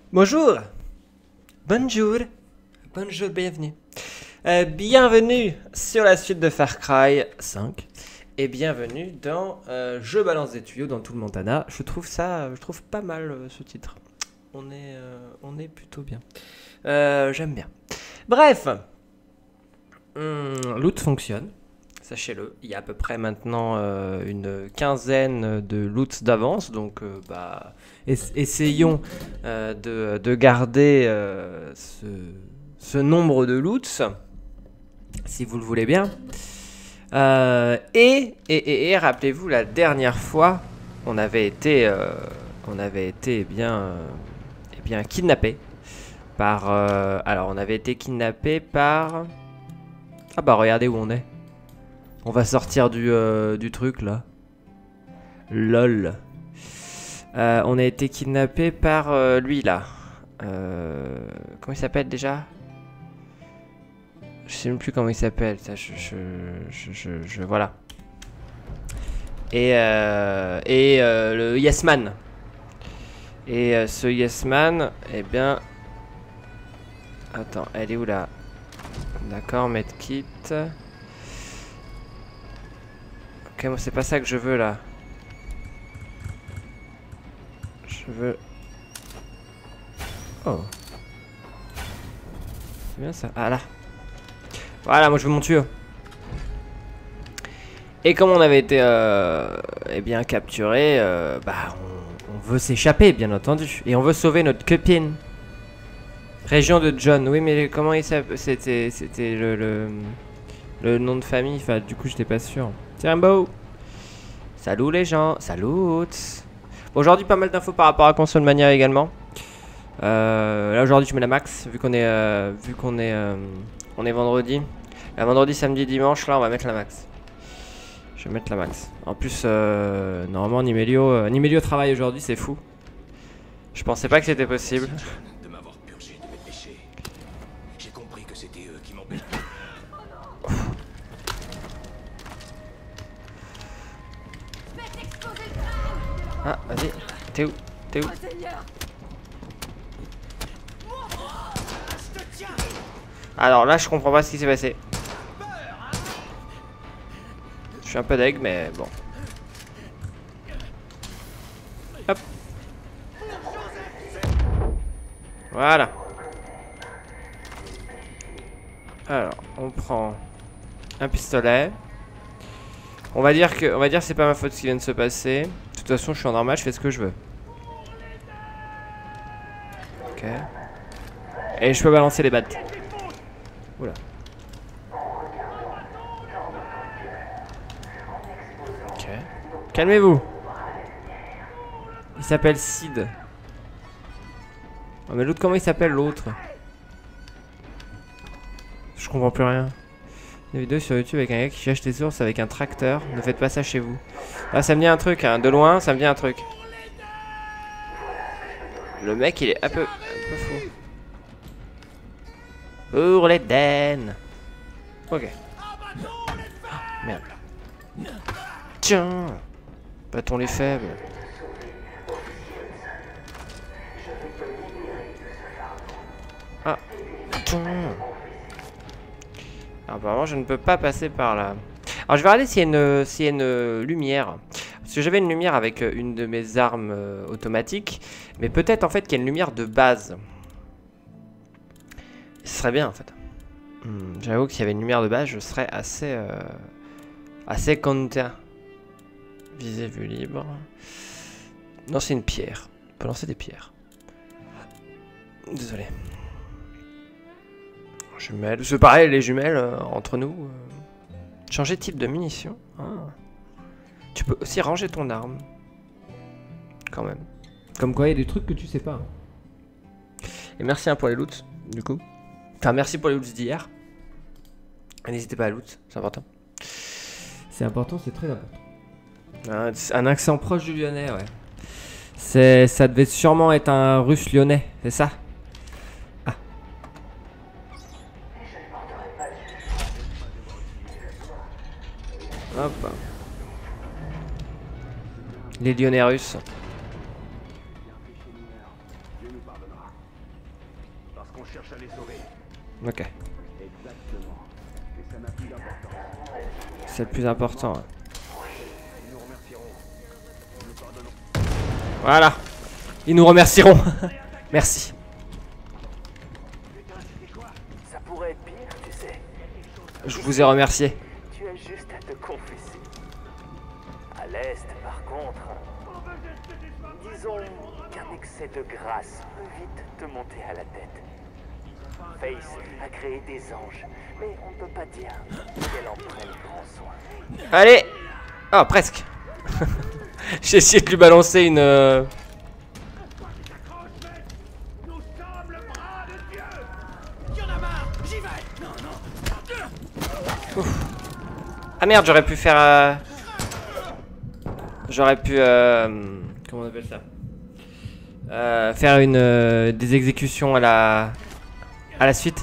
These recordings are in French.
Bonjour, bonjour, bonjour, bienvenue. Bienvenue sur la suite de Far Cry 5 et bienvenue dans Je balance des tuyaux dans tout le Montana. Je trouve pas mal ce titre. On est plutôt bien. J'aime bien. Bref, loot fonctionne. Sachez-le, il y a à peu près maintenant une quinzaine de loots d'avance, donc essayons de garder ce nombre de loots, si vous le voulez bien. Et rappelez-vous, la dernière fois, on avait été eh bien kidnappés par... alors, on avait été kidnappés par... Ah bah regardez où on est. On va sortir du truc là. LOL. On a été kidnappé par lui là. Comment il s'appelle déjà? Je sais même plus comment il s'appelle. Voilà. Et le Yes Man. Et ce Yes Man, eh bien... Attends, elle est où là? D'accord, medkit. Ok, moi c'est pas ça que je veux là. Je veux... Oh. C'est bien ça. Ah là. Voilà, moi je veux mon tuyau. Et comme on avait été eh bien capturé, on veut s'échapper bien entendu. Et on veut sauver notre copine. Région de John. Oui mais comment il s'appelle? C'était le nom de famille. Enfin du coup j'étais pas sûr. Tiens beau. Salut les gens. Salut. Aujourd'hui pas mal d'infos par rapport à Console Mania également. Là aujourd'hui je mets la max vu qu'on est on est vendredi. Là, vendredi, samedi, dimanche, là on va mettre la max. Je vais mettre la max. En plus normalement Nimelio travaille aujourd'hui, c'est fou. Je pensais pas que c'était possible. De m'avoir purgé de mes péchés. J'ai compris que c'était eux qui m'ont perdu. Ah, vas-y. T'es où? T'es où? Alors là, je comprends pas ce qui s'est passé. Je suis un peu deg, mais bon. Hop. Voilà. Alors, on prend un pistolet. On va dire que c'est pas ma faute ce qui vient de se passer. De toute façon, je suis en normal, je fais ce que je veux. Ok. Et je peux balancer les battes. Oula. Ok. Calmez-vous. Il s'appelle Sid. Oh, mais l'autre, comment il s'appelle l'autre? Je comprends plus rien. Des vidéos sur YouTube avec un gars qui cherche des ours avec un tracteur. Ne faites pas ça chez vous. Là, ça me dit un truc, hein. De loin, ça me dit un truc. Le mec, il est un peu fou. Pour les den. Ok. Ah, merde. Tiens. Battons les faibles. Ah. Tiens. Alors, apparemment, je ne peux pas passer par là. Alors, je vais regarder s'il y a une lumière. Parce que j'avais une lumière avec une de mes armes automatiques. Mais peut-être, en fait, qu'il y a une lumière de base. Ce serait bien, en fait. J'avoue que s'il y avait une lumière de base, je serais assez content. Visée, vue libre. Non, c'est une pierre. On peut lancer des pierres. Désolé. Jumelles. C'est pareil, les jumelles, entre nous. Changer de type de munition. Ah. Tu peux aussi ranger ton arme. Quand même. Comme quoi, il y a des trucs que tu sais pas. Et merci pour les loots, du coup. Enfin, merci pour les loots d'hier. N'hésitez pas à loot, c'est important. C'est important, c'est très important. Un accent proche du lyonnais, ouais. Ça devait sûrement être un russe lyonnais, c'est ça? Ah. Hop. Les lyonnais russes. Ok. C'est le plus important. Ouais. Voilà. Ils nous remercieront. Merci. Ça pourrait être pire, tu sais. Je vous ai remercié. Tu as juste à te confesser. À l'Est, par contre, disons qu'un excès de grâce peut vite te monter à la tête. Face a créé des anges, mais on ne peut pas dire qu'elle en prenne grand soin. Allez. Oh, presque. J'ai essayé de lui balancer une... Ouf. Ah merde, j'aurais pu faire... J'aurais pu... Comment on appelle ça, faire une... des exécutions à la suite.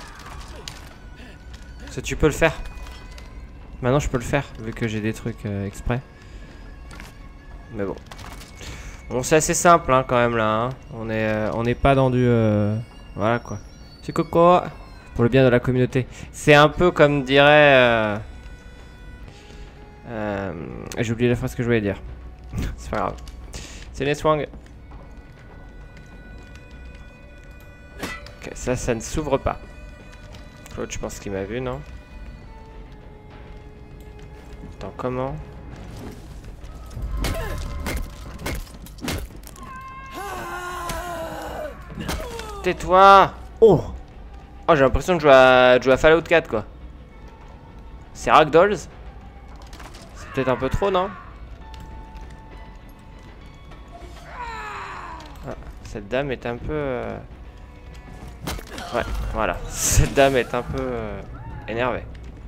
Ça, tu peux le faire. Maintenant je peux le faire, vu que j'ai des trucs exprès. Mais bon. Bon, c'est assez simple hein, quand même là. Hein. On est pas dans du... Voilà quoi. C'est coco. Pour le bien de la communauté. C'est un peu comme dirait... j'ai oublié la phrase que je voulais dire. C'est pas grave. C'est les swang. Ok, ça ne s'ouvre pas. Claude, je pense qu'il m'a vu, non? Attends, comment? Tais-toi! Oh! Oh, j'ai l'impression de jouer à Fallout 4, quoi. C'est Ragdolls? C'est peut-être un peu trop, non? Ah, cette dame est un peu... Ouais, voilà. Cette dame est un peu énervée.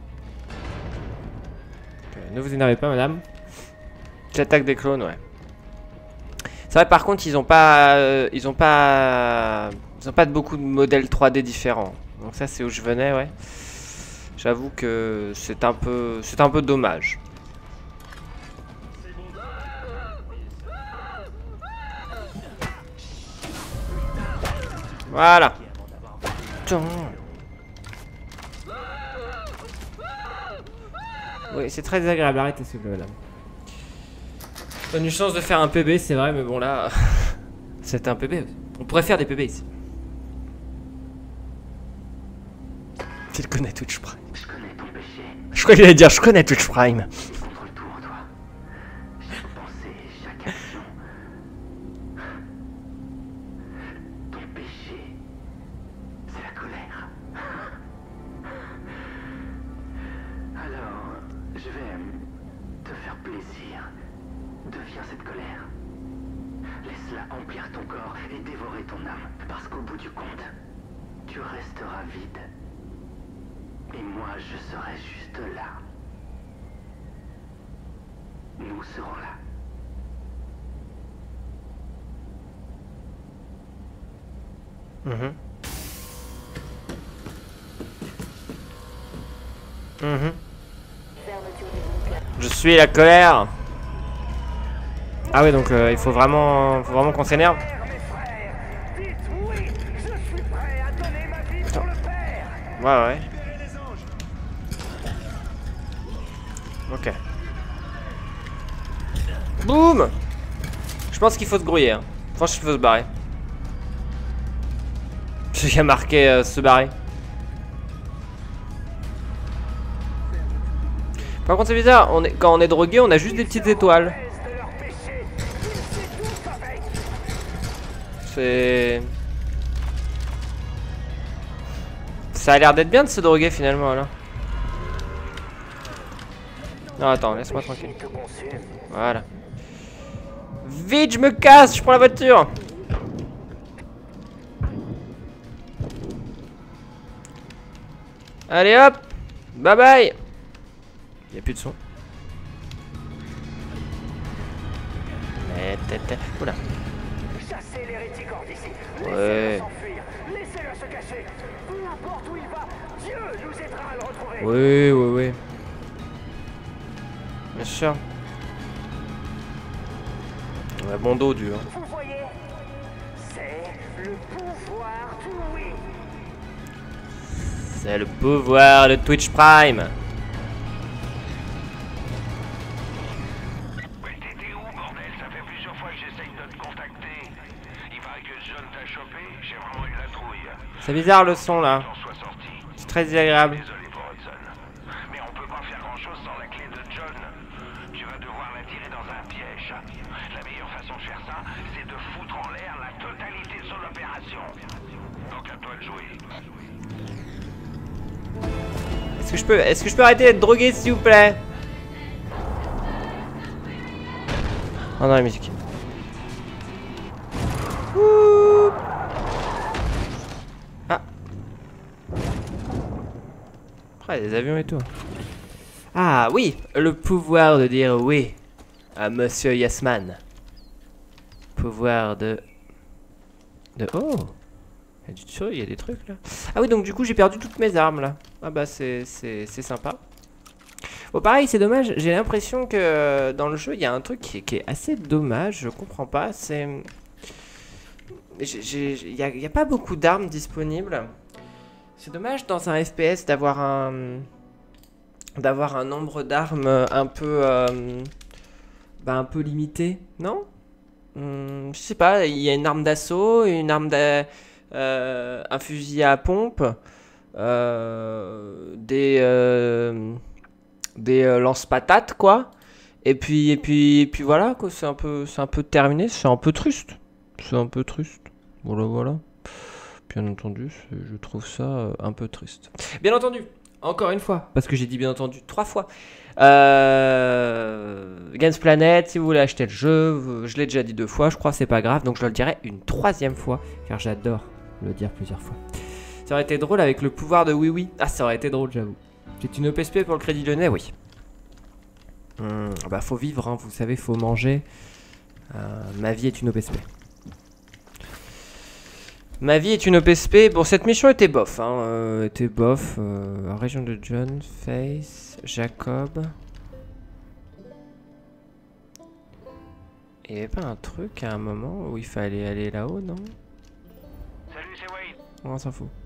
Ne vous énervez pas, madame. J'attaque des clones, ouais. C'est vrai, par contre, ils ont pas beaucoup de modèles 3D différents. Donc ça, c'est où je venais, ouais. J'avoue que c'est un peu dommage. Voilà. Oui, c'est très désagréable. Arrêtez s'il vous plaît, madame. On a une chance de faire un PB, c'est vrai, mais bon là... C'est un PB. On pourrait faire des PB ici. Tu le connais, Twitch Prime. Je connais ton péché. Je crois qu'il allait dire je connais Twitch Prime. Il contrôle tout en toi. Chaque pensée, chaque action. Ton péché, c'est la colère. Alors, je vais te faire plaisir. Deviens cette colère. Laisse-la emplir ton corps et dévorer ton âme. Parce qu'au bout du compte, tu resteras vide. Et moi, je serai juste là. Nous serons là. Je suis la colère. Ah ouais, donc il faut vraiment qu'on s'énerve. Ouais, ouais. Ok. Boum. Je pense qu'il faut se grouiller. Hein. Franchement, il faut se barrer. Il y a marqué se barrer. Par contre, c'est bizarre. Quand on est drogué, on a juste des petites étoiles. C'est... Ça a l'air d'être bien de se droguer finalement là. Non, attends, laisse-moi tranquille. Voilà. Vite, je me casse, je prends la voiture. Allez hop. Bye bye. Y'a plus de son. Oula. Chassez l'hérétique hors d'ici. Ouais. Laissez-le se cacher. Peu importe où il va, Dieu nous aidera à le retrouver. Oui, oui, oui. Bien sûr. On a bon dos, Dieu. Hein. Vous voyez, c'est le pouvoir du oui. C'est le pouvoir de Twitch Prime. Mais t'étais où, bordel? Ça fait plusieurs fois que j'essaye de te contacter. Il paraît que John t'a chopé, j'ai vraiment eu la trouille. C'est bizarre le son là. T'en sois sorti. C'est très désagréable. Désolé pour Hudson. Mais on peut pas faire grand chose sans la clé de John. Tu vas devoir la tirer dans un piège. La meilleure façon de faire ça, c'est de foutre en l'air la totalité de son opération. Donc à toi de jouer. Est-ce que je peux arrêter d'être drogué s'il vous plaît? Oh non, la musique. Ouh. Ah. Ah, il y a des avions et tout. Ah oui, le pouvoir de dire oui à Monsieur Yasman. Pouvoir de... Oh, il y a des trucs là. Ah oui, donc du coup j'ai perdu toutes mes armes là. Ah bah c'est sympa. Bon pareil, c'est dommage, j'ai l'impression que dans le jeu il y a un truc qui est assez dommage, je comprends pas, c'est... Il y a pas beaucoup d'armes disponibles. C'est dommage dans un FPS d'avoir un nombre d'armes un peu limité, non? Je sais pas, il y a une arme d'assaut, une arme un fusil à pompe, des lance-patates quoi. Et puis voilà quoi, c'est un peu terminé, c'est un peu triste. Voilà. Bien entendu, je trouve ça un peu triste. Bien entendu, encore une fois, parce que j'ai dit bien entendu 3 fois. Games Planet, si vous voulez acheter le jeu, je l'ai déjà dit 2 fois, je crois, c'est pas grave, donc je le dirai une 3e fois, car j'adore le dire plusieurs fois. Ça aurait été drôle avec le pouvoir de oui oui. Ah, ça aurait été drôle, j'avoue. C'est une OPSP pour le Crédit Lyonnais, oui. Bah faut vivre, hein, vous savez, faut manger. Ma vie est une OPSP. Ma vie est une OPSP. Bon, cette mission était bof, hein. Région de John, Face, Jacob. Il n'y avait pas un truc à un moment où il fallait aller là-haut, non? Salut, c'est Wade. On s'en fout.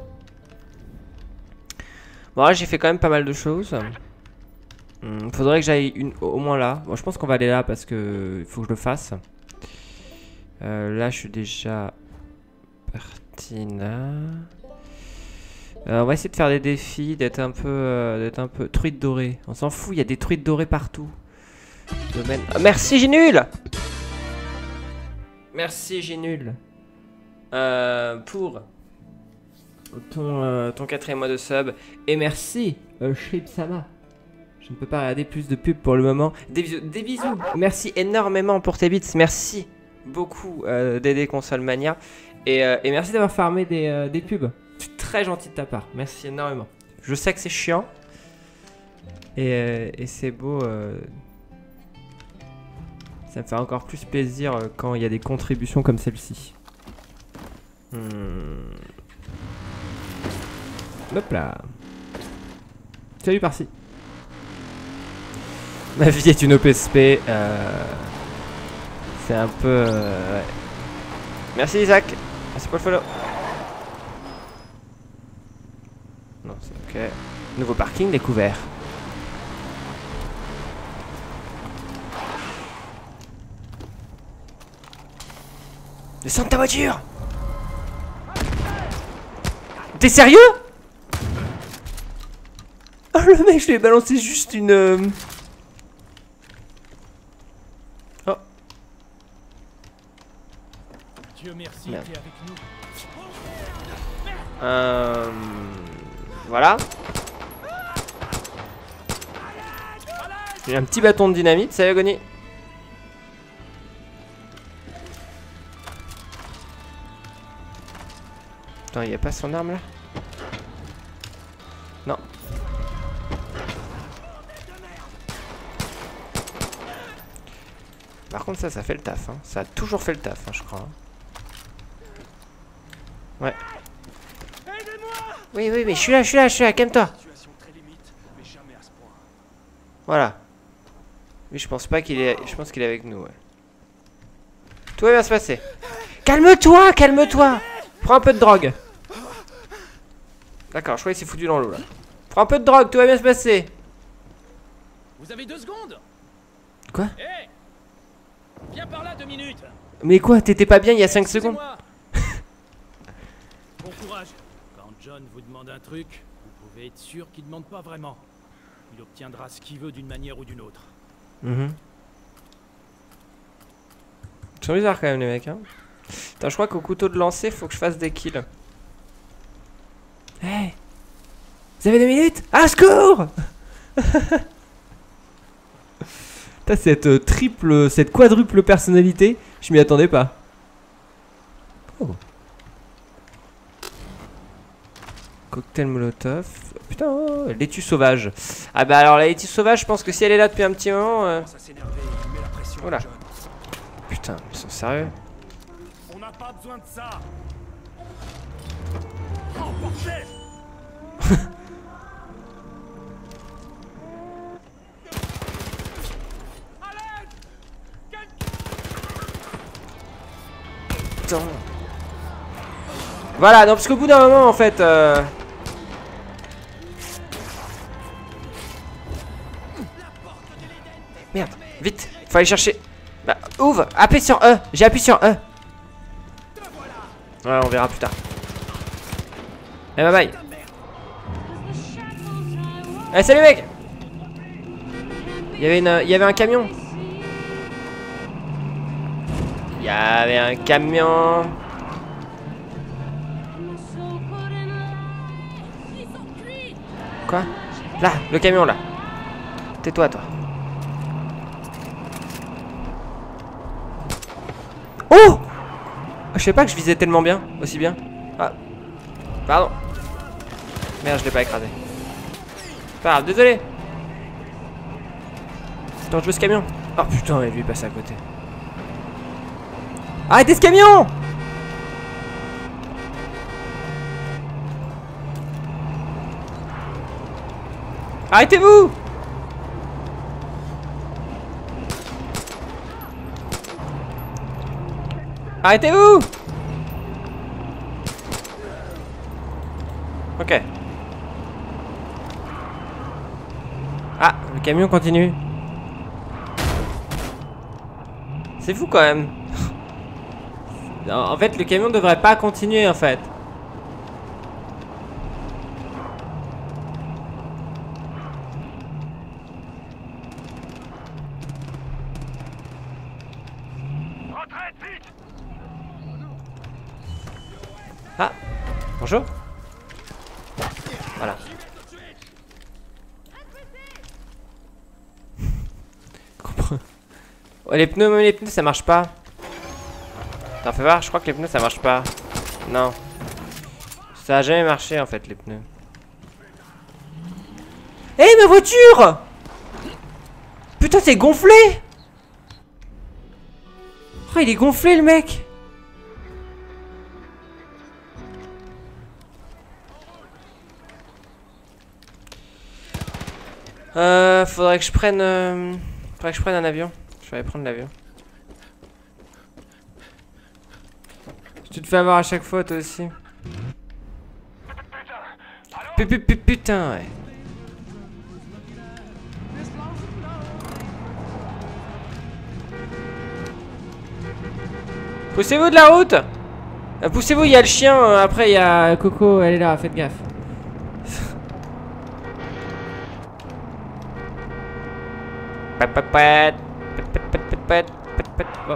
Bon, là, j'ai fait quand même pas mal de choses. Faudrait que j'aille au moins là. Bon, je pense qu'on va aller là parce que il faut que je le fasse. Là, je suis déjà parti là. On va essayer de faire des défis, d'être un peu truite dorée. On s'en fout, il y a des truites dorées partout. Domaine... Ah, merci, j'ai nul. Merci, j'ai nul. Pour ton 4e mois de sub. Et merci, Shripsama. Je ne peux pas regarder plus de pubs pour le moment. Des bisous. Merci énormément pour tes bits. Merci beaucoup d'aider Console Mania. Et merci d'avoir farmé des pubs. C'est très gentil de ta part. Merci énormément. Je sais que c'est chiant. Et c'est beau. Ça me fait encore plus plaisir quand il y a des contributions comme celle-ci. Hop là. Salut par-ci. Ma vie est une OPSP. C'est un peu... ouais. Merci Isaac. Merci pour le follow. Non, c'est ok. Nouveau parking découvert. Descends de ta voiture. T'es sérieux? Oh le mec, je lui ai balancé juste une... Oh. Dieu merci, Merde. t'es avec nous. Voilà. J'ai un petit bâton de dynamite, salut Agony. Attends, il a pas son arme là? Non. Par contre ça fait le taf, hein. Ça a toujours fait le taf, hein, je crois. Ouais. Oui, mais je suis là, calme-toi. Voilà. Oui, je pense pas qu'il est... Je pense qu'il est avec nous, ouais. Tout va bien se passer. Calme-toi. Prends un peu de drogue. D'accord, je crois qu'il s'est foutu dans l'eau là. Prends un peu de drogue, tout va bien se passer. Vous avez 2 secondes. Quoi? Hé, viens par là 2 minutes. Mais quoi, t'étais pas bien il y a 5 secondes? Bon courage. Quand John vous demande un truc, vous pouvez être sûr qu'il demande pas vraiment. Il obtiendra ce qu'il veut d'une manière ou d'une autre. Ils sont bizarres quand même les mecs hein. Attends, je crois qu'au couteau de lancer faut que je fasse des kills. Hey, vous avez 2 minutes? Ah, secours! T'as cette cette quadruple personnalité, je m'y attendais pas. Oh. Cocktail molotov. Putain, oh, laitue sauvage. Ah bah alors la laitue sauvage, je pense que si elle est là depuis un petit moment... Voilà. Putain, ils sont sérieux? On n'a pas besoin de ça. Oh bordel! Putain. Voilà, non parce qu'au bout d'un moment en fait... Merde, vite, faut aller chercher. Bah, ouvre, appuie sur E, j'ai appuyé sur E. Ouais, on verra plus tard. Eh bye bye. Eh salut mec. Il y avait un camion. Il y avait un camion. Quoi? Là, le camion là. Tais-toi toi. Oh! Je sais pas que je visais tellement bien, aussi bien. Ah. Pardon. Merde, je l'ai pas écrasé. Pas grave, désolé. Attends, je veux ce camion. Oh putain, lui il passe à côté. Arrêtez ce camion! Arrêtez-vous! Arrêtez-vous! Ok. Ah, le camion continue. C'est fou quand même. En fait, le camion devrait pas continuer en fait. Ah, bonjour. Voilà. Oh, les pneus, même les pneus, ça marche pas. T'en fais voir, je crois que les pneus, ça marche pas. Non. Ça a jamais marché en fait, les pneus. Eh, ma voiture! Putain, c'est gonflé! Oh, il est gonflé le mec! Faudrait que je prenne un avion. Je vais aller prendre l'avion. Tu te fais avoir à chaque fois toi aussi. Putain, ouais. Poussez-vous de la route. Poussez-vous, il y a le chien, après il y a Coco, elle est là, faites gaffe. Oh.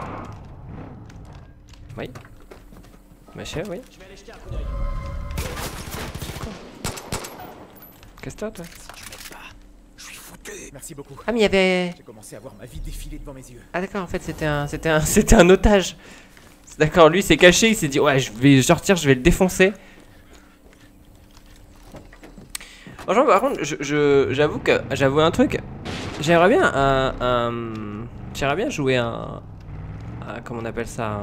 Oui. Monsieur, oui. Je vais aller jeter un coup d'œil. Casse-toi, toi. Je suis foutu. Merci beaucoup. Ah, mais il y avait... J'ai commencé à voir ma vie défiler devant mes yeux. Ah d'accord, en fait c'était un otage. D'accord, lui s'est caché, il s'est dit ouais je vais sortir, je vais le défoncer. Franchement par contre j'avoue que j'avoue un truc. J'aimerais bien jouer un comment on appelle ça,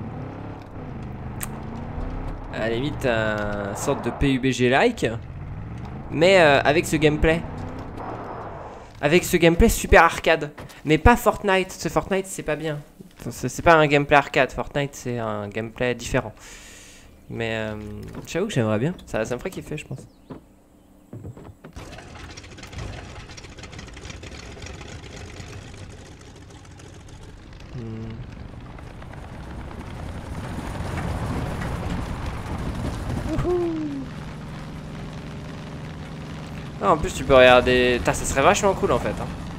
à la limite un sorte de PUBG like, mais avec ce gameplay. Avec ce gameplay super arcade. Mais pas Fortnite. Ce Fortnite c'est pas bien. C'est pas un gameplay arcade. Fortnite c'est un gameplay différent. Mais j'avoue que j'aimerais bien. Ça me ferait kiffer, je pense. Ah, en plus tu peux regarder. Putain, ça serait vachement cool en fait.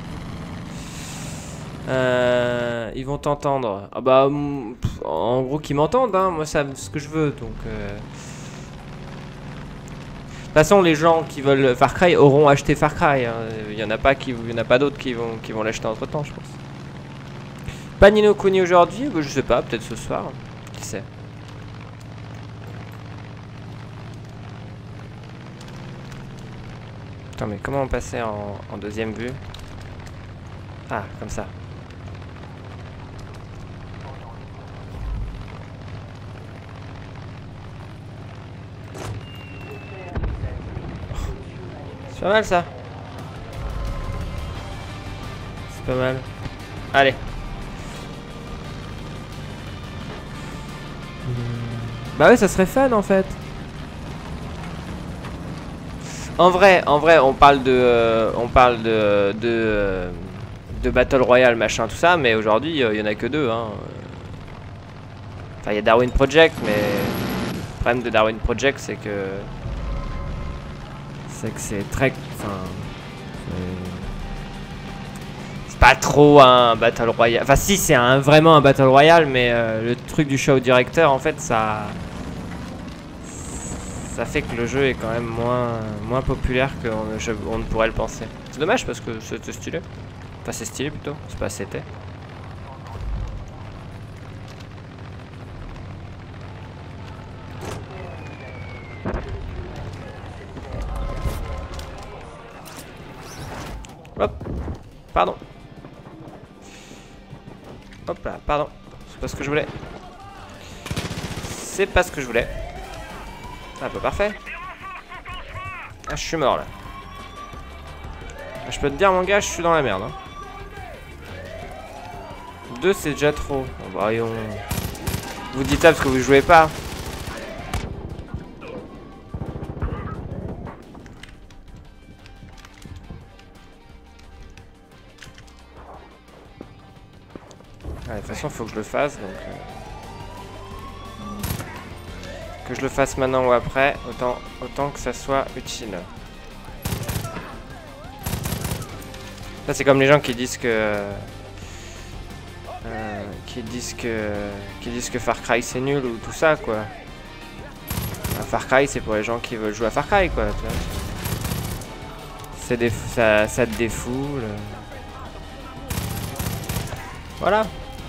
Hein. Ils vont t'entendre. Ah bah, en gros qu'ils m'entendent. Hein. Moi, c'est ce que je veux. Donc. De toute façon, les gens qui veulent Far Cry auront acheté Far Cry. Hein. Il y en a pas d'autres qui vont l'acheter entre temps, je pense. Pas Ni no Kuni aujourd'hui, bah, je sais pas, peut-être ce soir. Qui sait. Attends, mais comment on passait en deuxième vue? Ah, comme ça. C'est pas mal ça. C'est pas mal. Allez. Bah ouais, ça serait fun en fait. En vrai, on parle de Battle Royale, machin, tout ça, mais aujourd'hui, il y en a que deux. Hein. Enfin, il y a Darwin Project, mais le problème de Darwin Project, c'est que c'est très, enfin, c'est pas trop un Battle Royale. Enfin, si, c'est vraiment un Battle Royale, mais le truc du show directeur, en fait, ça fait que le jeu est quand même moins populaire qu'on ne pourrait le penser. C'est dommage parce que c'est stylé. Enfin, c'est stylé plutôt, c'est pas c'était. Hop, pardon. Hop là, pardon. C'est pas ce que je voulais. C'est pas ce que je voulais. Ah bah parfait. Ah, je suis mort là. Je peux te dire mon gars, je suis dans la merde. Hein. 2 c'est déjà trop. Oh, bah, voyons. Vous dites ça parce que vous jouez pas. Ah, de toute façon faut que je le fasse donc que je le fasse maintenant ou après, autant que ça soit utile. Ça c'est comme les gens qui disent que Far Cry c'est nul ou tout ça quoi. Far Cry c'est pour les gens qui veulent jouer à Far Cry quoi. Ça te défoule. Voilà.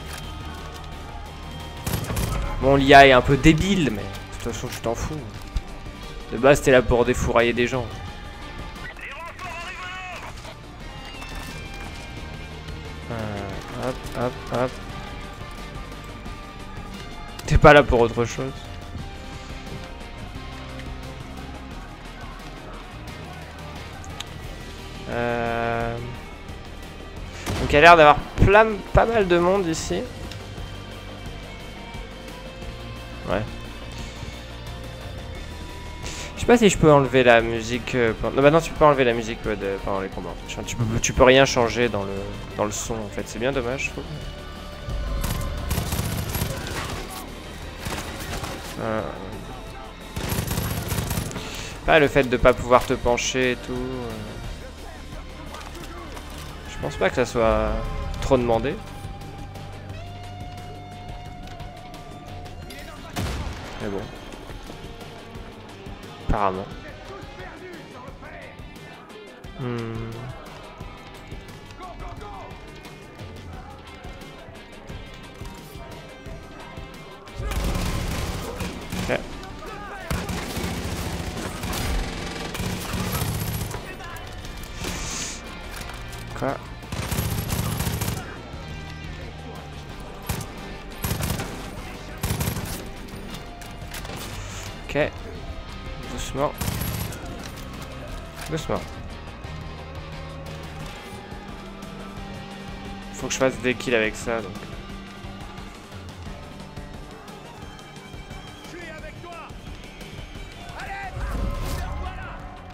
Bon, l'IA est un peu débile, mais de toute façon, je t'en fous. De base, t'es là pour défourailler des gens. Hop, hop, hop. T'es pas là pour autre chose. Donc, il y a l'air d'avoir pas mal de monde ici. Ouais. Je sais pas si je peux enlever la musique. Non, bah non, tu peux enlever la musique pendant les combats. Tu peux rien changer dans le son en fait. C'est bien dommage, je trouve. Pas le fait de pas pouvoir te pencher et tout. Je pense pas que ça soit trop demandé. Mais bon. Apparemment. Ok. Quoi? Ok. Doucement. Doucement. Faut que je fasse des kills avec ça donc.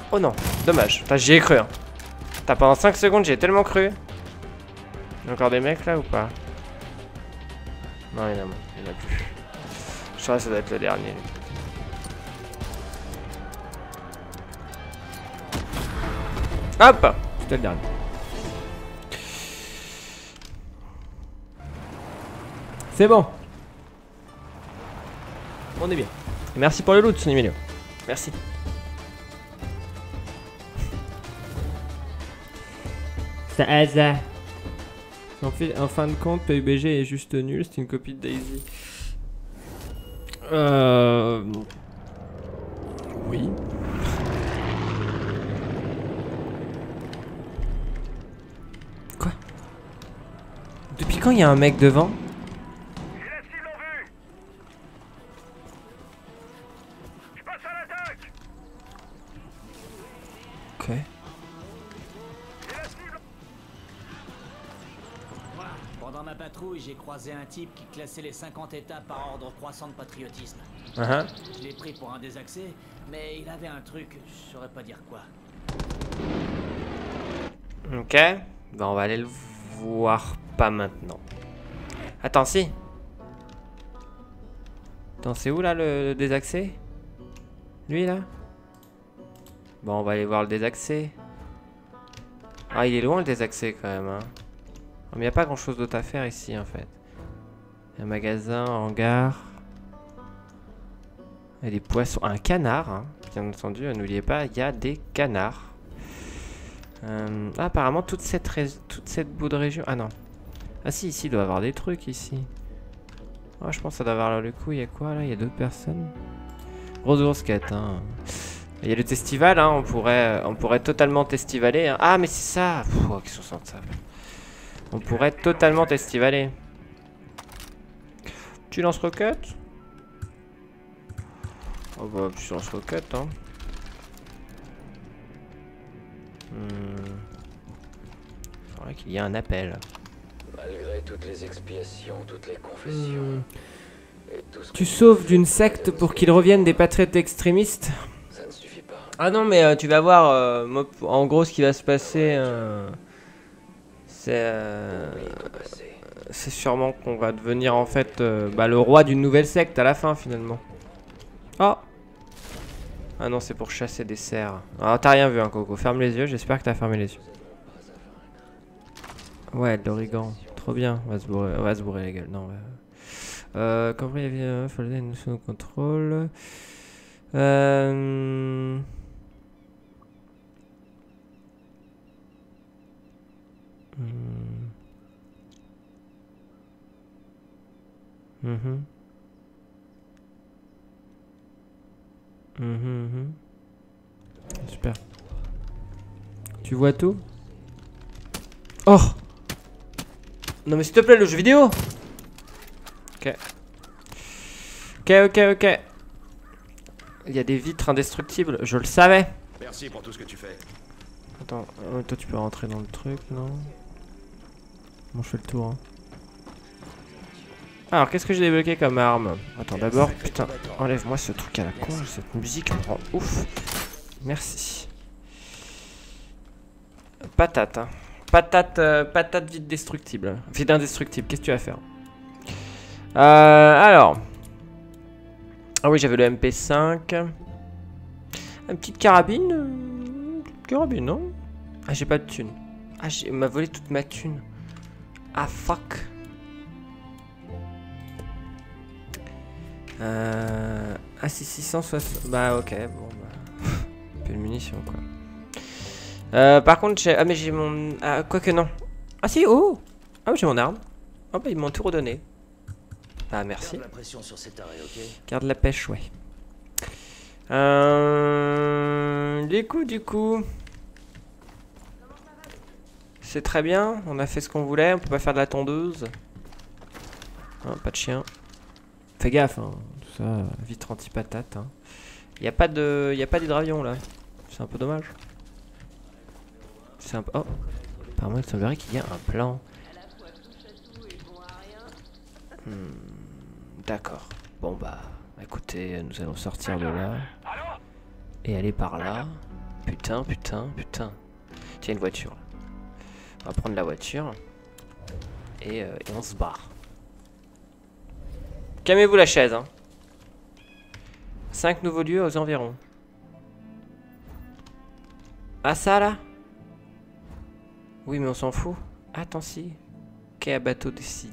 Oh non, dommage. J'y ai cru. Hein. Pendant 5 secondes, j'ai tellement cru. Il y a encore des mecs là ou pas? Non, il y en a plus. Je crois que ça doit être le dernier. Hop! C'était le dernier. C'est bon. On est bien. Et merci pour le loot, Sonny Emilio. Merci. Ça hasard. En fin de compte, PUBG est juste nul, c'est une copie de Daisy. Oui. Quoi? Depuis quand il y a un mec devant? J'ai la cible en vue. Je passe à l'attaque. Ok. Pendant ma patrouille, j'ai croisé un type qui classait les 50 états par ordre croissant de patriotisme. Je l'ai pris pour un désaxé, mais il avait un truc, je saurais pas dire quoi. Ok. Bah on va aller le voir pas maintenant. Attends, si. Attends, c'est où là le désaxé? Lui là? Bon, on va aller voir le désaxé. Ah, il est loin le désaxé quand même. Hein. Mais il n'y a pas grand chose d'autre à faire ici en fait. Un magasin, un hangar. Il y a des poissons. Un canard, hein. Bien entendu, n'oubliez pas, il y a des canards. Apparemment, toute cette bout de région. Ah non. Ah si, ici, il doit y avoir des trucs ici. Oh, je pense que ça doit avoir le coup. Il y a quoi là? Il y a d'autres personnes. Grosse quête, hein. Il y a le festival, hein. On pourrait totalement testivaler. Hein. Ah, mais c'est ça. Oh, qu'est-ce qu'on sent de ça? On pourrait totalement testivaler. Tu lances roquette? Oh bah, tu lances roquette, hein. C'est vrai qu'il y a un appel. Malgré toutes les expiations, toutes les confessions. Et tout ce Tu sauves d'une secte pour qu'ils reviennent des patriotes extrémistes? ça ne suffit pas. Ah non, mais tu vas voir, en gros, ce qui va se passer, c'est sûrement qu'on va devenir en fait le roi d'une nouvelle secte à la fin finalement. Oh! Ah non, c'est pour chasser des cerfs. Ah, t'as rien vu, hein, Coco. Ferme les yeux, j'espère que t'as fermé les yeux. Ouais, de l'origan. Trop bien. On va se bourrer la gueule. Non, quand il y avait faut une notion de contrôle. Super. Tu vois tout? Oh! Non mais s'il te plaît, le jeu vidéo! Ok. Ok. Il y a des vitres indestructibles, je le savais. Merci pour tout ce que tu fais. Attends, toi tu peux rentrer dans le truc, non? Bon, je fais le tour. Hein. Alors, qu'est-ce que j'ai débloqué comme arme? Attends, d'abord, putain, enlève-moi ce truc à la con, cette musique me rend ouf. Merci. Patate, hein. Patate vite destructible. Vite indestructible, qu'est-ce que tu vas faire? Alors. Ah oui, j'avais le MP5. Une petite carabine. Non? Ah, j'ai pas de thune. Ah, il m'a volé toute ma thune. Ah, fuck. Ah, c'est 660. Bah, ok, bon, bah. Un peu de munitions, quoi. Par contre, j'ai. Ah, mais j'ai mon. Ah, quoique non. Ah, si, oh! Ah, oui, j'ai mon arme. Ah, bah, ils m'ont tout redonné. Ah, merci. Garde la pression sur cet arrêt, ok? Garde la pêche, ouais. Du coup. C'est très bien, on a fait ce qu'on voulait, on peut pas faire de la tondeuse. Hein, pas de chien. Fais gaffe, hein, tout ça, vitre anti-patate. Hein. Y a pas d'hydravion là. C'est un peu dommage. C'est un peu. Oh! Apparemment, il semblerait qu'il y a un plan. D'accord. Bon bah, écoutez, nous allons sortir de là. Et aller par là. putain, putain, putain. Tiens, une voiture. On va prendre la voiture. Et on se barre. Calmez-vous la chaise, hein. 5 nouveaux lieux aux environs. Ah, ça, là? Oui, mais on s'en fout. Attends, si. Quai à bateau de Seeds.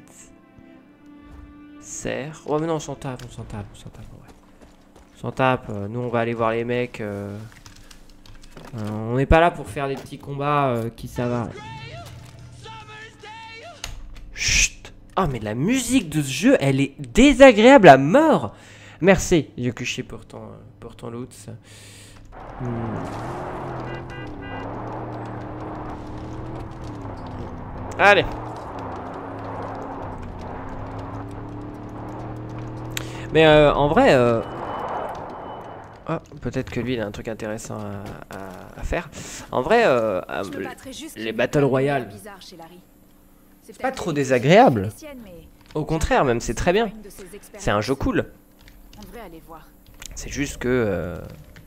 Serre. Oh, mais non, on s'en tape, on s'en tape, on s'en tape, ouais. On s'en tape. Nous, on va aller voir les mecs. On n'est pas là pour faire des petits combats qui ça va. Chut. Oh, mais la musique de ce jeu, elle est désagréable à mort. Merci, Yokushi, pour ton loot. Allez. Mais en vrai, oh, peut-être que lui il a un truc intéressant à faire. En vrai, les Battle Royale, c'est pas trop désagréable. Au contraire, même c'est très bien. C'est un jeu cool. C'est juste que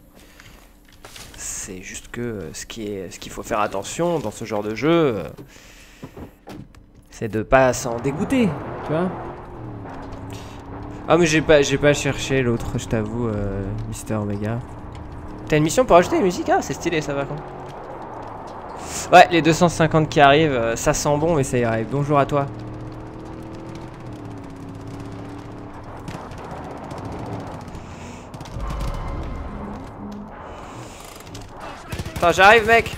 ce qu'il faut faire attention dans ce genre de jeu, c'est de pas s'en dégoûter, tu vois. Ah mais j'ai pas cherché l'autre, je t'avoue, Mister Omega. T'as une mission pour ajouter une musique? Ah c'est stylé, ça va quand. Ouais, les 250 qui arrivent, ça sent bon mais ça y arrive. Bonjour à toi. Attends, j'arrive mec.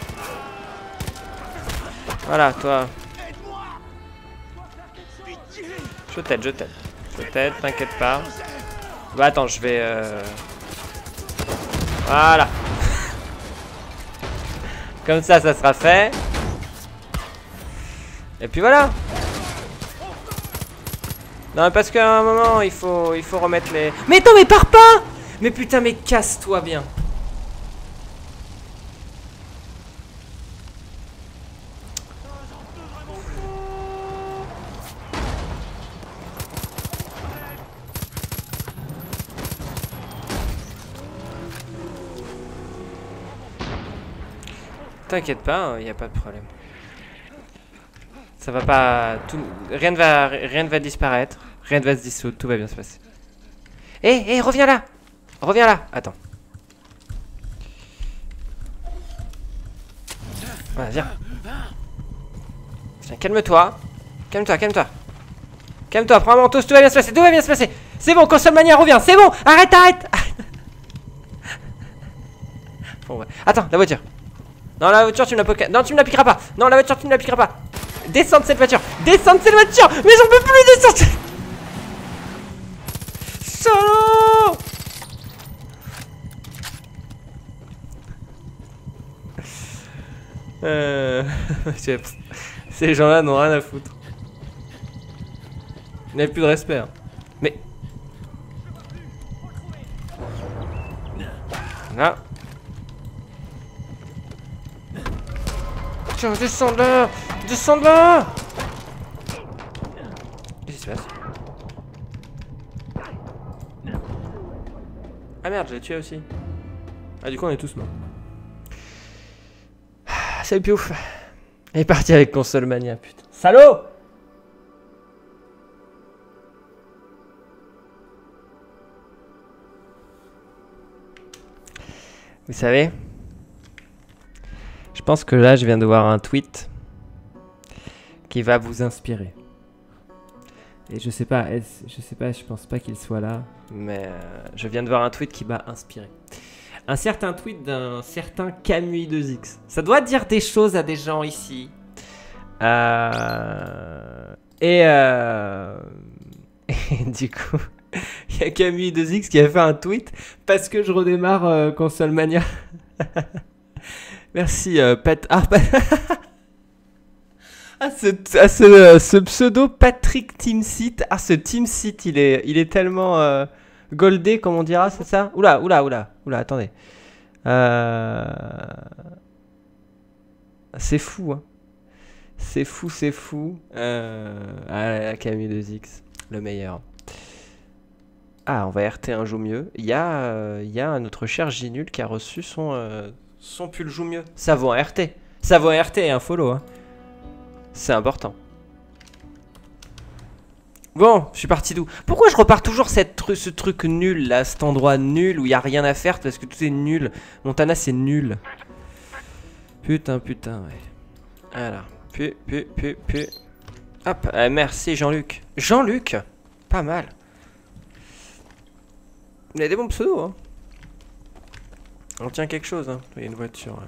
Voilà, toi. Je t'aide, je t'aide. Peut-être, t'inquiète pas. Bah attends, je vais... Voilà. Comme ça sera fait. Et puis voilà. Non, parce qu'à un moment, il faut remettre les... Mais non, mais pars pas. Mais putain, mais casse-toi bien. T'inquiète pas, il n'y a pas de problème. Ça va pas... Rien ne va disparaître. Rien ne va se dissoudre. Tout va bien se passer. Hé, reviens là. Reviens là. Attends. Voilà, viens. Tiens, calme-toi. Calme-toi, calme-toi. Calme-toi, prends un manteau, tout va bien se passer. Tout va bien se passer. C'est bon, Console Mania revient. C'est bon. Arrête, arrête. Bon, ouais. Attends, la voiture. Non, la voiture, tu me la... Non, tu me l'appliqueras pas. Non, la voiture, tu me l'appliqueras pas. Descends de cette voiture. Descends de cette voiture. Mais j'en peux plus descendre. Solo. Ces gens-là n'ont rien à foutre. Il n'y a plus de respect. Hein. Mais... Là. Tiens, descends de là. Descends de là. Qu'est-ce qui se passe? Ah merde, je l'ai tué aussi. Ah du coup on est tous morts. C'est le piouf. Il est parti avec Console Mania, putain. Salaud! Vous savez, je pense que là je viens de voir un tweet qui va vous inspirer. Et je sais pas, je pense pas qu'il soit là, mais je viens de voir un tweet qui m'a inspiré. Un certain tweet d'un certain Camus 2X. Ça doit dire des choses à des gens ici. Et du coup, il y a Camus 2X qui a fait un tweet parce que je redémarre Console Mania. Merci, Pat. Ce pseudo Patrick Teamseat. Ah, ce Teamseat, il est tellement goldé, comme on dira, c'est ça? Oula, attendez. C'est fou, hein. C'est fou. Camille 2X, le meilleur. Ah, on va RT un jour mieux. Il y a notre cher Ginul qui a reçu son Son pull joue mieux. Ça vaut un RT. Ça vaut un RT et un follow. Hein. C'est important. Bon, je suis parti d'où? Pourquoi je repars toujours ce truc nul là, cet endroit nul où il n'y a rien à faire parce que tout est nul. Montana c'est nul. Putain, putain, ouais. Voilà. Hop, merci Jean-Luc. Jean-Luc, pas mal. Il a des bons pseudos, hein. On tient quelque chose, hein. Il y a une voiture, là.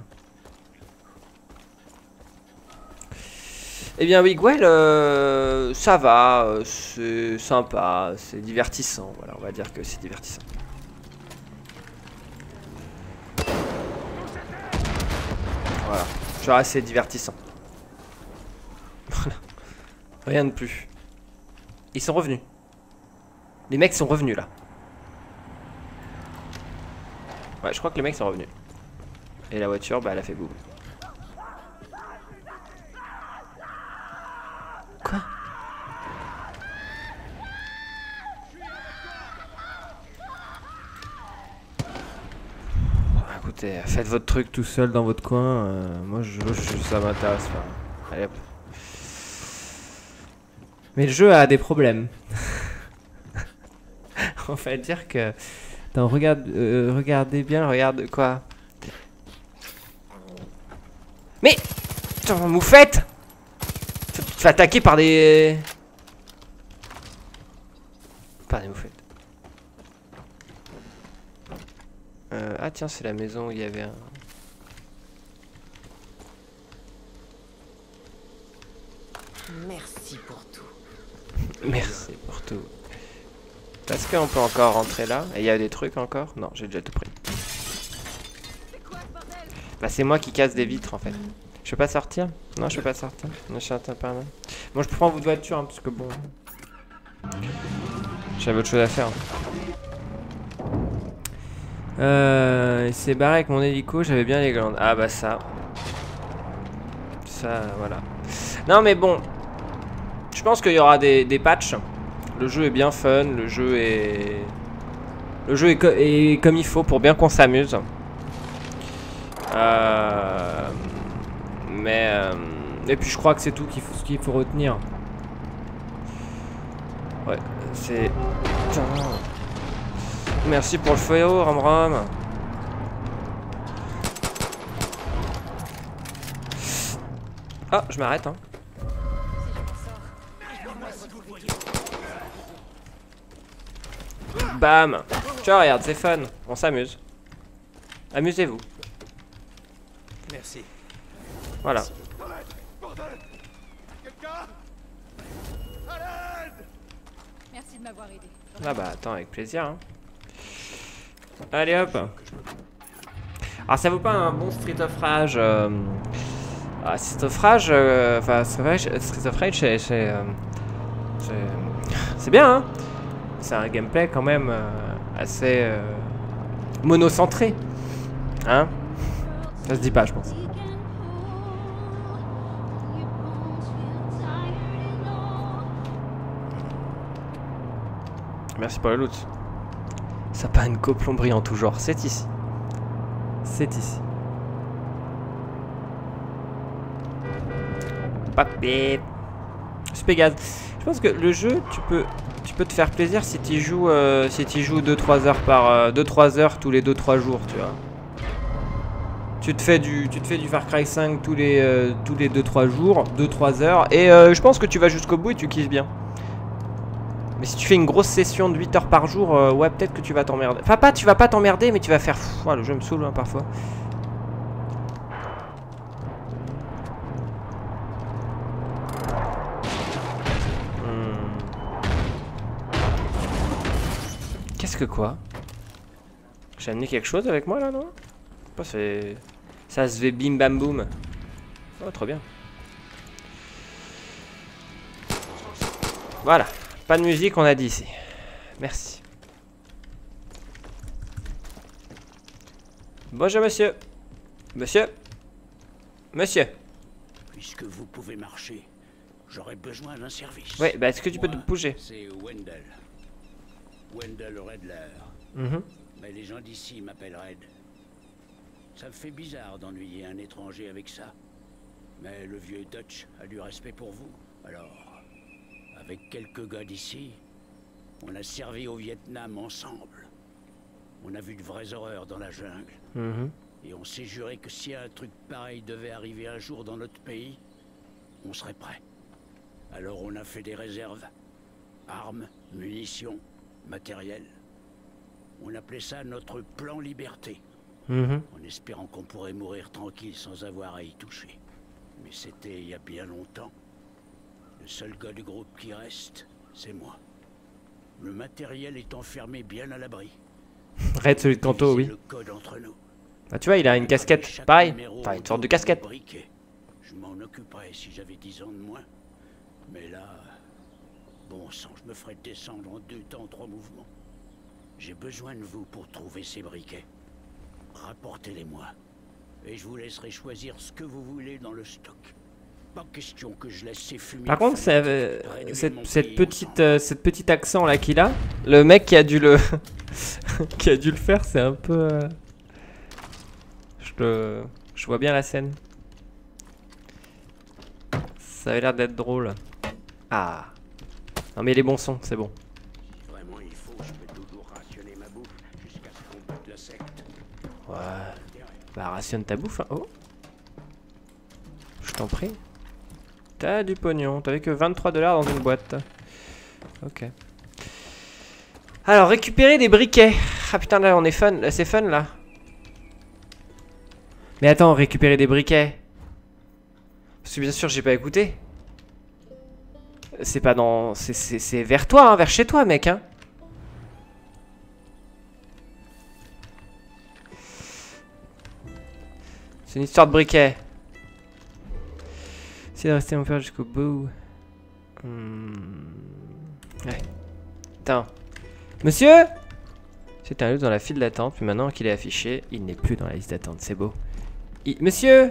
Eh bien, Wigwell, ça va, c'est sympa, c'est divertissant. Voilà, on va dire que c'est divertissant. Voilà, genre assez divertissant. Voilà. Rien de plus. Ils sont revenus. Les mecs sont revenus, là. Ouais, je crois que les mecs sont revenus. Et la voiture, bah, elle a fait boum. Quoi? Écoutez, faites votre truc tout seul dans votre coin. Moi, ça m'intéresse pas. Allez hop. Mais le jeu a des problèmes. On va dire que... Attends, regardez bien, regarde quoi. Mais... Putain, moufette! Tu te fais attaquer par des... Par des moufettes. Ah tiens, c'est la maison où il y avait un... Merci pour tout. Merci pour tout. Est-ce qu'on peut encore rentrer là? Et il y a des trucs encore? Non, j'ai déjà tout pris. Bah c'est moi qui casse des vitres en fait. Je peux pas sortir? Non, je peux pas sortir. Non, je suis pas mal. Bon, je prends votre voiture hein, parce que bon... J'avais autre chose à faire. Il s'est barré avec mon hélico, j'avais bien les glandes. Ah bah ça. Ça, voilà. Non mais bon. Je pense qu'il y aura des patchs. Le jeu est bien fun, le jeu est comme il faut pour bien qu'on s'amuse. Et puis je crois que c'est tout qu'il faut retenir. Ouais, c'est... Putain. Merci pour le feu, Ram. Ah, je m'arrête, hein. Bam. Tu vois, regarde, c'est fun. On s'amuse. Amusez-vous. Merci. Voilà. Merci de m'avoir aidé. Ah bah attends, avec plaisir. Hein. Allez hop. Alors ça vaut pas un bon Street of Rage. Street of Rage, enfin Street of Rage, c'est bien. Hein. C'est un gameplay quand même assez monocentré. Hein? Ça se dit pas, je pense. Merci pour le loot. Sapin coplomberie en tout genre, c'est ici. C'est ici. Papé. Spégaz. Je pense que le jeu, tu peux te faire plaisir si tu joues 2-3 heures par 2-3 heures tous les 2-3 jours, tu vois. Tu te fais du Far Cry 5 tous les 2-3 jours, 2-3 heures et je pense que tu vas jusqu'au bout et tu kiffes bien. Mais si tu fais une grosse session de 8 heures par jour, ouais, peut-être que tu vas t'emmerder. Enfin, tu vas pas t'emmerder, mais tu vas faire... Pff, le jeu me saoule hein, parfois. Qu'est-ce que quoi? J'ai amené quelque chose avec moi là, non? Ça se fait bim bam boum. Oh, trop bien. Voilà. Pas de musique, on a dit ici. Merci. Bonjour, monsieur. Monsieur. Puisque vous pouvez marcher, j'aurais besoin d'un service. Ouais, bah est-ce que tu peux te bouger? C'est Wendell. Wendell Redler. Mm-hmm. Mais les gens d'ici m'appellent Red. Ça me fait bizarre d'ennuyer un étranger avec ça. Mais le vieux Dutch a du respect pour vous. Alors, avec quelques gars d'ici, on a servi au Vietnam ensemble. On a vu de vraies horreurs dans la jungle. Et on s'est juré que si un truc pareil devait arriver un jour dans notre pays, on serait prêt. Alors on a fait des réserves. Armes, munitions, matériel. On appelait ça notre plan liberté. En espérant qu'on pourrait mourir tranquille sans avoir à y toucher. Mais c'était il y a bien longtemps. Le seul gars du groupe qui reste, c'est moi. Le matériel est enfermé bien à l'abri. Red, celui de Kanto, oui. Le code entre nous. Bah tu vois, il a une casquette, pareil. Enfin, une sorte de casquette. Je m'en occuperais si j'avais 10 ans de moins. Mais là... Bon sang, je me ferais descendre en 2 temps, 3 mouvements. J'ai besoin de vous pour trouver ces briquets. Rapportez-les-moi. Et je vous laisserai choisir ce que vous voulez dans le stock. Pas question que je laisse ces fumiers. Par contre, cette petite accent là qu'il a, le mec qui a dû le qui a dû le faire, c'est un peu je vois bien la scène. Ça avait l'air d'être drôle. Ah. Non mais les bons sons, c'est bon. Vraiment il faut, je peux toujours rationner ma bouffe jusqu'à ce qu'on bute la secte. Ouais. Bah rationne ta bouffe, hein. Oh. Je t'en prie. T'as du pognon, t'avais que 23 $ dans une boîte. Ok. Alors, récupérer des briquets. Ah putain, là on est fun, là c'est fun là. Mais attends, récupérer des briquets. Parce que bien sûr j'ai pas écouté. C'est pas dans... C'est vers toi, hein, vers chez toi mec, hein. C'est une histoire de briquet. Essayez de rester mon père jusqu'au bout. Ouais. Attends. Monsieur! C'est un lieu dans la file d'attente, puis maintenant qu'il est affiché, il n'est plus dans la liste d'attente. C'est beau. Monsieur!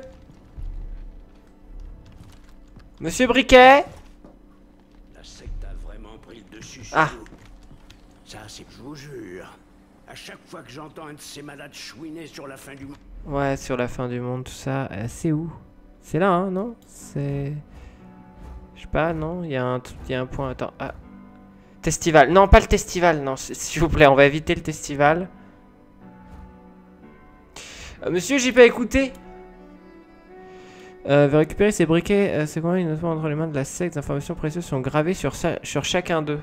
Monsieur Briquet! La secte a vraiment pris le dessus sur Ah! nous. Ça, c'est... Je vous jure. À chaque fois que j'entends un de ces malades chouiner sur la fin du monde... Ouais, sur la fin du monde, tout ça. C'est où? C'est là, hein, non? C'est... Je sais pas, non? Il y a un point... Attends, ah... Testival. Non, pas le testival, non, s'il vous plaît, on va éviter le testival. Monsieur, j'ai pas écouté. Va récupérer ces briquets. C'est quoi, notamment entre les mains de la secte. Des informations précieuses sont gravées sur chacun d'eux.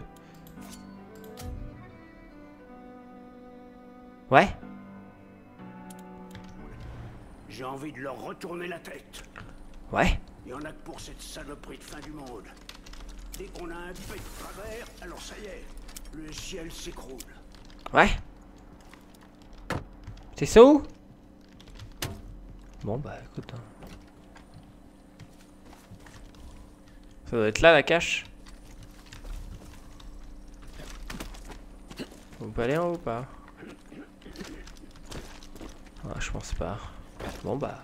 Ouais. J'ai envie de leur retourner la tête. Ouais. Il y en a que pour cette saloperie de fin du monde. Dès qu'on a un peu de travers, alors ça y est, le ciel s'écroule. Ouais. C'est ça où? Bon bah écoute. Hein. Ça doit être là la cache. On peut aller en haut ou pas? Ah, je pense pas. Bon bah.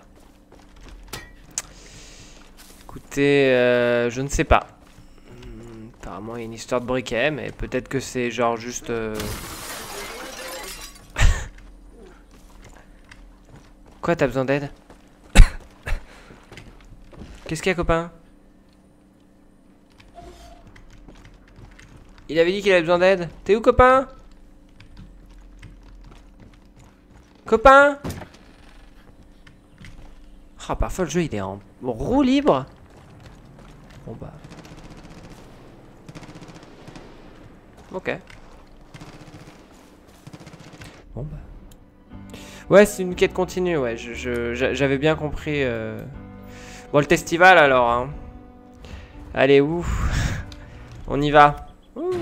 Écoutez, je ne sais pas. Apparemment il y a une histoire de briquet, mais peut-être que c'est genre juste... Quoi, t'as besoin d'aide? Qu'est-ce qu'il y a, copain? Il avait dit qu'il avait besoin d'aide. T'es où, copain? Copain? Ah, parfois le jeu il est en roue libre. Bon bah... Ok. Bon bah... Ouais, c'est une quête continue, ouais. J'avais bien compris... Bon, le festival alors, hein. Allez, où? On y va. Ouh.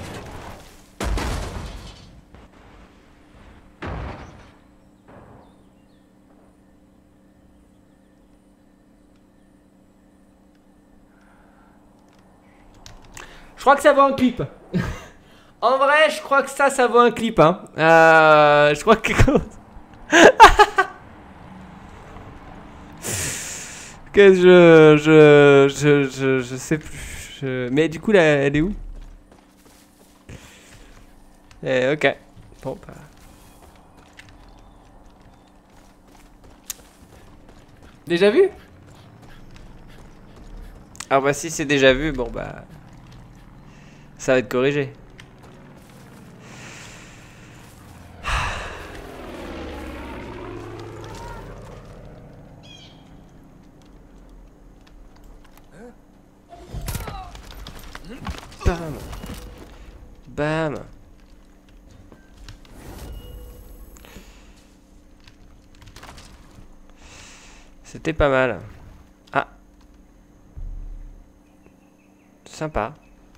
Je crois que ça vaut un clip. En vrai, je crois que ça vaut un clip, hein. Je crois que... que je sais plus. Mais du coup, là, elle est où? Ok. Bon, bah... Déjà vu? Ah bah si c'est déjà vu, bon bah... Ça va être corrigé. Bam. Bam. C'était pas mal. Ah. Sympa.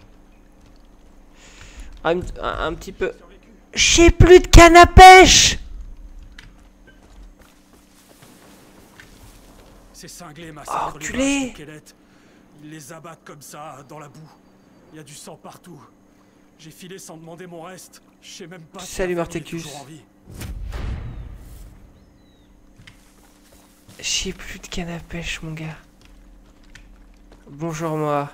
Un petit peu. J'ai plus de canne à pêche. C'est cinglé, massacre. Oh, enculé. Ils les abattent comme ça, dans la boue. Il y a du sang partout. J'ai filé sans demander mon reste. Je sais même pas. Salut Martecus. J'ai plus de canne à pêche, mon gars. Bonjour moi.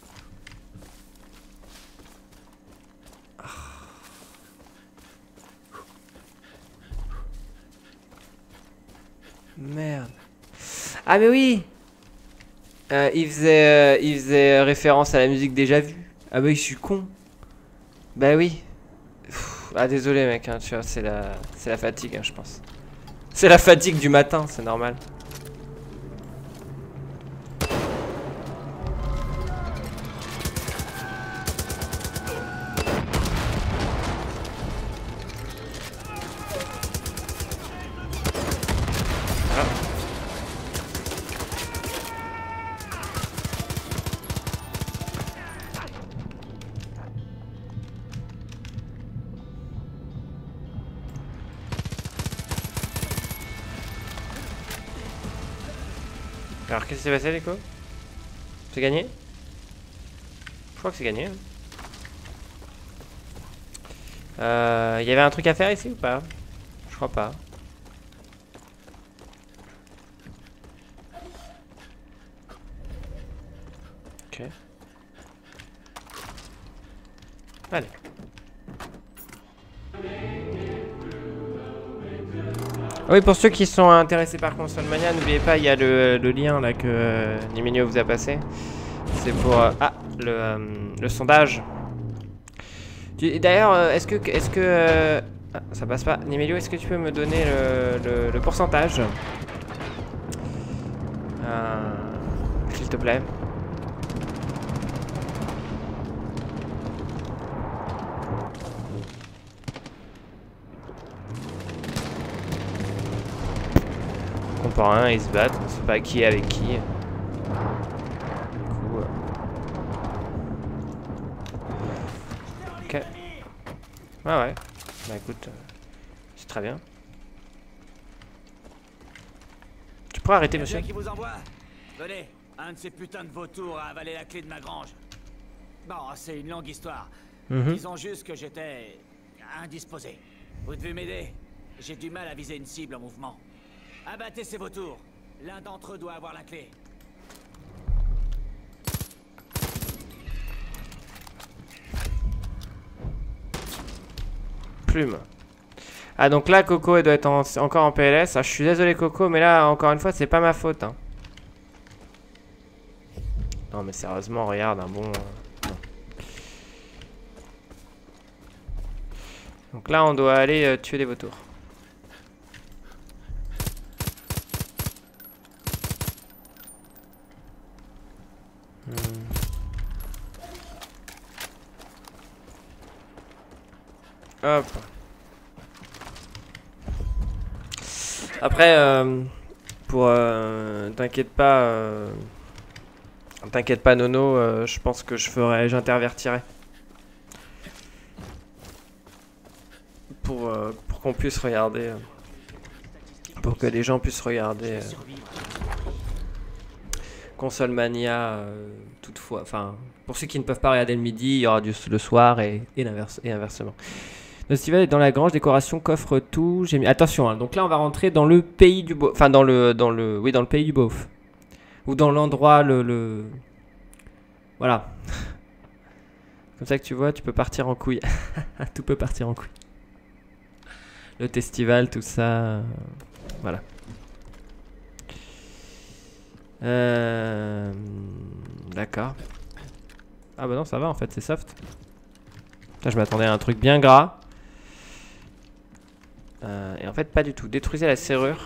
Merde. Ah mais oui. Il faisait référence à la musique déjà vue. Ah bah oui, je suis con. Bah oui. Ah désolé mec, hein, tu vois, c'est la fatigue, hein, je pense. C'est la fatigue du matin, c'est normal. Alors qu'est-ce qui s'est passé les co? C'est gagné? Je crois que c'est gagné. Il y avait un truc à faire ici ou pas? Je crois pas. Ok. Allez. Oui, pour ceux qui sont intéressés par Console Mania, n'oubliez pas, il y a le lien là que Nimenio vous a passé. C'est pour le sondage. D'ailleurs, est-ce que ah, ça passe pas. Nimenio, est-ce que tu peux me donner le pourcentage, s'il te plaît? Contemporains, ils se battent, on sait pas qui est avec qui. Du coup, ok. Ouais. Bah écoute, c'est très bien. Tu pourrais arrêter, monsieur? Qui vous envoie? Venez, un de ces putains de vautours a avalé la clé de ma grange. Bon, c'est une longue histoire. Disons juste que j'étais indisposé. Vous devez m'aider. J'ai du mal à viser une cible en mouvement. Abattez ces vautours. L'un d'entre eux doit avoir la clé. Plume. Ah donc là Coco elle doit être encore en PLS. Ah, je suis désolé Coco, mais là encore une fois c'est pas ma faute, hein. Non mais sérieusement regarde un bon... Non. Donc là on doit aller tuer des vautours. Hop. Après, pour t'inquiète pas Nono, je pense que j'intervertirai pour qu'on puisse regarder, pour que les gens puissent regarder Console Mania toutefois. Enfin, pour ceux qui ne peuvent pas regarder le midi, il y aura le soir et inversement. Festival est dans la grange, décoration, coffre, tout. J'ai mis... Attention, hein, donc là on va rentrer dans le pays du beauf. Enfin dans le pays du beauf. Ou dans l'endroit Voilà. Comme ça que tu vois, tu peux partir en couille. Tout peut partir en couille. Le festival, tout ça. Voilà. D'accord. Ah bah non, ça va en fait, c'est soft. Là, je m'attendais à un truc bien gras. Et en fait, pas du tout. Détruisez la serrure.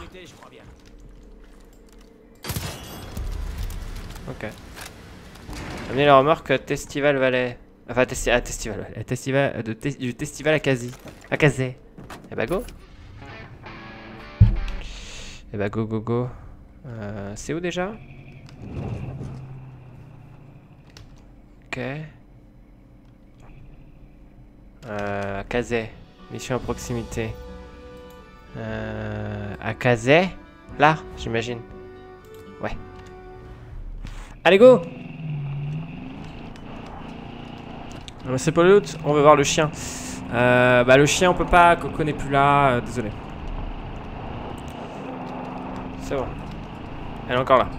Ok. Amenez la remorque Testival Valley. Enfin, Testival Valley. Du Testival à Kazi. À Kazé. Eh bah go. Eh bah go go go. C'est où déjà? Ok. À Kazé. Mission à proximité. À Kazé. Là, j'imagine. Ouais. Allez go. C'est pas le loot, on veut voir le chien. Bah le chien on peut pas, Coco n'est plus là, désolé. C'est bon. Elle est encore là.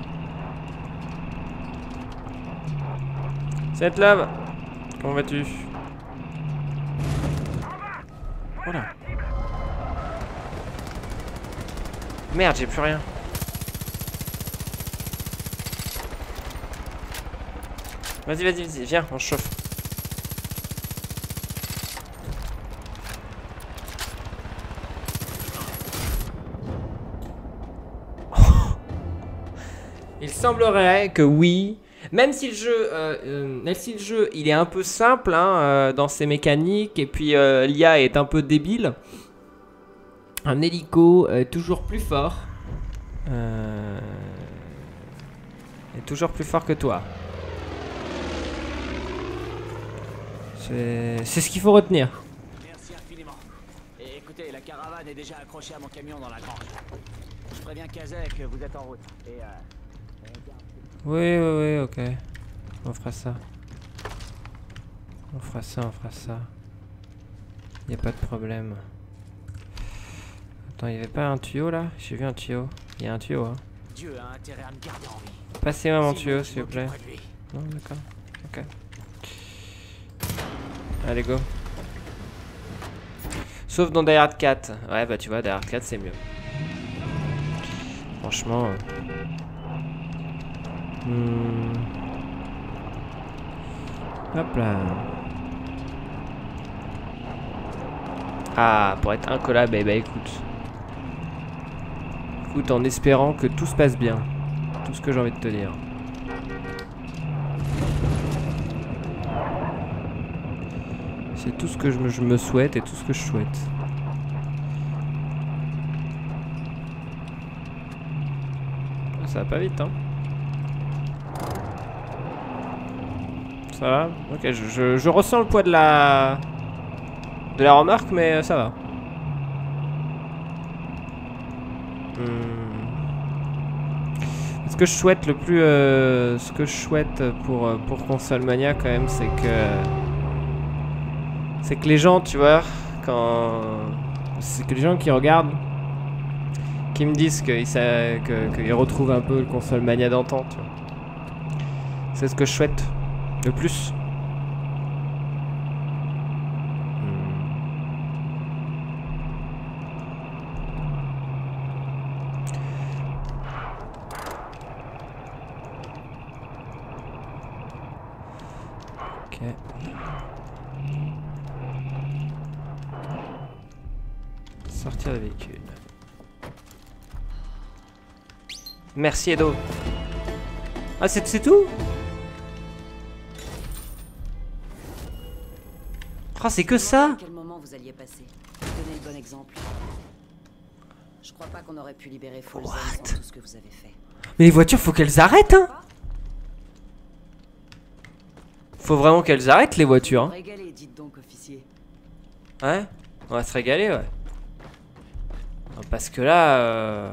Cette love. Comment vas-tu? Voilà. Merde, j'ai plus rien. Vas-y, vas-y, vas-y, viens, on se chauffe. Il semblerait que oui, même si le jeu, il est un peu simple hein, dans ses mécaniques, et puis l'IA est un peu débile, un hélico est toujours plus fort. Est toujours plus fort que toi. C'est ce qu'il faut retenir. Merci infiniment. Et écoutez, la caravane est déjà accrochée à mon camion dans la grange. Je préviens Kazek que vous êtes en route. Et oui, oui, oui, ok. On fera ça. On fera ça, on fera ça. Y a pas de problème. Attends, y avait pas un tuyau là? J'ai vu un tuyau. Il y a un tuyau, hein. Dieu a intérêt à me garder en vie. Passez-moi mon tuyau, s'il vous plaît. Non, d'accord. Ok. Allez, go. Sauf dans Die Hard 4. Ouais, bah tu vois, Die Hard 4, c'est mieux. Franchement... Hop là. Ah, pour être incollable, eh bah écoute. Écoute, en espérant que tout se passe bien. Tout ce que j'ai envie de te dire. C'est tout ce que je me souhaite et tout ce que je souhaite. Ça va pas vite, hein. Ça va? Ok, je ressens le poids de la remorque, mais ça va. Ce que je souhaite le plus... ce que je souhaite pour Console Mania, quand même, c'est que les gens, tu vois, c'est que les gens qui regardent, qui me disent qu'ils retrouvent un peu le Console Mania d'antan, tu vois. C'est ce que je souhaite le plus. Ok. Sortir le véhicule. Merci Edo. Ah c'est tout? Oh c'est que ça? À quel moment vous alliez passer? Donnez le bon exemple. Je crois pas qu'on aurait pu libérer Folsom sans tout ce que vous avez fait. Mais les voitures faut qu'elles arrêtent hein. Faut vraiment qu'elles arrêtent les voitures hein. Régalez, dites donc officier. Ouais, on va se régaler ouais. Parce que là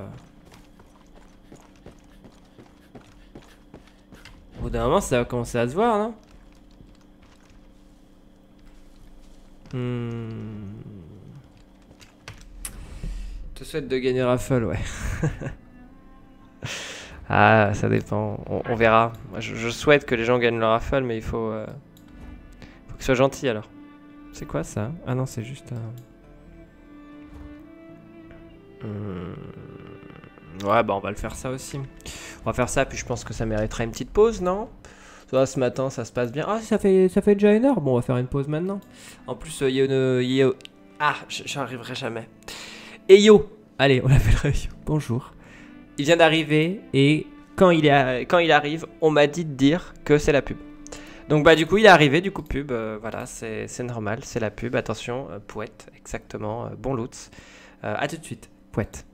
au bout d'un moment ça va commencer à se voir non? Je te souhaite de gagner Raffle ouais. Ah ça dépend, on verra. Moi, je souhaite que les gens gagnent le Raffle mais il faut qu'ils soient gentils alors. C'est quoi ça? Ah non c'est juste un... Ouais, bah on va le faire ça aussi. On va faire ça, puis je pense que ça mériterait une petite pause, non? Toi, ce matin, ça se passe bien. Ah, ça fait déjà 1 heure. Bon, on va faire une pause maintenant. En plus, Ah, j'arriverai jamais. Et yo! Allez, on l'appellera Yo. Bonjour. Il vient d'arriver et quand il arrive, on m'a dit de dire que c'est la pub. Donc bah du coup il est arrivé, du coup pub, voilà, c'est normal, c'est la pub, attention, Pouette, exactement, bon loot. À tout de suite, Pouette.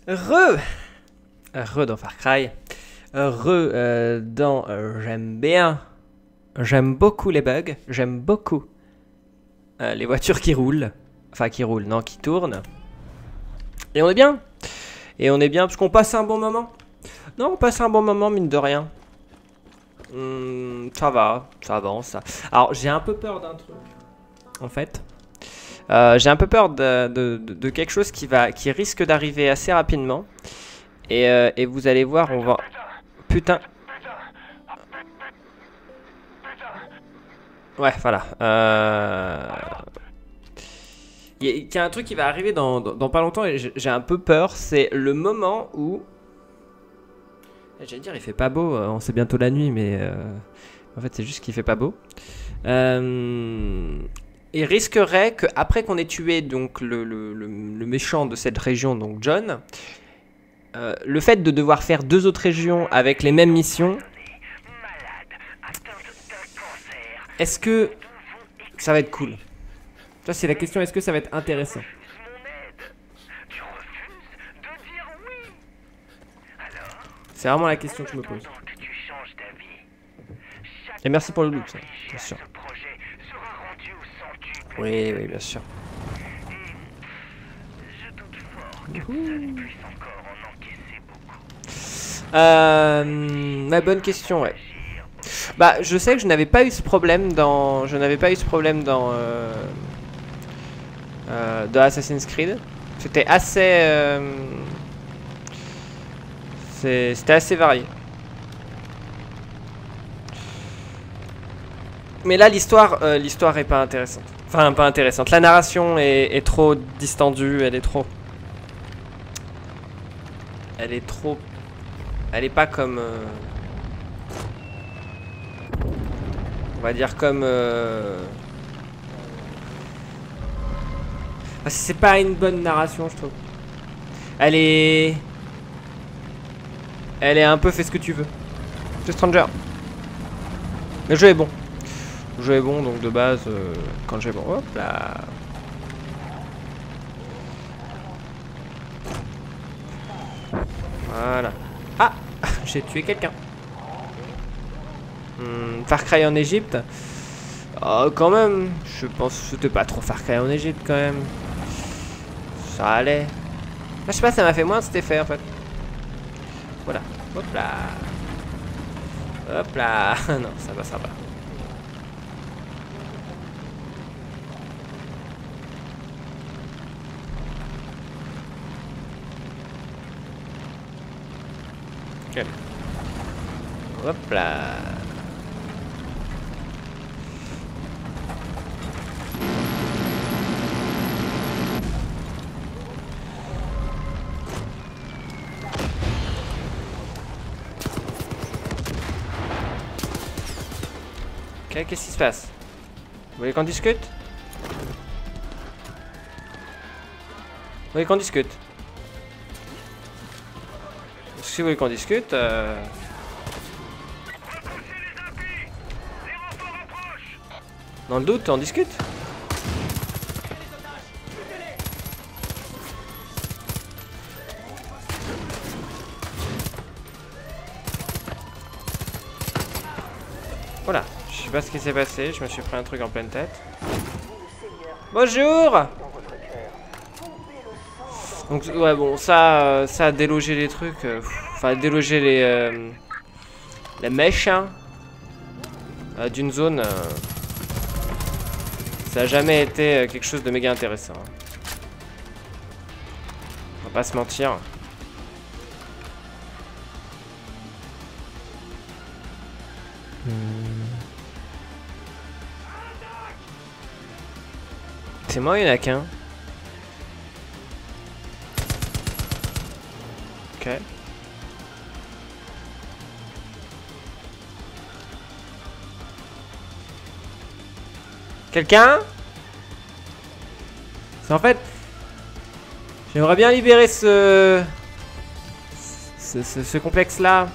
Re dans Far Cry. Dans j'aime bien. J'aime beaucoup les bugs. J'aime beaucoup les voitures qui roulent. Enfin qui roulent, non, qui tournent. Et on est bien. Et on est bien parce qu'on passe un bon moment. Non, on passe un bon moment, mine de rien. Ça va, ça avance. Ça. Alors, j'ai un peu peur d'un truc, en fait. J'ai un peu peur de quelque chose qui risque d'arriver assez rapidement. Et vous allez voir, on va... Putain. Ouais, voilà. Il y a un truc qui va arriver dans pas longtemps et j'ai un peu peur. C'est le moment où... J'allais dire, il fait pas beau, on sait bientôt la nuit, mais en fait, c'est juste qu'il fait pas beau. Il risquerait qu'après qu'on ait tué donc, le méchant de cette région, donc John, le fait de devoir faire 2 autres régions avec les mêmes missions, est-ce que ça va être cool? Ça, c'est la question, est-ce que ça va être intéressant? C'est vraiment la question que je me pose. Et merci pour le loot, ça, bien sûr. Oui, oui, bien sûr. Ouais, bonne question, ouais. Bah, je sais que je n'avais pas eu ce problème dans... dans Assassin's Creed. C'était assez... C'était assez varié. Mais là, l'histoire est pas intéressante. Enfin, pas intéressante. La narration est trop distendue. Elle est trop... Elle est pas comme... on va dire comme... c'est pas une bonne narration, je trouve. Elle est un peu fait ce que tu veux. C'est Stranger. Le jeu est bon. Le jeu est bon, donc de base, quand le jeu est bon... Hop là. Voilà. Ah, j'ai tué quelqu'un. Far Cry en Égypte. Oh, quand même. Je pense que c'était pas trop Far Cry en Égypte, quand même. Ça allait. Je sais pas, ça m'a fait moins cet effet, en fait. Voilà. Hop là. Hop là. Non, ça va, ça va. Ok. Hop là. Qu'est-ce qui se passe? Vous voulez qu'on discute? Vous voulez qu'on discute? Si vous voulez qu'on discute... Dans le doute, on discute? Voilà. Je sais pas ce qui s'est passé, je me suis pris un truc en pleine tête. Bonjour! Donc ouais bon ça a délogé les trucs, enfin délogé les mèches hein, d'une zone. Ça a jamais été quelque chose de méga intéressant. On va pas se mentir. C'est moi, il y en a qu'un. Ok. Quelqu'un? C'est en fait... J'aimerais bien libérer ce complexe-là.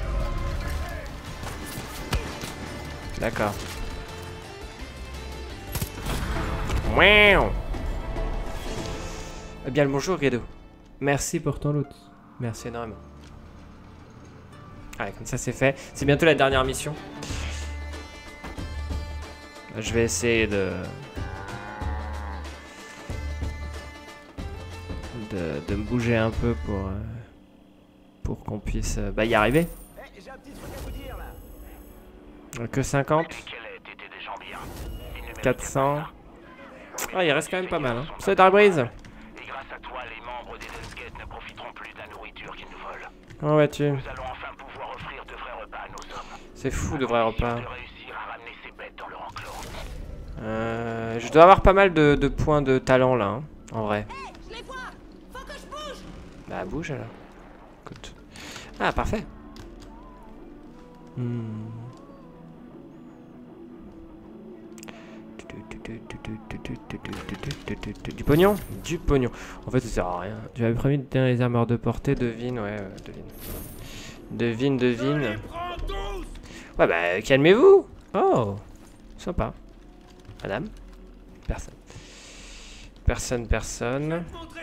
D'accord. Eh bien le bonjour Guido. Merci pour ton loot. Merci énormément. Allez, comme ça c'est fait. C'est bientôt la dernière mission. Je vais essayer de me bouger un peu pour qu'on puisse y arriver. J'ai un petit truc à vous dire là. Que 50. 400. Ah, il reste quand même pas mal. Hein. C'est Darbreeze. Et grâce à toi, les membres des Hellsgate ne profiteront plus de la nourriture qu'ils nous volent. Comment vas-tu? Nous allons enfin pouvoir offrir de vrais repas à nos hommes. C'est fou de vrais repas. De réussir à ramener ces bêtes dans leur enclos. Je dois avoir pas mal de points de talent là, hein, en vrai. Hey, je les vois. Faut que je bouge. Bah bouge alors. Écoute. Ah parfait. Du pognon? Du pognon. En fait ça sert à rien. Tu avais promis de tenir les armures de portée, devine, ouais, devine. Devine. Ouais bah calmez-vous. Oh, sympa. Madame? Personne.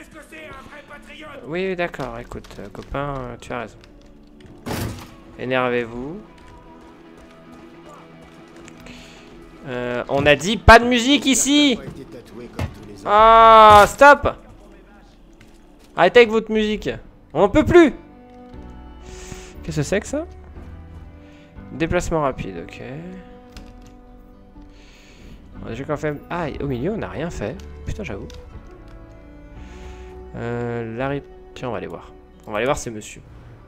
Oui, d'accord, écoute, copain, tu as raison. Énervez-vous. On a dit pas de musique ici! Ah, stop! Arrêtez avec votre musique. On n'en peut plus! Qu'est-ce que c'est que ça? Déplacement rapide, ok. J'ai quand même... Ah, au milieu, on n'a rien fait. Putain, j'avoue. Tiens, on va aller voir. On va aller voir ces messieurs.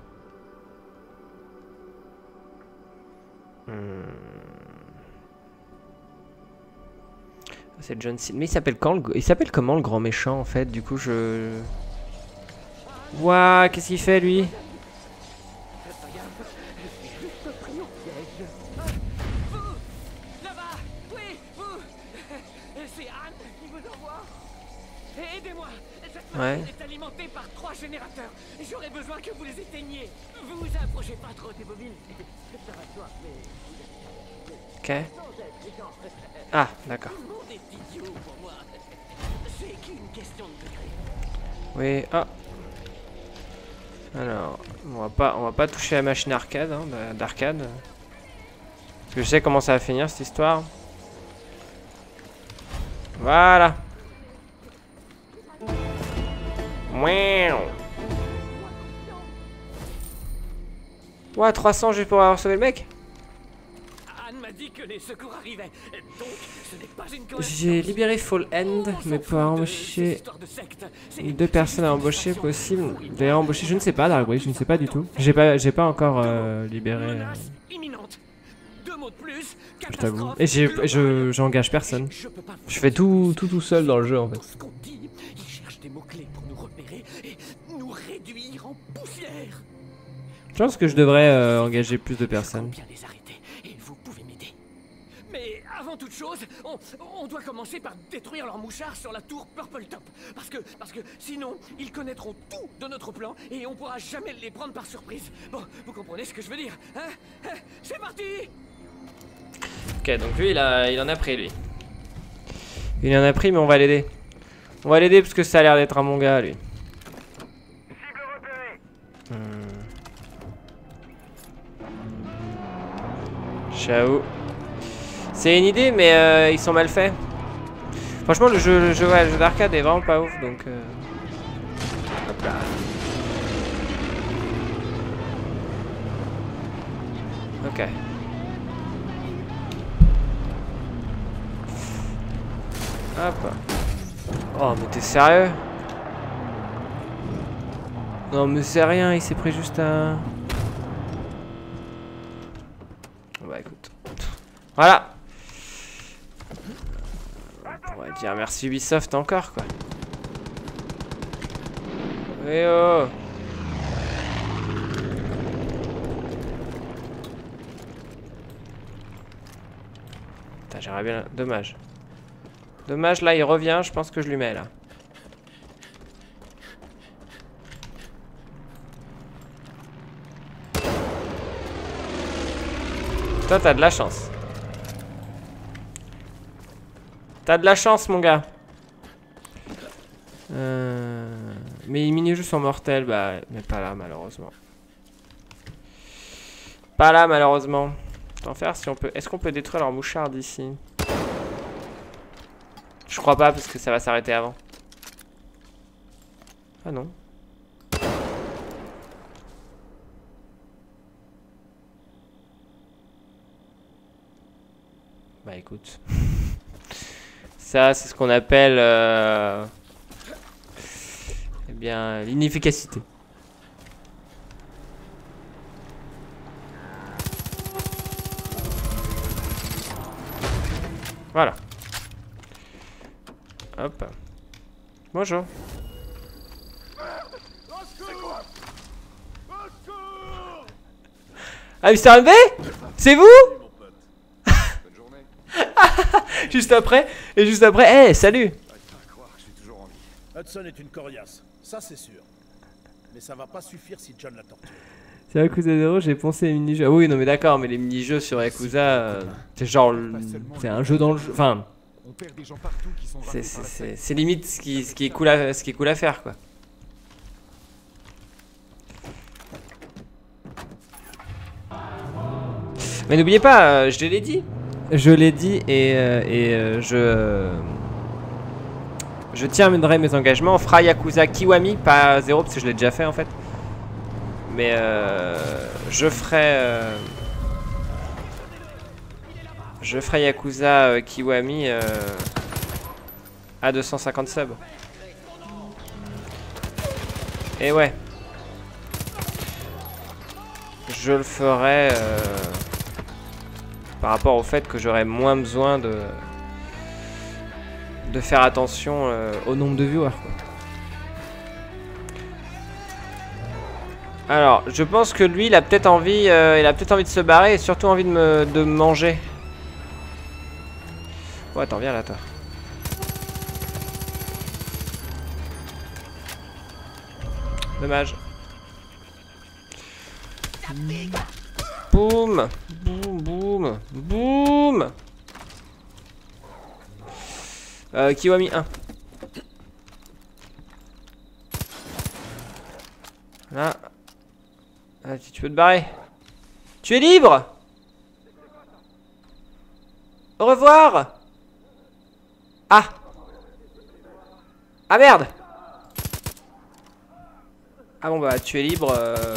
C'est John Cena. Mais il s'appelle quand il s'appelle comment le grand méchant en fait? Du coup, je... Ouah, qu'est-ce qu'il fait lui? Ouais. Est alimenté par 3 générateurs. J'aurais besoin que vous les éteigniez. Vous vous approchez pas trop des bobines. Ça va toi, mais... Ok. Ah, d'accord. Tout le monde est idiot pour moi. C'est qu'une question de degré. Oui, ah. Alors, on va pas toucher à la machine arcade, hein, d'arcade. Parce que je sais comment ça va finir cette histoire. Voilà. Ouais, 300 juste pour avoir sauvé le mec. Anne m'a dit que les secours arrivaient. Donc, ce n'est pas une coïncidence. J'ai libéré Fall End, mais pour embaucher 2 personnes à embaucher possible. D'ailleurs embaucher, je ne sais pas, Darkbreeze, je ne sais pas du tout. J'ai pas encore libéré. Je t'avoue. Et j'engage personne. Je fais tout seul dans le jeu en fait. Des mots-clés pour nous repérer et nous réduire en poussière. Je pense que je devrais engager plus de personnes. Bien les arrêter et vous pouvez m'aider. Mais avant toute chose, on doit commencer par détruire leurs mouchards sur la tour Purple Top. Parce que sinon, ils connaîtront tout de notre plan et on pourra jamais les prendre par surprise. Bon, vous comprenez ce que je veux dire, hein? C'est parti! Ok, donc lui, il en a pris, lui. Il en a pris, mais on va l'aider. On va l'aider parce que ça a l'air d'être un bon gars, lui. Ciao. C'est une idée, mais ils sont mal faits. Franchement, le jeu d'arcade est vraiment pas ouf, donc... Hop là. Ok. Hop. Oh, mais t'es sérieux? Non, mais c'est rien, il s'est pris juste un... Bah écoute. Voilà. On pourrait dire merci Ubisoft encore, quoi. Eh oh. Putain, j'aimerais bien... Dommage. Dommage, là, il revient. Je pense que je lui mets, là. Toi, t'as de la chance. T'as de la chance, mon gars. Mais les mini-jeux sont mortels, bah, mais pas là malheureusement. Pas là malheureusement. T'en faire si on peut. Est-ce qu'on peut détruire leur mouchard d'ici? Je crois pas parce que ça va s'arrêter avant. Ah non. Bah écoute. Ça c'est ce qu'on appelle eh bien l'inefficacité. Voilà. Hop. Bonjour. Ah, Mr. MV? C'est vous? Juste après. Et juste après. Hey, salut. Hudson est une coriace, ça c'est sûr. Mais ça va pas suffire si John la torture. C'est Yakuza 0, j'ai pensé à mini-jeux. Ah oui, non mais d'accord, mais les mini-jeux sur Yakuza, c'est genre, c'est un jeu dans le jeu. Enfin, c'est limite ce qui est cool à faire quoi. Mais n'oubliez pas, je l'ai dit. Je l'ai dit et je tiendrai mes engagements. On fera Yakuza Kiwami, pas 0 parce que je l'ai déjà fait en fait. Mais je ferai Yakuza Kiwami à 250 subs. Et ouais. Je le ferai par rapport au fait que j'aurai moins besoin de faire attention au nombre de viewers quoi. Alors, je pense que lui, il a peut-être envie, de se barrer et surtout envie de me manger. Oh, attends, viens là, toi. Dommage. Boum, boum, boum, boum. Kiwami 1. Là. Ah, tu peux te barrer. Tu es libre. Au revoir. Ah. Ah merde. Ah bon bah tu es libre.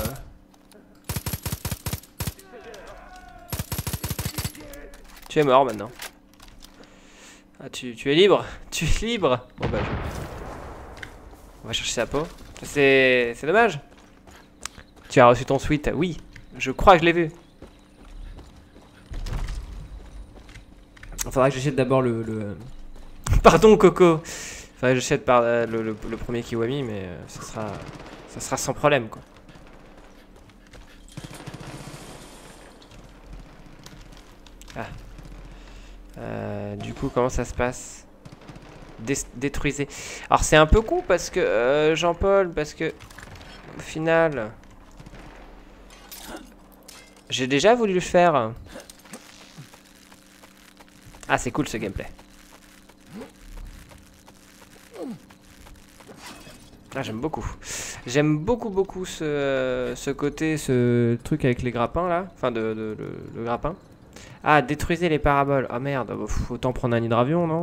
Tu es mort maintenant. Ah tu es libre. Tu es libre. Bon bah on va chercher sa peau. C'est dommage. Tu as reçu ton suite, oui, je crois que je l'ai vu. Il faudra que j'achète d'abord le... Pardon Coco. Il faudra que j'achète par le premier Kiwami, mais ça sera sans problème quoi. Ah. Du coup, comment ça se passe? Détruisez. Alors c'est un peu con parce que Jean-Paul, parce que au final... J'ai déjà voulu le faire. Ah, c'est cool ce gameplay. Ah, j'aime beaucoup. J'aime beaucoup ce côté, ce truc avec les grappins là. Enfin, le grappin. Ah, détruisez les paraboles. Ah merde, autant prendre un hydravion, non?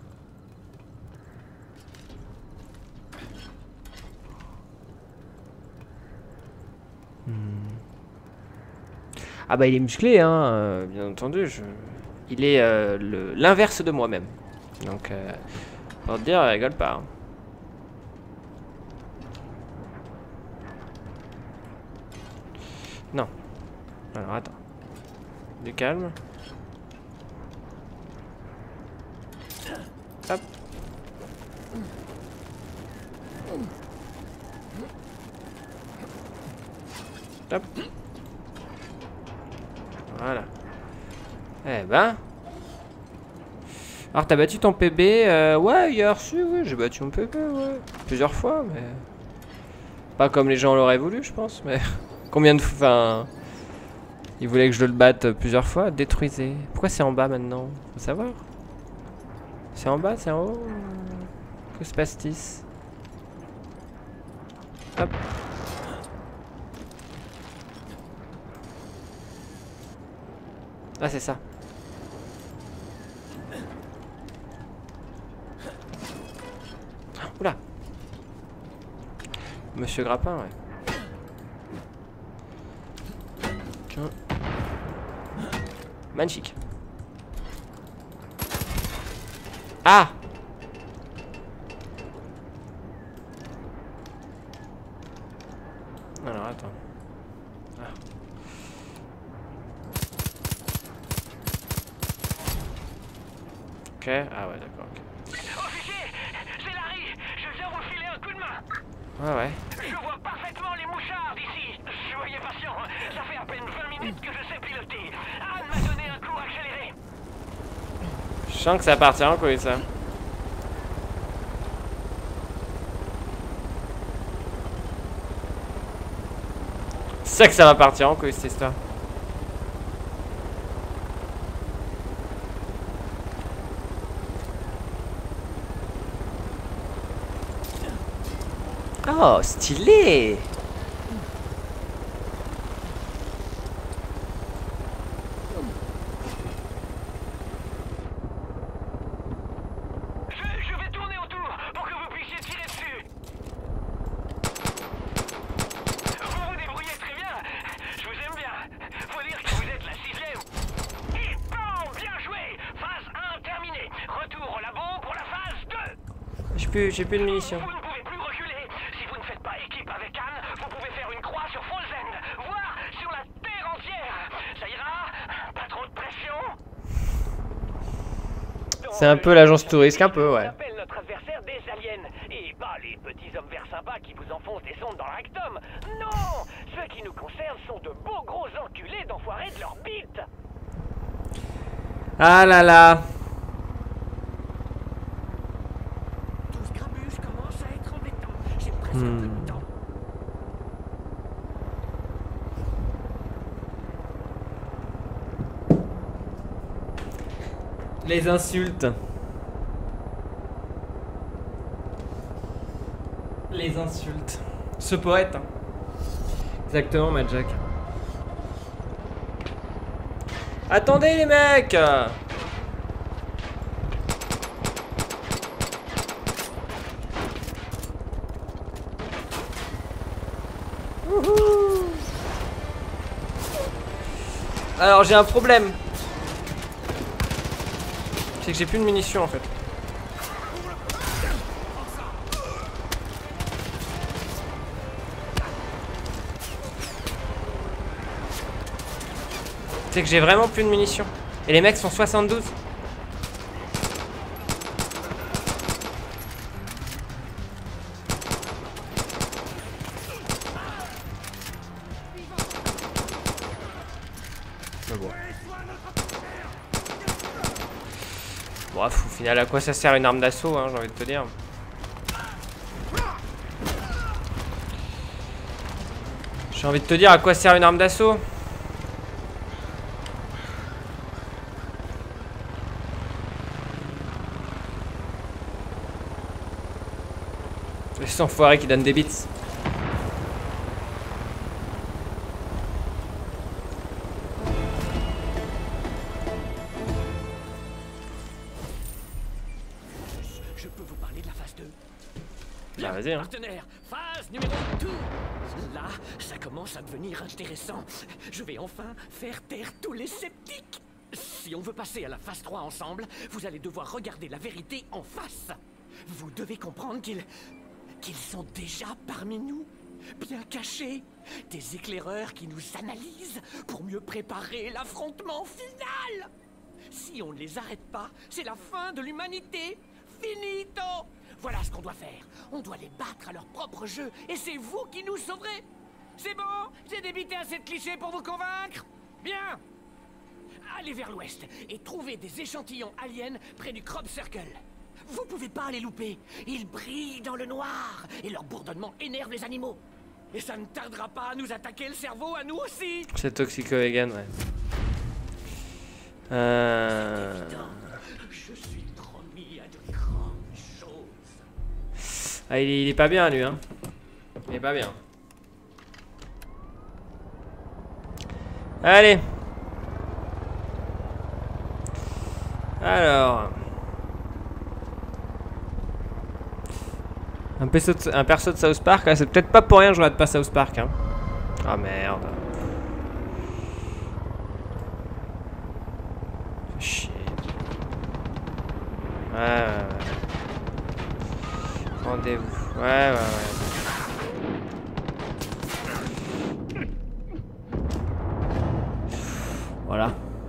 Ah bah il est musclé hein, bien entendu. Il est l'inverse de moi-même. Donc pour te dire, rigole pas. Hein. Non. Alors attends. Du calme. Hop. Hop. Voilà. Eh ben. Alors t'as battu ton PB ouais, hier, si, oui, j'ai battu mon PB, ouais. Plusieurs fois, mais... Pas comme les gens l'auraient voulu, je pense, mais... Combien de fois... Enfin... Ils voulaient que je le batte plusieurs fois. Détruisez. Pourquoi c'est en bas maintenant? Faut savoir. C'est en bas, c'est en haut? Que se passe-t-il? Hop. Ah, c'est ça. Oula. Monsieur Grappin, ouais. Tiens. Magnifique. Ah! Alors, attends. Ah. Ok, ah ouais, d'accord. Okay. Officier, c'est Larry. Je viens vous filer un coup de main. Ouais, ouais. Je vois parfaitement les mouchards d'ici. Soyez patient. Ça fait à peine 20 minutes que je sais piloter. Anne m'a donné un coup accéléré. Je sens que ça appartient en couille, ça. C'est ça que ça va partir en couille, cette histoire. Oh, stylé! Je vais tourner autour pour que vous puissiez tirer dessus. Vous vous débrouillez très bien. Je vous aime bien. Faut dire que vous êtes la 6e. Et bon, bien joué. Phase 1 terminée. Retour au labo pour la phase 2. J'ai plus de munitions. Vous ne pouvez plus reculer. Si vous ne faites pas équipe avec Anne, vous pouvez faire une croix sur Folzen, voire sur la Terre entière. Ça ira? Pas trop de pression? C'est un peu l'agence touriste, un peu, ouais. On appelle notre adversaire des aliens. Et pas les petits hommes verts sympas qui vous enfoncent des sondes dans le rectum. Non! Ceux qui nous concernent sont de beaux gros enculés d'enfoirés de leur bite. Ah là là. Tout ce grabuge commence à être embêtant. J'ai presque un peu de temps. Les insultes. Les insultes. Ce poète. Hein. Exactement, Mad Jack. Attendez, les mecs! Wouhou! Alors, j'ai un problème. C'est que j'ai plus de munitions en fait. C'est que j'ai vraiment plus de munitions. Et les mecs sont 72. Mais bon. Bref, au final, à quoi ça sert une arme d'assaut, hein, j'ai envie de te dire. J'ai envie de te dire à quoi sert une arme d'assaut. Les enfoirés qui donnent des bits. Je peux vous parler de la phase 2. Bah vas-y hein. Partenaire, phase numéro 2. Là, ça commence à devenir intéressant. Je vais enfin faire taire tous les sceptiques. Si on veut passer à la phase 3 ensemble, vous allez devoir regarder la vérité en face. Vous devez comprendre qu'ils sont déjà parmi nous, bien cachés. Des éclaireurs qui nous analysent pour mieux préparer l'affrontement final. Si on ne les arrête pas, c'est la fin de l'humanité. Finito! Voilà ce qu'on doit faire. On doit les battre à leur propre jeu, et c'est vous qui nous sauverez. C'est bon? J'ai débité assez de clichés pour vous convaincre? Bien! Allez vers l'ouest et trouvez des échantillons aliens près du Crop Circle. Vous pouvez pas les louper. Ils brillent dans le noir et leur bourdonnement énerve les animaux. Et ça ne tardera pas à nous attaquer le cerveau à nous aussi. C'est Toxico-Vegan, ouais. Je suis promis à de grandes choses. Ah, il est pas bien lui, hein. Il est pas bien. Allez. Alors. Un perso de South Park, ah, c'est peut-être pas pour rien que je regarde pas South Park. Hein. Ah merde. Chier. Ouais. Rendez-vous. Ouais. Voilà.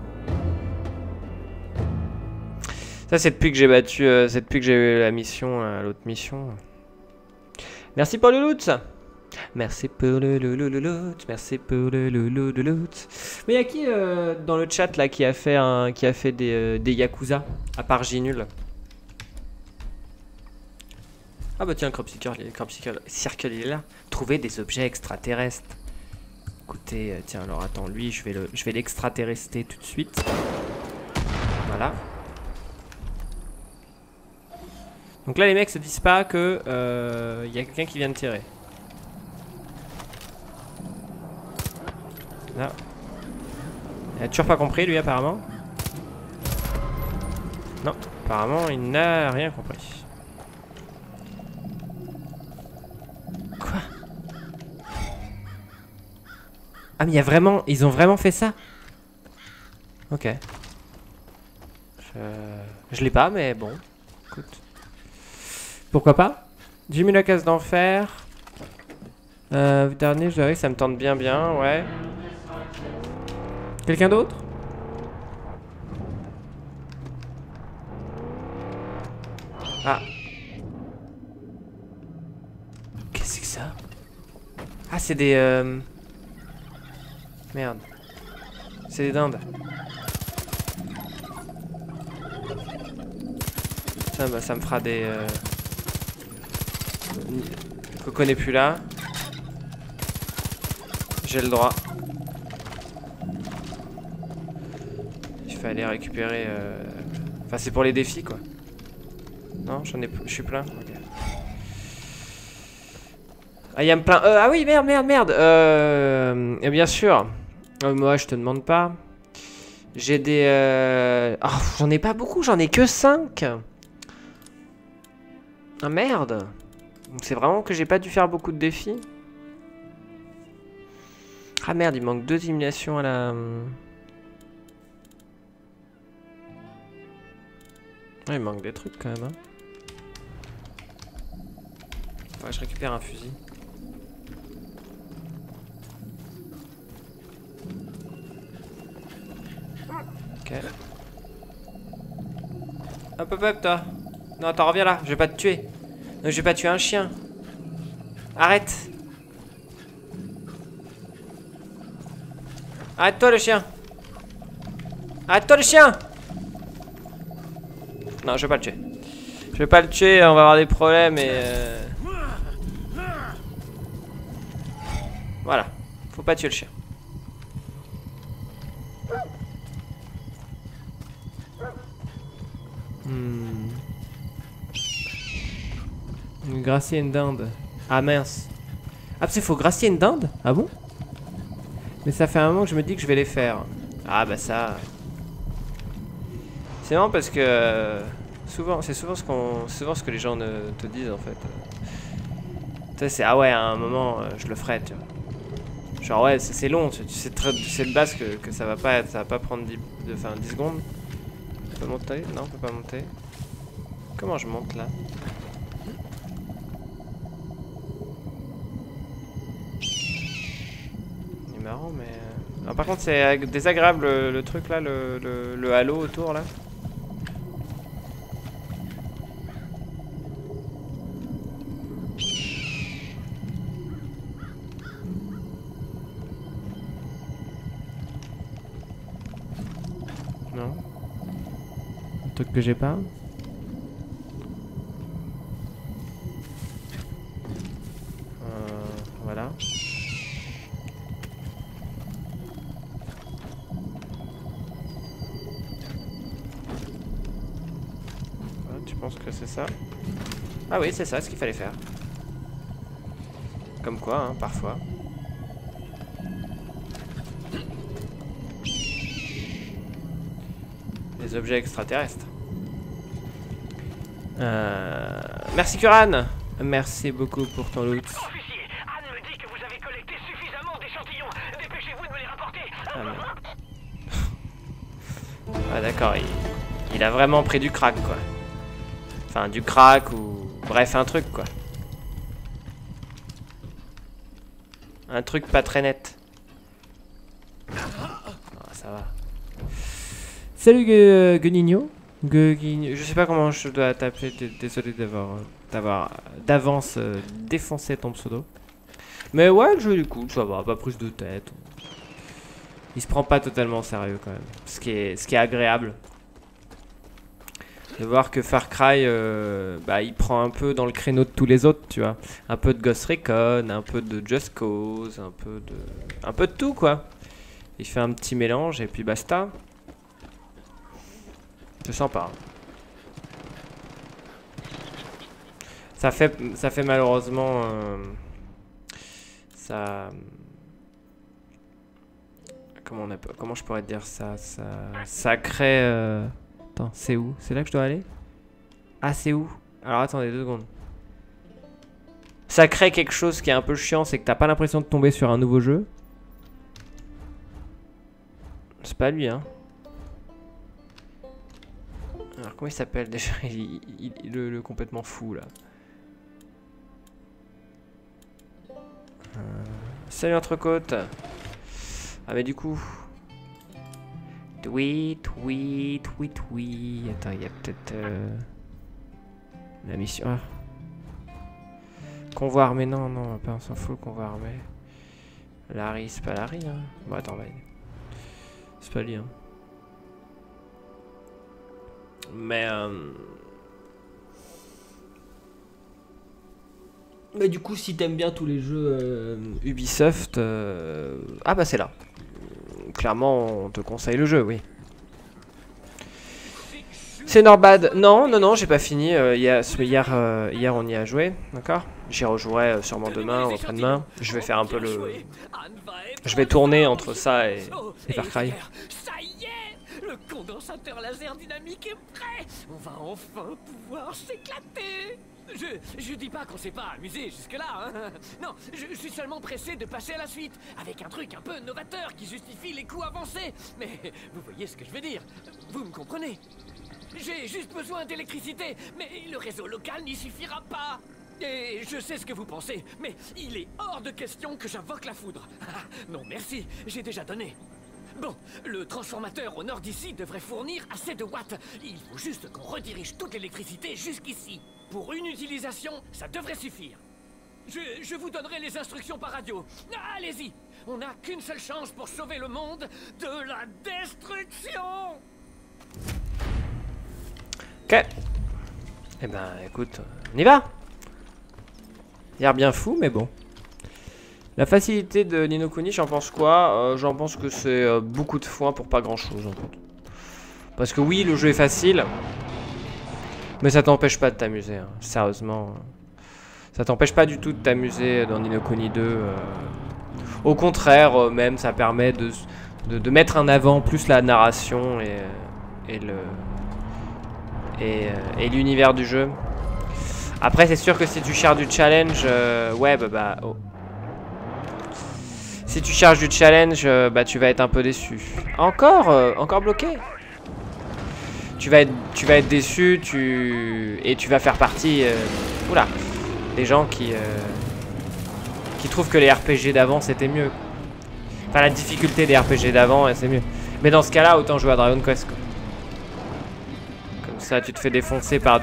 Ça c'est depuis que j'ai battu, c'est depuis que j'ai eu la mission, l'autre mission. Merci pour le loot. Merci pour le loot. Merci pour le loot. Mais y'a qui dans le chat là qui a fait des Yakuza à part J-Nul? Ah bah tiens, Crop Circle il est là. Trouver des objets extraterrestres. Écoutez, tiens alors attends, lui je vais l'extraterrester tout de suite. Voilà. Donc là les mecs se disent pas que y a quelqu'un qui vient de tirer. Là. Il a toujours pas compris lui apparemment. Non, apparemment il n'a rien compris. Quoi? Ah mais il y a vraiment, ils ont vraiment fait ça? Ok. Je l'ai pas mais bon, écoute. Pourquoi pas? J'ai mis la case d'enfer. Dernier, je dirais que ça me tente bien, ouais. Quelqu'un d'autre? Ah. Qu'est-ce que c'est que ça? Ah, c'est des... Merde. C'est des dindes. Ça, bah, ça me fera des... Coco n'est plus là. J'ai le droit. Il fallait récupérer... Enfin, c'est pour les défis, quoi. Non, j'en ai... Je suis plein. Ok. Ah, il y a plein... ah oui, merde. Et bien sûr. Moi, je te demande pas. J'ai des... Oh, j'en ai pas beaucoup, j'en ai que 5. Ah, merde. C'est vraiment que j'ai pas dû faire beaucoup de défis. Ah merde, il manque 2 éliminations à la... Ouais, il manque des trucs quand même. Hein. Faudrait que je récupère un fusil. Ok. Hop, toi. Non, attends, reviens là, je vais pas te tuer. Non, je vais pas tuer un chien. Arrête. Arrête-toi le chien. Arrête-toi le chien. Non, je vais pas le tuer. Je vais pas le tuer, on va avoir des problèmes et... Voilà. Faut pas tuer le chien. Gracier une dinde. Ah mince. Ah parce qu'il faut gracier une dinde? Ah bon? Mais ça fait un moment que je me dis que je vais les faire. Ah bah ça... C'est marrant parce que... C'est souvent ce que les gens te disent en fait. Tu sais, c'est ah ouais, à un moment je le ferai, tu vois. Genre ouais, c'est long, tu sais de base que ça va pas prendre 10 secondes. On peut monter? Non, on peut pas monter. Comment je monte là? Il est marrant mais... Ah, par contre c'est désagréable le truc là, le halo autour là. Non. Un truc que j'ai pas. Voilà. Tu penses que c'est ça? Ah oui, c'est ça ce qu'il fallait faire. Comme quoi, hein, parfois. Des objets extraterrestres. Merci Kuran. Merci beaucoup pour ton loot. Officier, Anne me dit que vous avez collecté suffisamment d'échantillons. Dépêchez-vous de me les rapporter. Ah d'accord, il a vraiment pris du crack quoi. Enfin du crack ou... Bref un truc quoi. Un truc pas très net. Ah, ça va. Salut Guenigno. Je sais pas comment je dois t'appeler. Désolé d'avoir d'avance défoncé ton pseudo. Mais ouais, le jeu du coup, ça va, pas prise de tête. Il se prend pas totalement au sérieux quand même. Ce qui est agréable. De voir que Far Cry, bah, il prend un peu dans le créneau de tous les autres, tu vois. Un peu de Ghost Recon, un peu de Just Cause, un peu de tout, quoi. Il fait un petit mélange et puis basta. C'est sympa. Ça fait malheureusement... Comment je pourrais te dire ça? Ça crée... Attends, c'est où? C'est là que je dois aller? Ah, c'est où? Alors attendez 2 secondes. Ça crée quelque chose qui est un peu chiant, c'est que t'as pas l'impression de tomber sur un nouveau jeu. C'est pas lui, hein. Alors comment il s'appelle déjà? le complètement fou là. Salut Entrecôte. Ah mais du coup... Oui. Attends, il y a peut-être... la mission... Ah. Convoi armé, non, pas on s'en fout, convoi armé. Larry, c'est pas Larry, hein. Bon, attends, va. C'est pas lui, hein. Mais du coup, si t'aimes bien tous les jeux Ubisoft... Ah bah c'est là. Clairement, on te conseille le jeu, oui. C'est Norbad. Non, j'ai pas fini. Hier, on y a joué, d'accord. J'y rejouerai sûrement demain ou après-demain. Je vais faire un peu le... Je vais tourner entre ça et Far Cry. Ça y est, le condensateur laser dynamique est prêt. On va enfin pouvoir s'éclater. Je dis pas qu'on s'est pas amusé jusque-là, hein. Non, je suis seulement pressé de passer à la suite, avec un truc un peu novateur qui justifie les coups avancés. Mais vous voyez ce que je veux dire? Vous me comprenez? J'ai juste besoin d'électricité, mais le réseau local n'y suffira pas. Et je sais ce que vous pensez, mais il est hors de question que j'invoque la foudre. Non merci, j'ai déjà donné. Bon, le transformateur au nord d'ici devrait fournir assez de watts. Il faut juste qu'on redirige toute l'électricité jusqu'ici. Pour une utilisation, ça devrait suffire. Je vous donnerai les instructions par radio. Allez-y, on n'a qu'une seule chance pour sauver le monde de la destruction. Ok. Eh ben, écoute, on y va. L'air bien fou, mais bon. La facilité de Ni no Kuni, j'en pense quoi? J'en pense que c'est beaucoup de foin pour pas grand chose en fait. Parce que oui, le jeu est facile, mais ça t'empêche pas de t'amuser, hein. Sérieusement. Ça t'empêche pas du tout de t'amuser dans Ni no Kuni 2. Au contraire, même, ça permet de mettre en avant plus la narration et l'univers du jeu. Après, c'est sûr que si tu cherches du challenge, ouais, oh. Si tu cherches du challenge, bah tu vas être un peu déçu. Encore bloqué. Tu vas être déçu, et tu vas faire partie, oula, des gens qui trouvent que les RPG d'avant c'était mieux. Enfin, la difficulté des RPG d'avant, c'est mieux. Mais dans ce cas-là, autant jouer à Dragon Quest, quoi. Comme ça, tu te fais défoncer par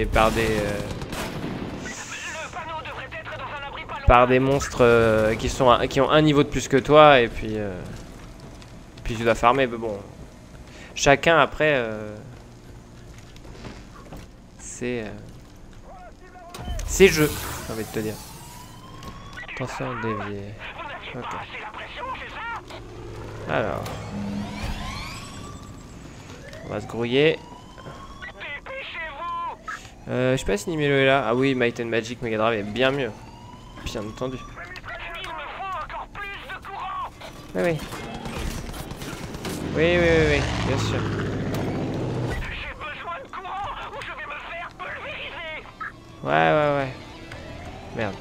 des monstres qui ont un niveau de plus que toi, et puis tu dois farmer. Mais bon, chacun après c'est jeu, j'ai envie de te dire. Attention, dévier. Ok. Alors, on va se grouiller. Je sais pas si Nimelo est là. Ah oui, Might and Magic Mega Drive est bien mieux. Bien entendu. Oui, oui. Oui, oui, oui, oui, bien sûr. J'ai besoin de courant ou je vais me faire pulvériser. Ouais, ouais, ouais. Merde.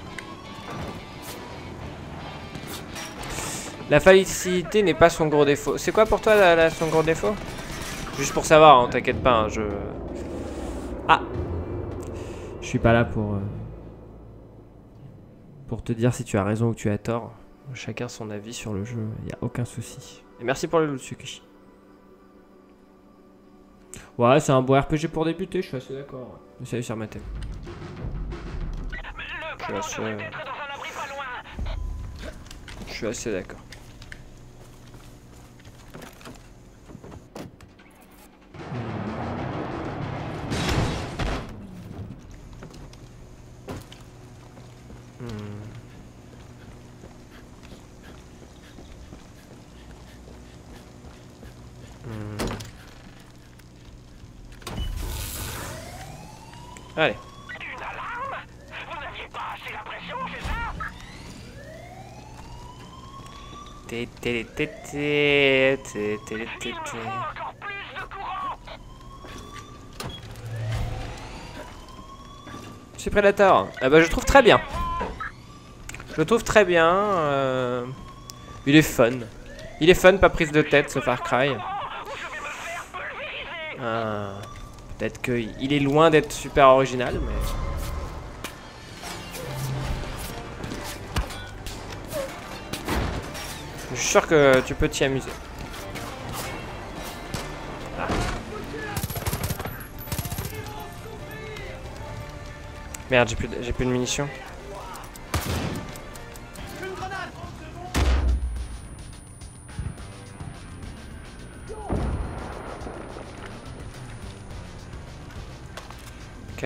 La facilité n'est pas son gros défaut. C'est quoi pour toi son gros défaut? Juste pour savoir, hein, t'inquiète pas, hein, je... Ah! Je suis pas là pour te dire si tu as raison ou tu as tort. Chacun son avis sur le jeu, il n'y a aucun souci. Et merci pour le loot, Tsukishi. Ouais, c'est un beau RPG pour débuter, je suis assez d'accord. Salut sur ma thème. Je suis assez d'accord. Allez. Une alarme? Vous n'aviez pas assez la pression, c'est ça? Encore plus de courant. Je suis Predator. Ah bah je trouve très bien. Je le trouve très bien. Il est fun. Il est fun, pas prise de tête ce Far Cry. Peut-être qu'il est loin d'être super original, mais... Je suis sûr que tu peux t'y amuser. Ah. Merde, j'ai plus de munitions. Ok.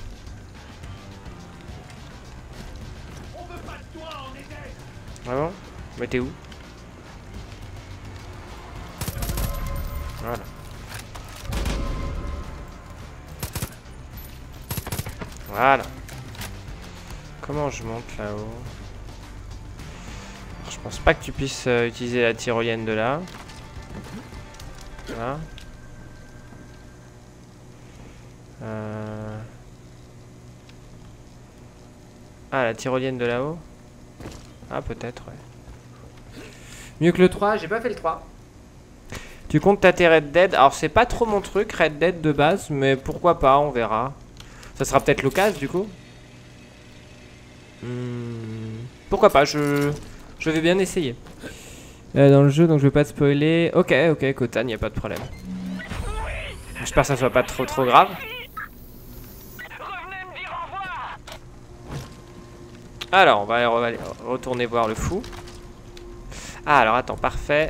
Ah bon? Mais t'es où? Voilà. Voilà. Comment je monte là-haut? Je pense pas que tu puisses utiliser la tyrolienne de là. Voilà. Ah, la tyrolienne de là-haut? Ah, peut-être, ouais. Mieux que le 3, j'ai pas fait le 3. Tu comptes tâter Red Dead? Alors, c'est pas trop mon truc, Red Dead de base, mais pourquoi pas, on verra. Ça sera peut-être l'occasion, du coup. Pourquoi pas, je vais bien essayer. Dans le jeu, donc je vais pas te spoiler. Ok, ok, Kotan, y a pas de problème. J'espère que ça soit pas trop grave. Alors, on va aller retourner voir le fou. Ah, alors attends, parfait.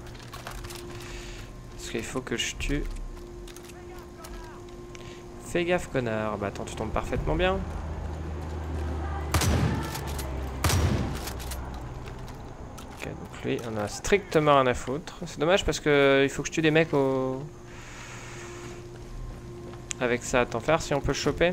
Parce qu'il faut que je tue. Fais gaffe, connard. Bah attends, tu tombes parfaitement bien. Ok, donc lui, on a strictement rien à foutre. C'est dommage parce que il faut que je tue des mecs au... Avec ça, attends, faire si on peut le choper.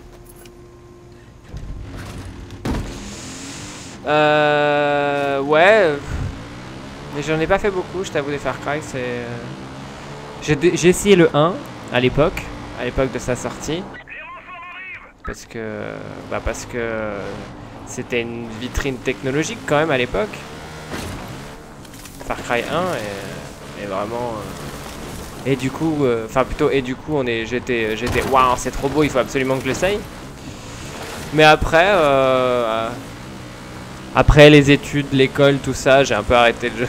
Ouais. Mais j'en ai pas fait beaucoup, je t'avoue, des Far Cry, c'est... J'ai essayé le 1 à l'époque de sa sortie. Parce que c'était une vitrine technologique quand même à l'époque. Far Cry 1 est vraiment... Et du coup, j'étais waouh, c'est trop beau, il faut absolument que je l'essaye. Mais après, après les études, l'école, tout ça, j'ai un peu arrêté de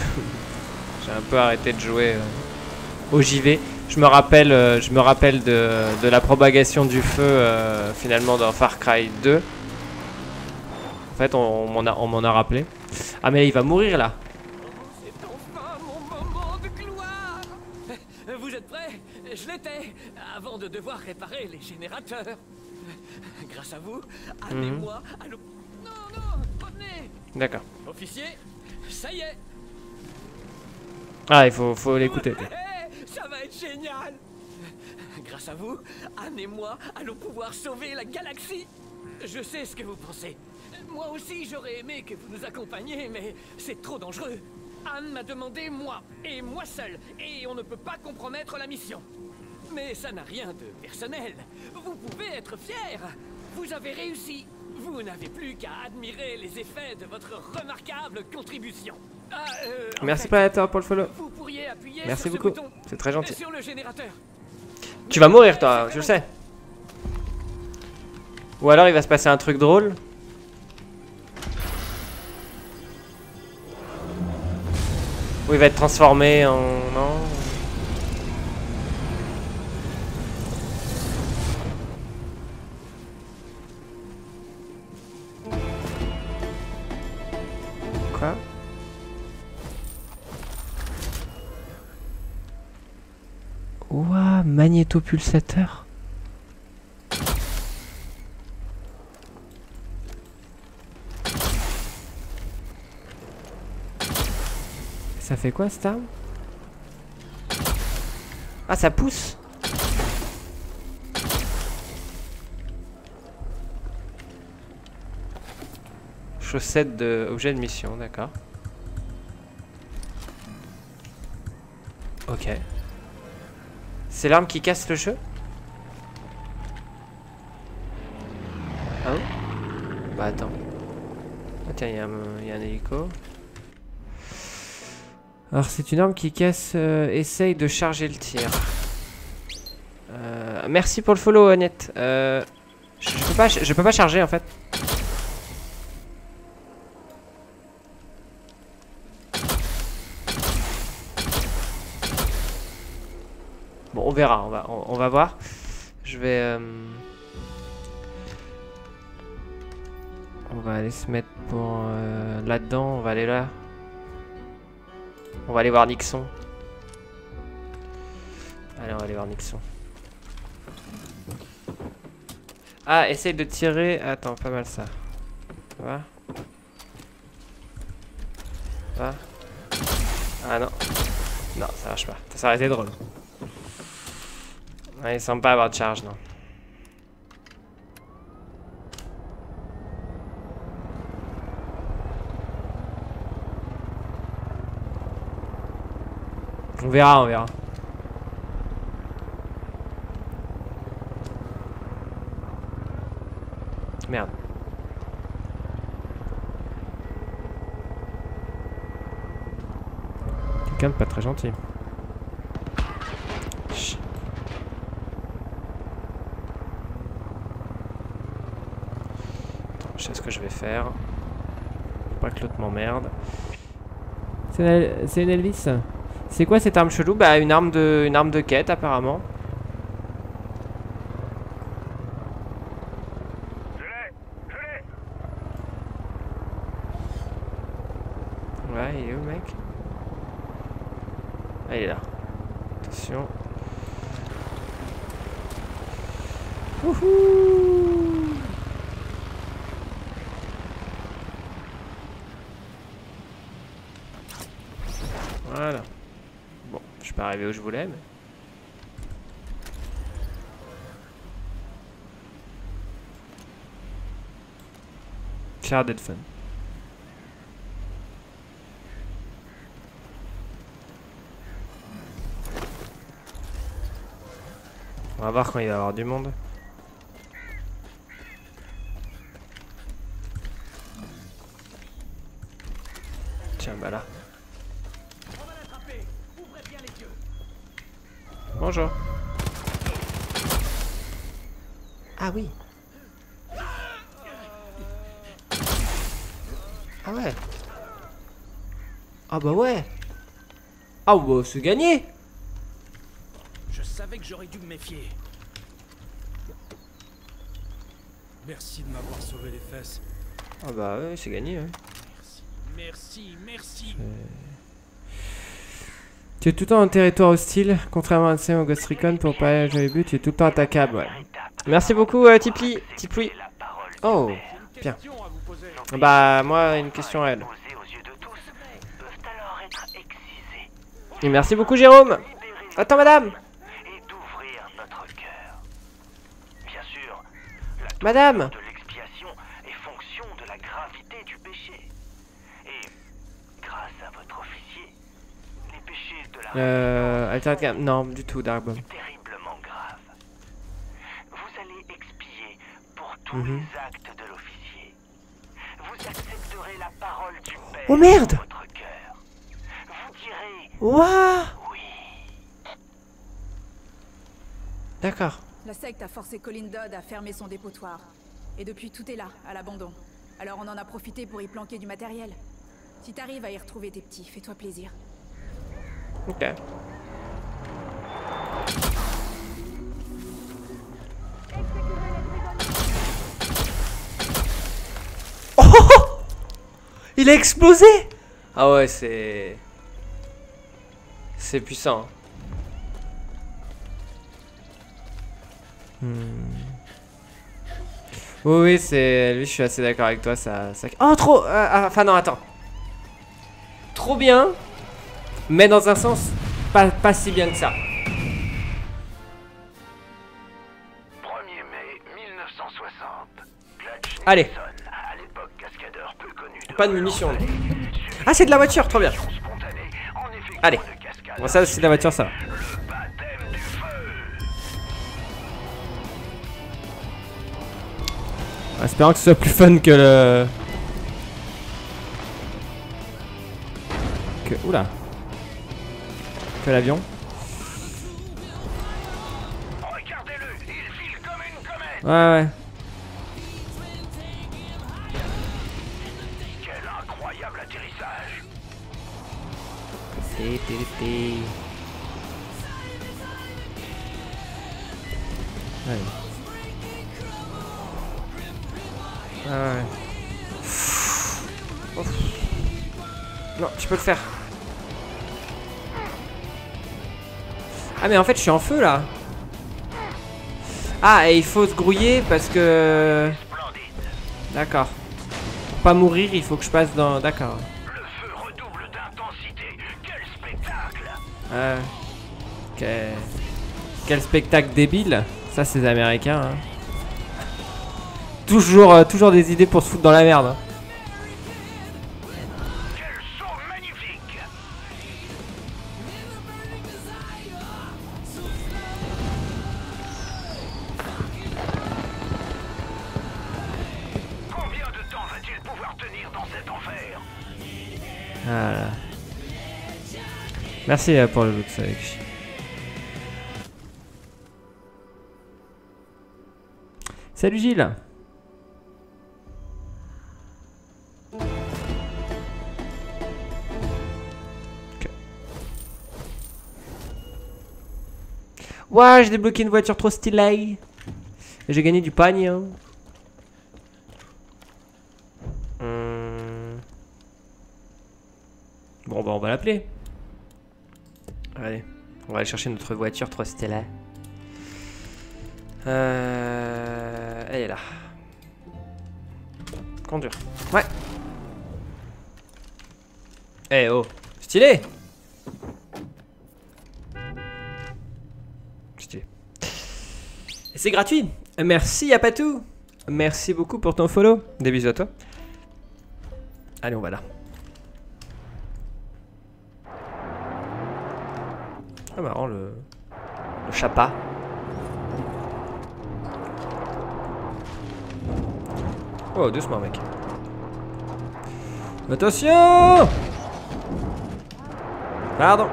jouer au JV. Je me rappelle de la propagation du feu finalement dans Far Cry 2. En fait, on m'en a rappelé. Ah mais il va mourir là. C'est enfin mon moment de gloire. Vous êtes prêts? Je l'étais avant de devoir réparer les générateurs. Grâce à vous, Anne et moi allons... Non, revenez. D'accord. Officier, ça y est. Ah, il faut l'écouter. Ça va être génial. Grâce à vous, Anne et moi allons pouvoir sauver la galaxie. Je sais ce que vous pensez. Moi aussi, j'aurais aimé que vous nous accompagniez, mais c'est trop dangereux. Anne m'a demandé moi, et moi seul, et on ne peut pas compromettre la mission. Mais ça n'a rien de personnel. Vous pouvez être fiers. Vous avez réussi. Vous n'avez plus qu'à admirer les effets de votre remarquable contribution. Merci Predator pour le follow. Vous pourriez appuyer Merci sur ce beaucoup, bouton c'est très gentil. sur le générateur. Tu vas mourir toi, je le sais. Ou alors il va se passer un truc drôle. Ou il va être transformé en... Non. Quoi? Ouah, magnétopulsateur. Ça fait quoi cette arme? Ah, ça pousse. Chaussette de objet de mission, d'accord. Ok. C'est l'arme qui casse le jeu? Ah oui? Bah attends. Ah tiens, il y a un hélico. Alors c'est une arme qui casse, essaye de charger le tir. Merci pour le follow Annette. Je peux pas charger en fait. Bon on verra, on va voir. Je vais... On va aller se mettre pour là-dedans, on va aller là. On va aller voir Nixon. Allez, on va aller voir Nixon. Ah, essaye de tirer... Attends, pas mal ça. Ça va? Ça va? Ah non. Non, ça marche pas. Ça aurait été drôle. Ouais, il semble pas avoir de charge, non. On verra, on verra. Merde. Quelqu'un de pas très gentil. Chut. Attends, je sais ce que je vais faire. Faut pas que l'autre m'emmerde. C'est une Elvis. C'est quoi cette arme chelou? Bah une arme de quête apparemment. Ouais, il est où mec? Ah, il est là. Attention. Wouhou! Voilà. Bon, je suis pas arrivé où je voulais, mais... Ça a l'air d'être fun. On va voir quand il va y avoir du monde. Tiens, bah là. Bonjour. Ah oui. Ah ouais. Ah bah ouais. Ah bah c'est gagné. Je savais que j'aurais dû me méfier. Merci de m'avoir sauvé les fesses. Ah bah ouais, c'est gagné. Ouais. Merci. Tu es tout le temps en territoire hostile, contrairement à au Ghost Recon, pour pas aller au but, tu es tout le temps attaquable, ouais. Merci beaucoup, Tipli. Oh, bien. Bah, moi, une question à elle. Et merci beaucoup, Jérôme. Attends, madame. Madame. est fonction de la gravité du péché. Et grâce à votre officier, Altered Cam, non, du tout, Dark Bomb. Terriblement grave. Vous allez expier pour tous les actes de l'officier. Vous accepterez la parole du père. Oh merde! Dans votre cœur. Vous direz. Ouah! Oui. D'accord. La secte a forcé Colin Dodd à fermer son dépotoir. Et depuis, tout est là, à l'abandon. Alors on en a profité pour y planquer du matériel. Si t'arrives à y retrouver tes petits, fais-toi plaisir. Ok. Oh! Il a explosé! Ah ouais, c'est puissant. Oui, c'est... Lui, je suis assez d'accord avec toi, ça... Oh, trop... Enfin, non, attends. Trop bien, mais dans un sens, pas si bien que ça. 1er mai 1960. Clutch Allez. Nixon, à l'époque cascadeur peu connu de Pas de munitions. Ah, c'est de la voiture, trop bien. Allez. Bon, ça, c'est de la voiture, ça. Espérons que ce soit plus fun que le... Oula. Que l'avion. Ouais. Quel incroyable atterrissage. Allez. Ouais. Ouf. Non, tu peux le faire. Ah mais en fait je suis en feu là. Ah et il faut se grouiller parce que... D'accord. Pour pas mourir il faut que je passe dans... D'accord. Le feu redouble d'intensité. Quel spectacle. Quel spectacle débile. Ça c'est les Américains hein. Toujours des idées pour se foutre dans la merde hein. Voilà. Merci pour le loot, Alex. Salut Gilles. Okay. Ouah, j'ai débloqué une voiture trop stylée. Et j'ai gagné du panier. Hein. Bon bah on va l'appeler. Allez, on va aller chercher notre voiture trop stylée. Elle est là. Conduire. Ouais. Eh oh, stylé. Stylé. Et c'est gratuit. Merci Yapatou. Merci beaucoup pour ton follow. Des bisous à toi. Allez, on va là. Ah marrant le chapa. Oh doucement mec. Attention. Pardon.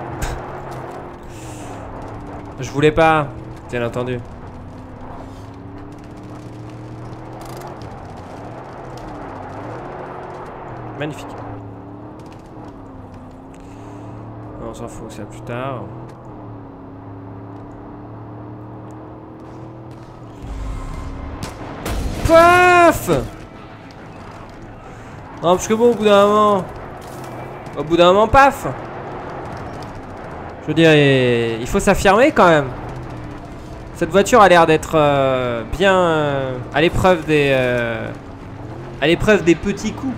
Je voulais pas, bien entendu. Magnifique. On s'en fout, ça plus tard. Paf! Non, parce que bon, au bout d'un moment, paf! Je veux dire, il faut s'affirmer quand même. Cette voiture a l'air d'être bien à l'épreuve des petits coups.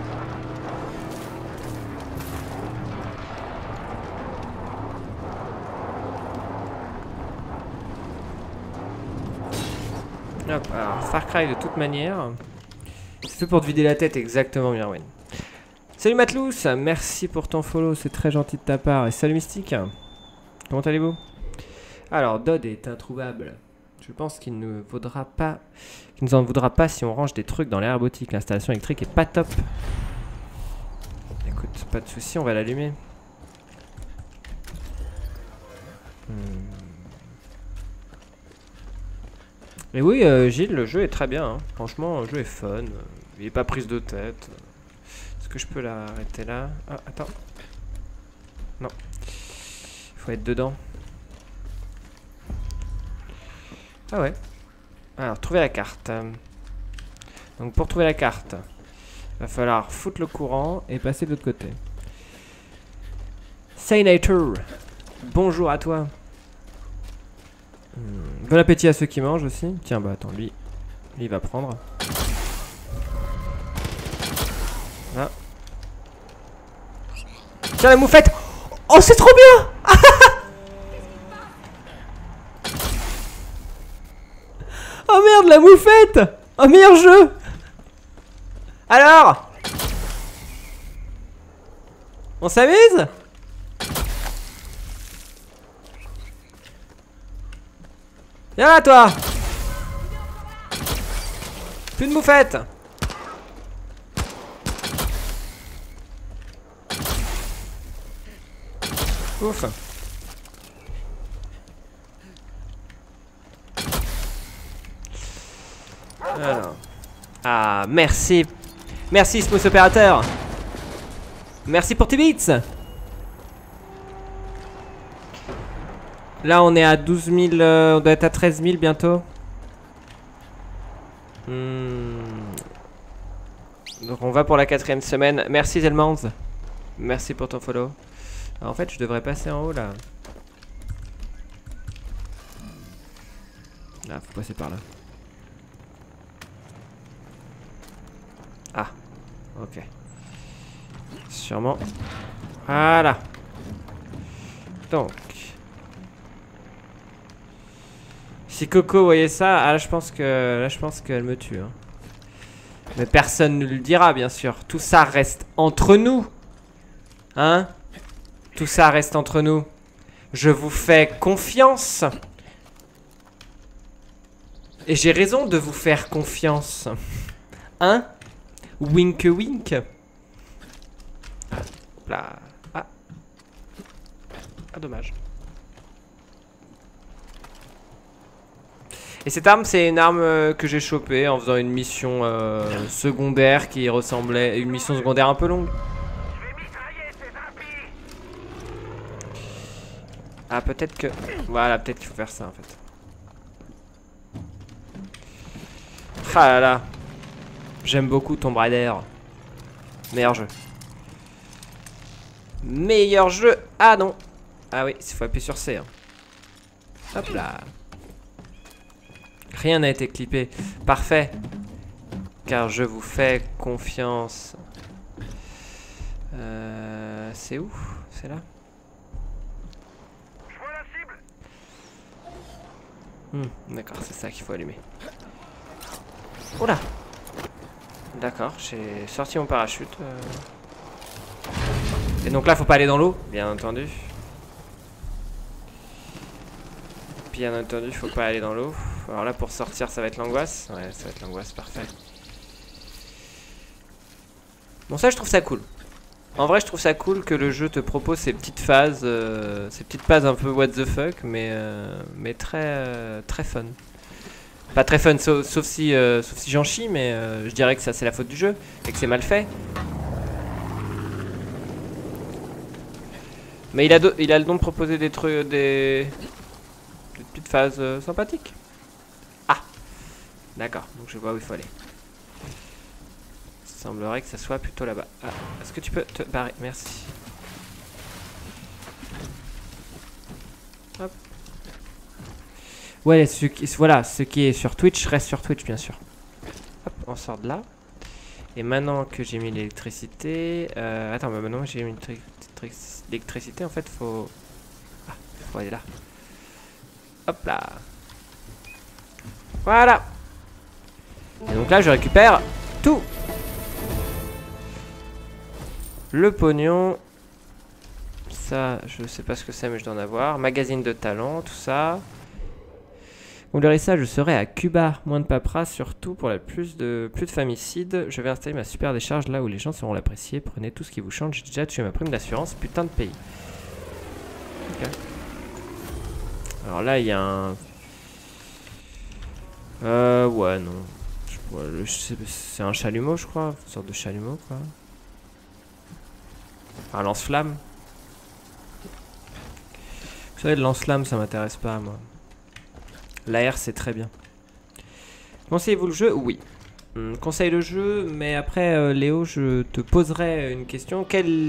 Hop, alors Far Cry de toute manière. C'est fait pour te vider la tête, exactement, Mirwin. Salut Matlous, merci pour ton follow, c'est très gentil de ta part. Et salut Mystique. comment allez-vous? Alors, Dodd est introuvable. Je pense qu'il ne vaudra pas... qu'il nous en voudra pas si on range des trucs dans l'air robotique. L'installation électrique est pas top. Écoute, pas de souci, on va l'allumer. Et oui, Gilles, le jeu est très bien. Hein. Franchement, le jeu est fun. Il est pas prise de tête. Est-ce que je peux l'arrêter là? Ah, attends. Non. Il faut être dedans. Ah ouais. Alors, trouver la carte. Donc, pour trouver la carte, il va falloir foutre le courant et passer de l'autre côté. Senator, bonjour à toi. Bon appétit à ceux qui mangent aussi. Tiens, bah attends, lui il va prendre. Là. Tiens, la moufette. Oh, c'est trop bien. Oh merde, la moufette. Oh, meilleur jeu. Alors, on s'amuse? Viens là, toi. Plus de moufette. Ouf. Alors. Ah, merci. Merci, Smooth Opérateur. Merci pour tes bits. Là, on est à 12 000. On doit être à 13 000 bientôt. Donc, on va pour la 4e semaine. Merci, Zelmans. Merci pour ton follow. Alors, en fait, je devrais passer en haut là. Là, faut passer par là. Ah, ok. Sûrement. Voilà. Donc. Si Coco voyait ça, ah, là je pense qu'elle me tue. Hein. Mais personne ne le dira, bien sûr. Tout ça reste entre nous. Hein? Tout ça reste entre nous. Je vous fais confiance. Et j'ai raison de vous faire confiance. Hein? Wink wink. Là. Ah. Ah, dommage. Et cette arme, c'est une arme que j'ai chopée en faisant une mission secondaire qui ressemblait à une mission secondaire un peu longue. Ah, peut-être que... Voilà, peut-être qu'il faut faire ça en fait. Ah là là. J'aime beaucoup Tomb Raider. Meilleur jeu. Meilleur jeu. Ah non. Ah oui, il faut appuyer sur C. Hein. Hop là. Rien n'a été clippé. Parfait. Car je vous fais confiance. C'est où? C'est là? D'accord, c'est ça qu'il faut allumer. Oh là. D'accord, j'ai sorti mon parachute. Et donc là, faut pas aller dans l'eau, bien entendu. Bien entendu, faut pas aller dans l'eau. Alors là, pour sortir, ça va être l'angoisse. Ouais, ça va être l'angoisse, parfait. Bon, ça, je trouve ça cool. En vrai, je trouve ça cool que le jeu te propose ces petites phases un peu what the fuck, mais très fun. Pas très fun, sauf si j'en chie, mais je dirais que ça c'est la faute du jeu et que c'est mal fait. Mais il a le don de proposer des trucs, des petites phases sympathiques. Ah, d'accord, donc je vois où il faut aller. Il semblerait que ça soit plutôt là-bas. Ah, est-ce que tu peux te barrer? Merci. Hop. Ouais, voilà, ce qui est sur Twitch reste sur Twitch, bien sûr. Hop, on sort de là. Et maintenant que j'ai mis l'électricité... attends, mais maintenant que j'ai mis l'électricité, en fait, faut... Ah, faut aller là. Hop là. Voilà. Et donc là, je récupère tout. ça, je sais pas ce que c'est, mais je dois en avoir. Magazine de talent, tout ça. Vous verrez ça, je serai à Cuba. Moins de paperasse, surtout pour la plus de famicides. Je vais installer ma super décharge là où les gens sauront l'apprécier. Prenez tout ce qui vous chante. J'ai déjà tué ma prime d'assurance. Putain de pays. Ok. Alors là, il y a un... ouais, non. C'est un chalumeau, je crois. Une sorte de chalumeau, quoi. Un lance-flamme. Vous savez, le lance-flamme, ça m'intéresse pas, moi. L'AR, c'est très bien. Conseillez-vous le jeu? Oui. Conseille le jeu, mais après, Léo, je te poserai une question.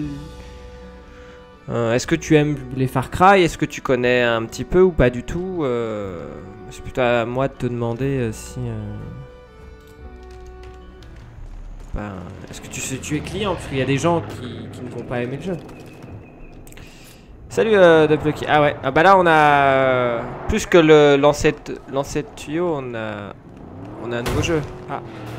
Est-ce que tu aimes les Far Cry? Est-ce que tu connais un petit peu ou pas du tout? C'est plutôt à moi de te demander si... est-ce que tu es client? Parce qu'il y a des gens qui ne vont pas aimer le jeu. Salut de Plucky. Ah ouais. Ah bah là on a plus que le lancer de tuyau, on a un nouveau jeu. Ah.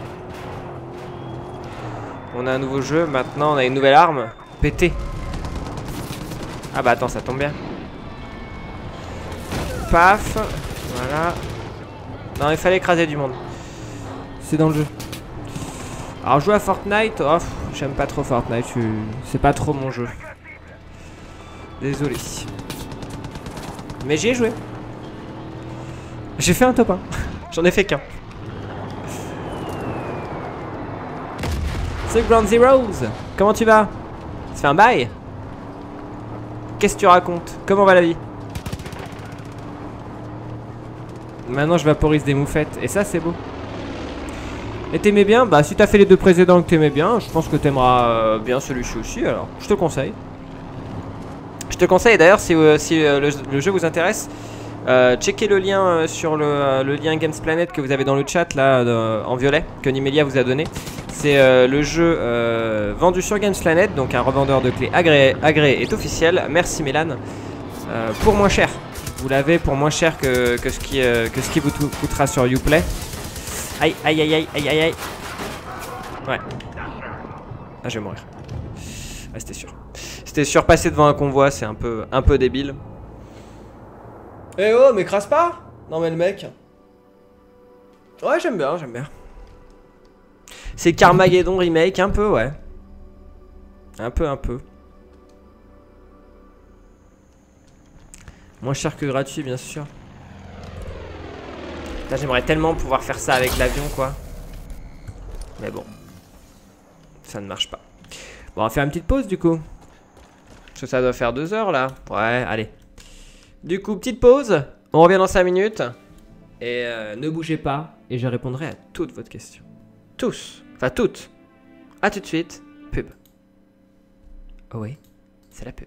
On a un nouveau jeu. Maintenant on a une nouvelle arme. Pété. Ah bah attends, ça tombe bien. Paf. Voilà. Non, il fallait écraser du monde. C'est dans le jeu. Alors jouer à Fortnite, oh, j'aime pas trop Fortnite, c'est pas trop mon jeu. Désolé. Mais j'y ai joué. J'ai fait un top 1. J'en ai fait qu'un. C'est Ground Zeroes. Comment tu vas? Ça fait un bail? Qu'est-ce que tu racontes? Comment va la vie? Maintenant je vaporise des moufettes. Et ça c'est beau. Et t'aimais bien? Bah si t'as fait les deux précédents que t'aimais bien, je pense que t'aimeras bien celui-ci aussi, alors je te le conseille. Je te conseille d'ailleurs si, le jeu vous intéresse, checkez le lien sur le lien Games Planet que vous avez dans le chat là en violet, que Nimelia vous a donné. C'est le jeu vendu sur Games Planet, donc un revendeur de clés agréé est officiel. Merci Mélan. Pour moins cher. Vous l'avez pour moins cher que ce qui vous coûtera sur Uplay. Aïe aïe aïe aïe aïe aïe aïe. Ouais. Ah je vais mourir. Ah c'était sûr. C'était sûr, passer devant un convoi c'est un peu débile. Eh oh mais crasse pas. Non mais le mec. Ouais j'aime bien, j'aime bien. C'est Carmageddon remake un peu ouais. Un peu. Moins cher que gratuit bien sûr. J'aimerais tellement pouvoir faire ça avec l'avion quoi. Mais bon. Ça ne marche pas. Bon on va faire une petite pause du coup. Parce que ça doit faire 2 heures là. Ouais allez. Du coup petite pause. On revient dans 5 minutes. Et ne bougez pas. Et je répondrai à toutes vos questions. Tous. Enfin toutes. A tout de suite. Pub. Oh oui. C'est la pub.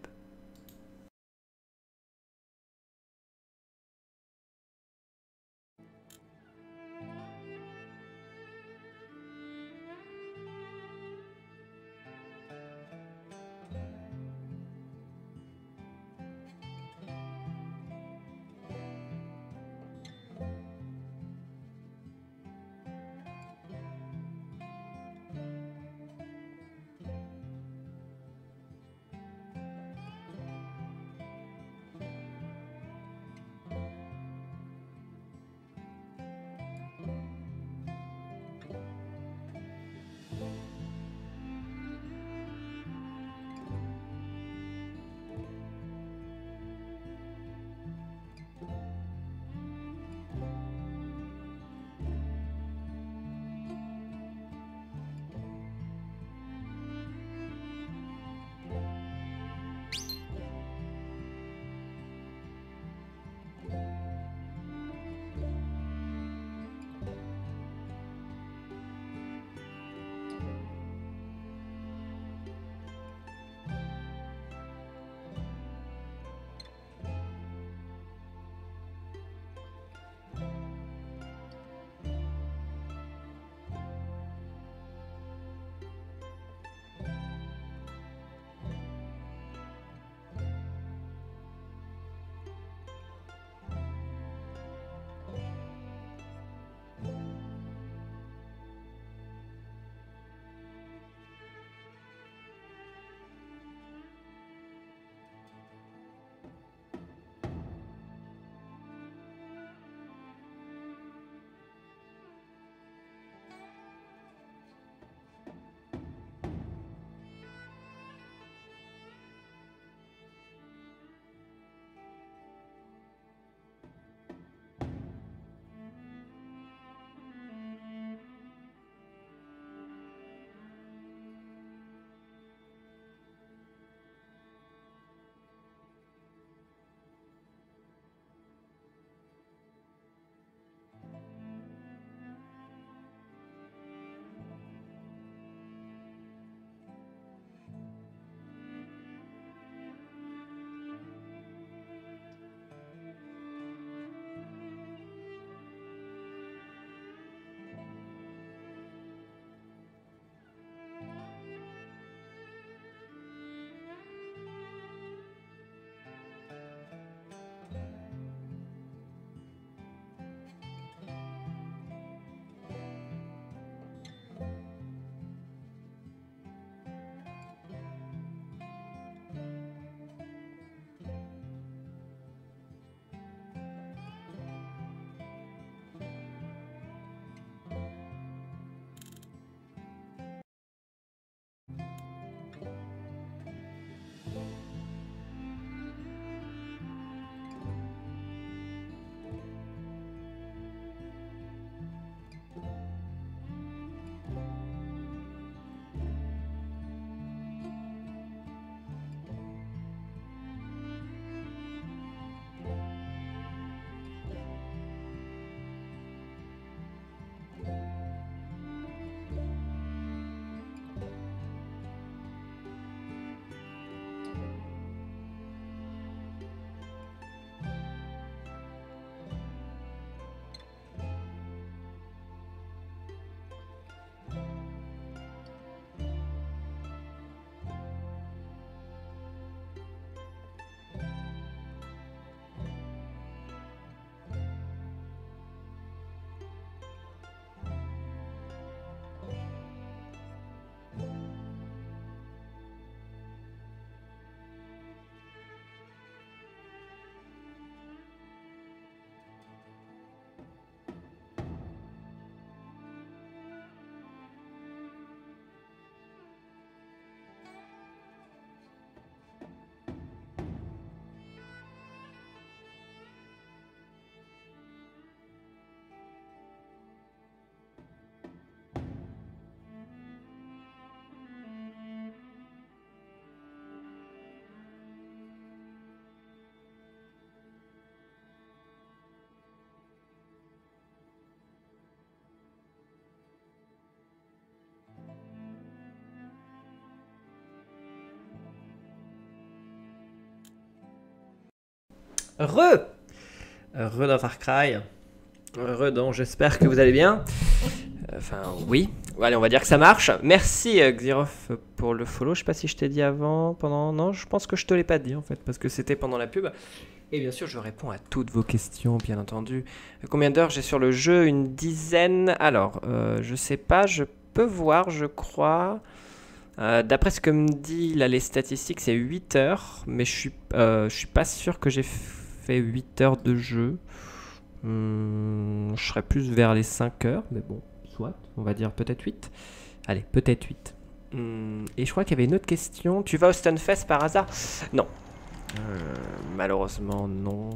Heureux dans Far Cry. Heureux dans j'espère que vous allez bien. Enfin, oui. Allez, on va dire que ça marche. Merci Xerof pour le follow. Je sais pas si je t'ai dit avant, pendant... Non, je pense que je te l'ai pas dit en fait, parce que c'était pendant la pub. Et bien sûr, je réponds à toutes vos questions, bien entendu. Combien d'heures j'ai sur le jeu? Une dizaine. Alors, je sais pas, je peux voir, je crois. D'après ce que me dit là, les statistiques, c'est 8 heures. Mais je suis pas sûr que j'ai fait 8 heures de jeu. Je serais plus vers les 5 heures, mais bon, soit. On va dire peut-être 8. Allez, peut-être 8. Et je crois qu'il y avait une autre question. Tu vas au Stunfest par hasard? Non. Malheureusement, non.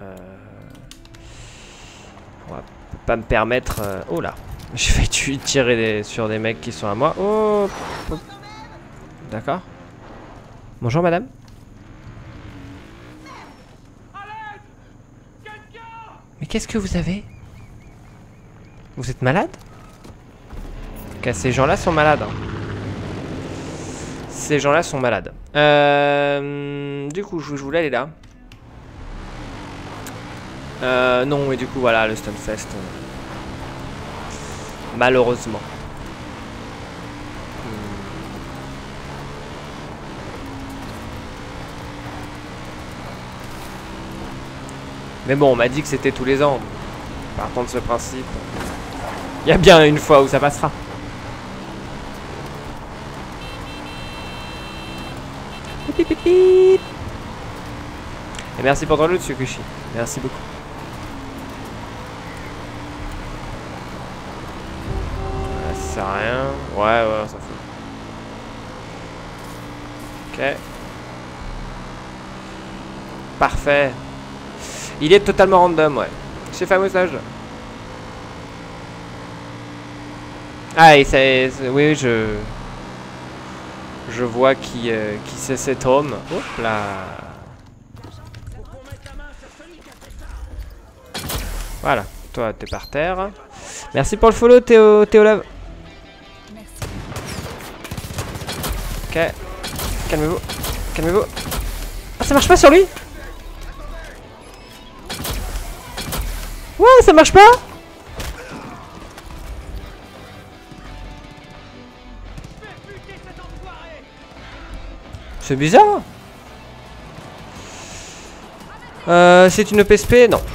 On va pas me permettre... Oh là, je vais tirer sur des mecs qui sont à moi. Oh. D'accord. Bonjour madame. Mais qu'est-ce que vous avez? Vous êtes malade? Ok, ces gens-là sont malades. Hein. Ces gens-là sont malades. Du coup, je voulais aller là. Non, et du coup, voilà, le Stunfest. Malheureusement. Mais bon, on m'a dit que c'était tous les ans. Partant de ce principe, il y a bien une fois où ça passera. Et merci pour ton loot, Tsukushi. Merci beaucoup. Ça sert à rien. Ouais, on s'en fout. Ok. Parfait. Il est totalement random, ouais. C'est fameux ça. Ah, et c'est... Oui, je vois qui c'est cet homme. Hop là. Voilà, toi t'es par terre. Merci pour le follow, Théolave. Ok. Calmez-vous. Calmez-vous. Ah, ça marche pas sur lui? Ouais, ça marche pas? C'est bizarre. C'est une PSP? Non.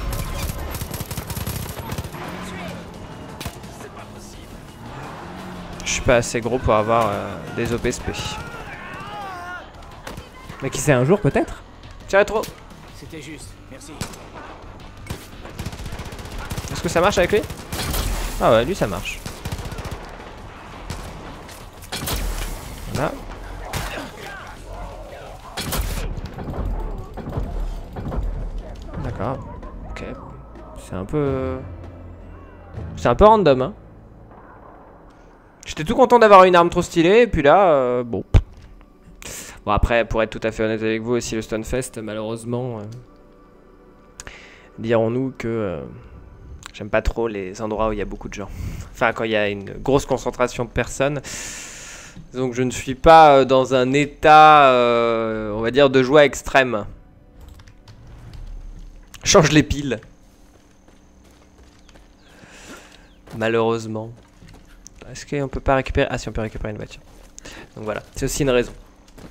Je suis pas assez gros pour avoir des OPSP. Mais qui sait un jour peut-être? Tiens trop. C'était juste, merci. Est-ce que ça marche avec lui? Ah ouais, lui ça marche. Voilà. D'accord. Ok. C'est un peu random, hein. J'étais tout content d'avoir une arme trop stylée, et puis là, bon. Bon après, pour être tout à fait honnête avec vous aussi, le Stunfest, malheureusement, dirons-nous que j'aime pas trop les endroits où il y a beaucoup de gens. Enfin, quand il y a une grosse concentration de personnes. Donc je ne suis pas dans un état, on va dire, de joie extrême. Change les piles. Malheureusement. Est-ce qu'on peut pas récupérer... Ah si, on peut récupérer une voiture. Donc voilà, c'est aussi une raison.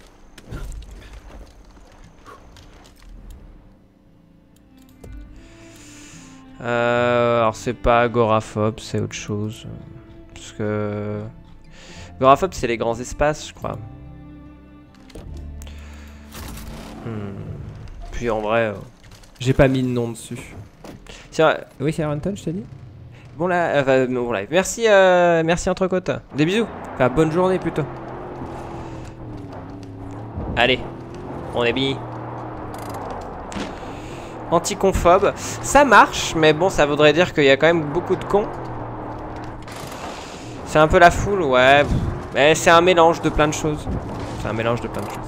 Alors c'est pas agoraphobe, c'est autre chose. Parce que... Agoraphobe c'est les grands espaces, je crois. Puis en vrai, j'ai pas mis de nom dessus. Oui, c'est Arenton, je t'ai dit. Bon là, bon live. Merci, merci Entrecôte. Des bisous. Enfin, bonne journée plutôt. Allez, on est bien. Anticonphobe, ça marche, mais bon, ça voudrait dire qu'il y a quand même beaucoup de cons. C'est un peu la foule, ouais. Mais c'est un mélange de plein de choses. C'est un mélange de plein de choses.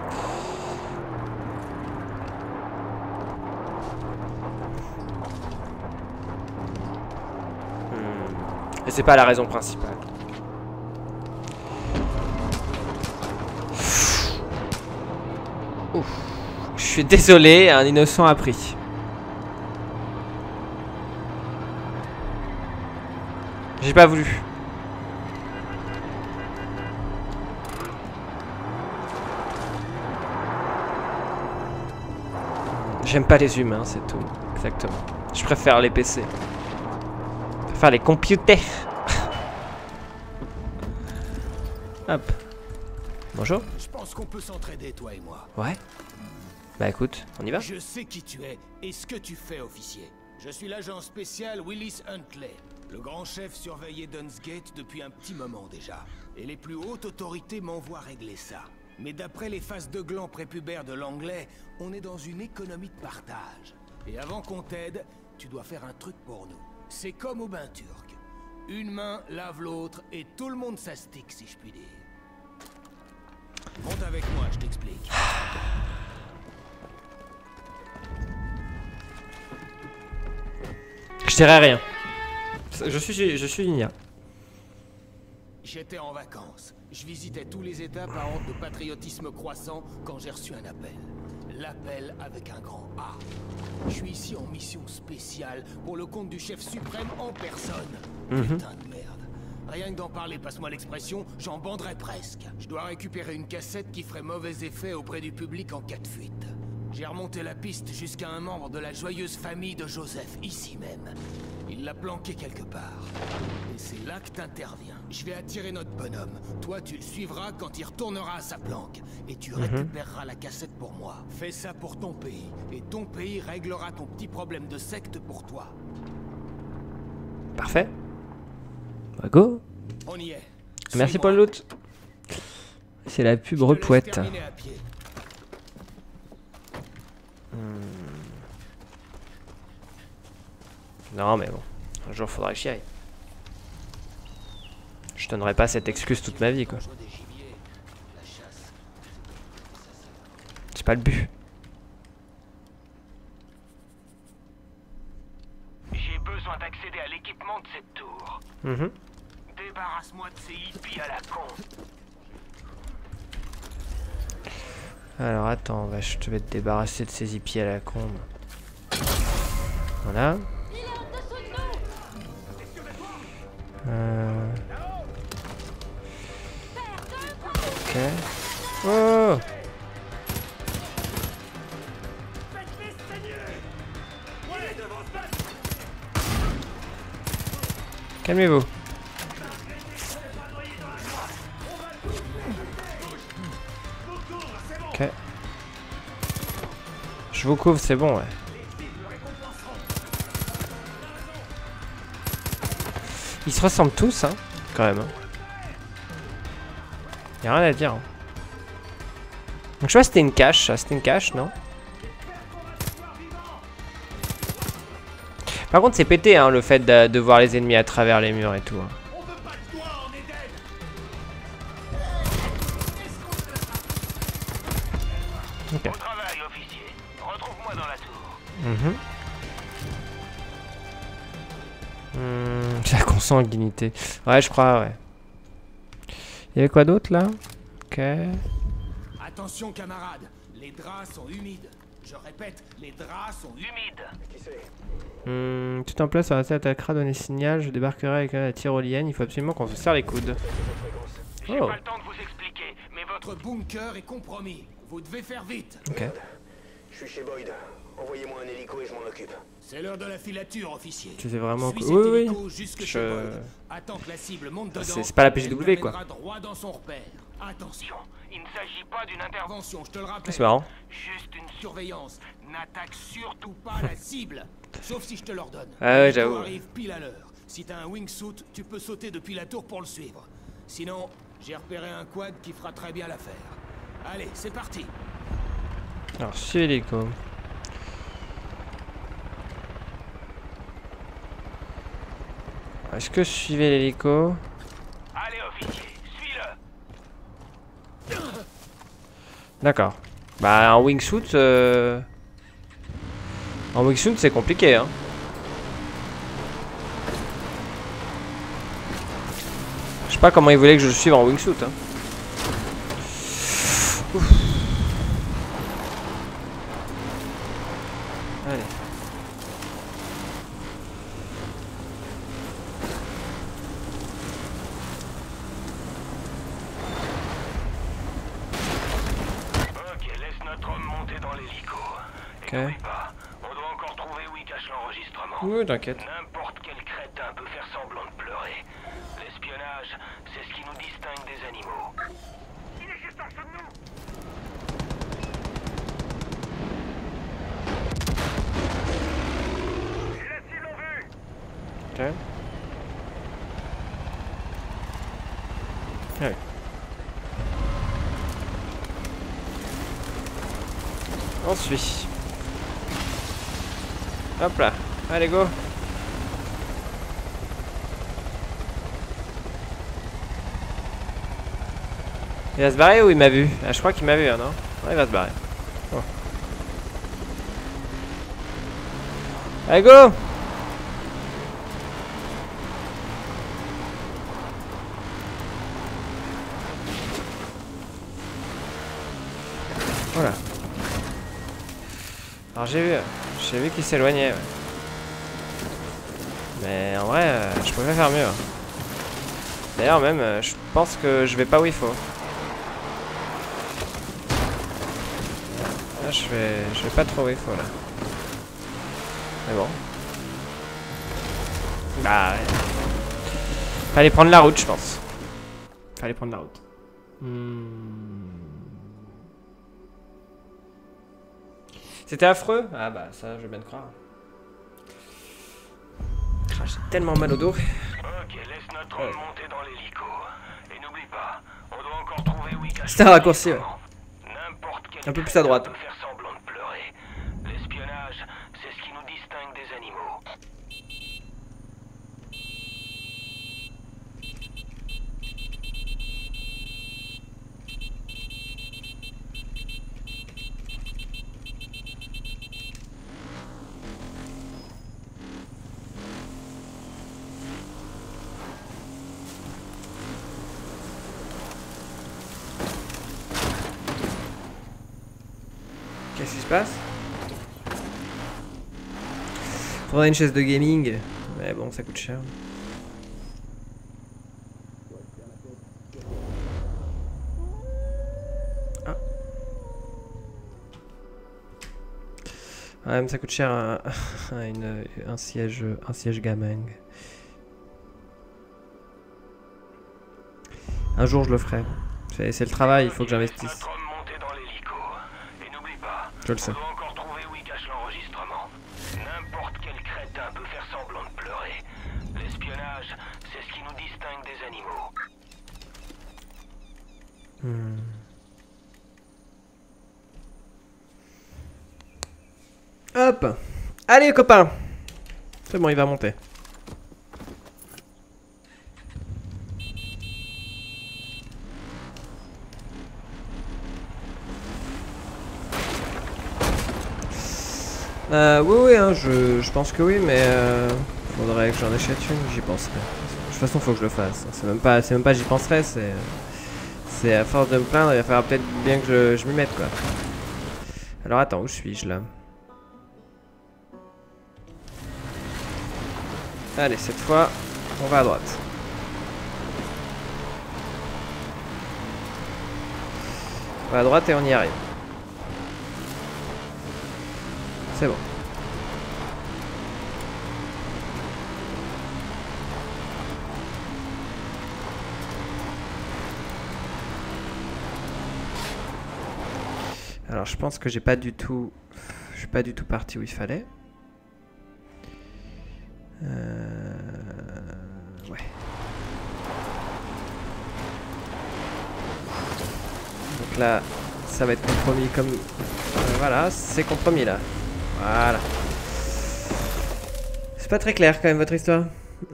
Et c'est pas la raison principale. Ouf. Je suis désolé, un innocent a pris. J'ai pas voulu. J'aime pas les humains, c'est tout. Exactement. Je préfère les PC. Je préfère les computers. Hop. Bonjour. Je pense qu'on peut s'entraider, toi et moi. Ouais. Bah écoute, on y va. Je sais qui tu es et ce que tu fais, officier. Je suis l'agent spécial Willis Huntley. Le grand chef surveillait Dunsgate depuis un petit moment déjà. Et les plus hautes autorités m'envoient régler ça. Mais d'après les phases de gland prépubères de l'anglais, on est dans une économie de partage. Et avant qu'on t'aide, tu dois faire un truc pour nous. C'est comme au bain turc. Une main lave l'autre et tout le monde s'astique, si je puis dire. Monte avec moi, je t'explique. Je dirais rien. Je suis Nia. J'étais en vacances. Je visitais tous les États par ordre de patriotisme croissant quand j'ai reçu un appel. L'appel avec un grand A. Je suis ici en mission spéciale pour le compte du chef suprême en personne. Putain de merde. Rien que d'en parler, passe-moi l'expression, j'en banderais presque. Je dois récupérer une cassette qui ferait mauvais effet auprès du public en cas de fuite. J'ai remonté la piste jusqu'à un membre de la joyeuse famille de Joseph, ici même. Il l'a planqué quelque part. Et c'est là que t'interviens. Je vais attirer notre bonhomme. Toi, tu le suivras quand il retournera à sa planque. Et tu récupéreras la cassette pour moi. Fais ça pour ton pays. Et ton pays réglera ton petit problème de secte pour toi. Parfait. Bah go. On y est. Merci pour le loot. C'est la pub repouette. Non mais bon, un jour faudra que j'y aille. Je donnerai pas cette excuse toute ma vie quoi. C'est pas le but. J'ai besoin d'accéder à l'équipement de cette tour. Débarrasse-moi de ces hippies à la con. Alors attends, je vais te débarrasser de ces hippies à la con. Voilà. Ok. Oh! Calmez-vous. Ok. Je vous couvre, c'est bon, ouais. Ils se ressemblent tous, hein, quand même. Y'a rien à dire. Hein. Donc je vois c'était une cache, ça. C'était une cache, non? Par contre, c'est pété, hein, le fait de voir les ennemis à travers les murs et tout. Hein. Ok. Au travail, officier. Retrouve-moi dans la tour. C'est la consanguinité. Ouais, je crois, ouais. Il y avait quoi d'autre là? Ok. Attention, camarades, les draps sont humides. Je répète, les draps sont humides. Qui c'est? Tout en place, sur la tête attaquera, donner signal. Je débarquerai avec la tyrolienne. Il faut absolument qu'on se serre les coudes. J'ai pas le temps de vous expliquer, mais votre bunker est compromis. Vous devez faire vite. Ok. Je suis chez Boyd. Envoyez-moi un hélico et je m'en occupe. C'est l'heure de la filature, officier. Tu sais vraiment Suis que... Oui, Attends que la cible monte dedans. C'est pas la PGW, quoi. Droit dans son repère. Attention, il ne s'agit pas d'une intervention, je te le rappelle. C'est marrant. Juste une surveillance. N'attaque surtout pas la cible. Sauf si je te l'ordonne. Ah ouais, j'avoue. Arrive pile à l'heure. Si t'as un wingsuit, tu peux sauter depuis la tour pour le suivre. Sinon, j'ai repéré un quad qui fera très bien l'affaire. Allez, c'est parti. Alors, suis l'hélico. Est-ce que je suivais l'hélico? Allez, officier, suis-le. D'accord. Bah, en wingsuit, en wingsuit, c'est compliqué, hein. Je sais pas comment ils voulaient que je le suive en wingsuit, hein. Ouf. Allez. Ok. On doit encore trouver où il cache l'enregistrement. Oui, t'inquiète. N'importe quel crétin peut faire semblant de pleurer. L'espionnage, c'est ce qui nous distingue des animaux. Il est juste en dessous de nous. J'ai la cible en vue. Ok. Ouais. On suit. Hop là. Allez, go. Il va se barrer ou il m'a vu? Ah, je crois qu'il m'a vu, hein, non? Ouais, il va se barrer. Oh. Allez, go! Voilà. Alors j'ai vu qu'il s'éloignait. Ouais. Mais en vrai, je pouvais faire mieux. Hein. D'ailleurs même, je pense que je vais pas où il faut. Là, je vais pas trop où il faut là. Mais bon. Bah ouais. Fallait prendre la route, je pense. Fallait prendre la route. C'était affreux? Ah bah ça, je veux bien te croire. J'ai tellement mal au dos. Ok, laisse notre homme monter dans l'hélico. Et n'oublie pas, on doit encore trouver où il cache. C'était un raccourci, ouais. N'importe quel un peu plus à droite. peut faire semblant de pleurer. L'espionnage, c'est ce qui nous distingue des animaux. Qu'est-ce qui se passe? Faudrait une chaise de gaming. Mais bon, ça coûte cher. Ah. Ouais, mais ça coûte cher un siège gaming. Un jour je le ferai. C'est le travail, il faut que j'investisse. Je le sais. On doit encore trouver où il cache l'enregistrement. N'importe quel crétin peut faire semblant de pleurer. L'espionnage, c'est ce qui nous distingue des animaux. Hop. Allez, copain. C'est bon, il va monter. Oui, hein, je pense que oui, mais faudrait que j'en achète une, j'y penserai. De toute façon, faut que je le fasse. C'est même pas j'y penserai, c'est à force de me plaindre, il va falloir peut-être bien que je m'y mette, quoi. Alors attends, où suis-je là? Allez, cette fois, on va à droite. On va à droite et on y arrive. C'est bon. Alors je pense que j'ai pas du tout... Je suis pas du tout parti où il fallait. Ouais. Donc là, ça va être compromis comme... voilà, c'est compromis là. Voilà. C'est pas très clair quand même votre histoire.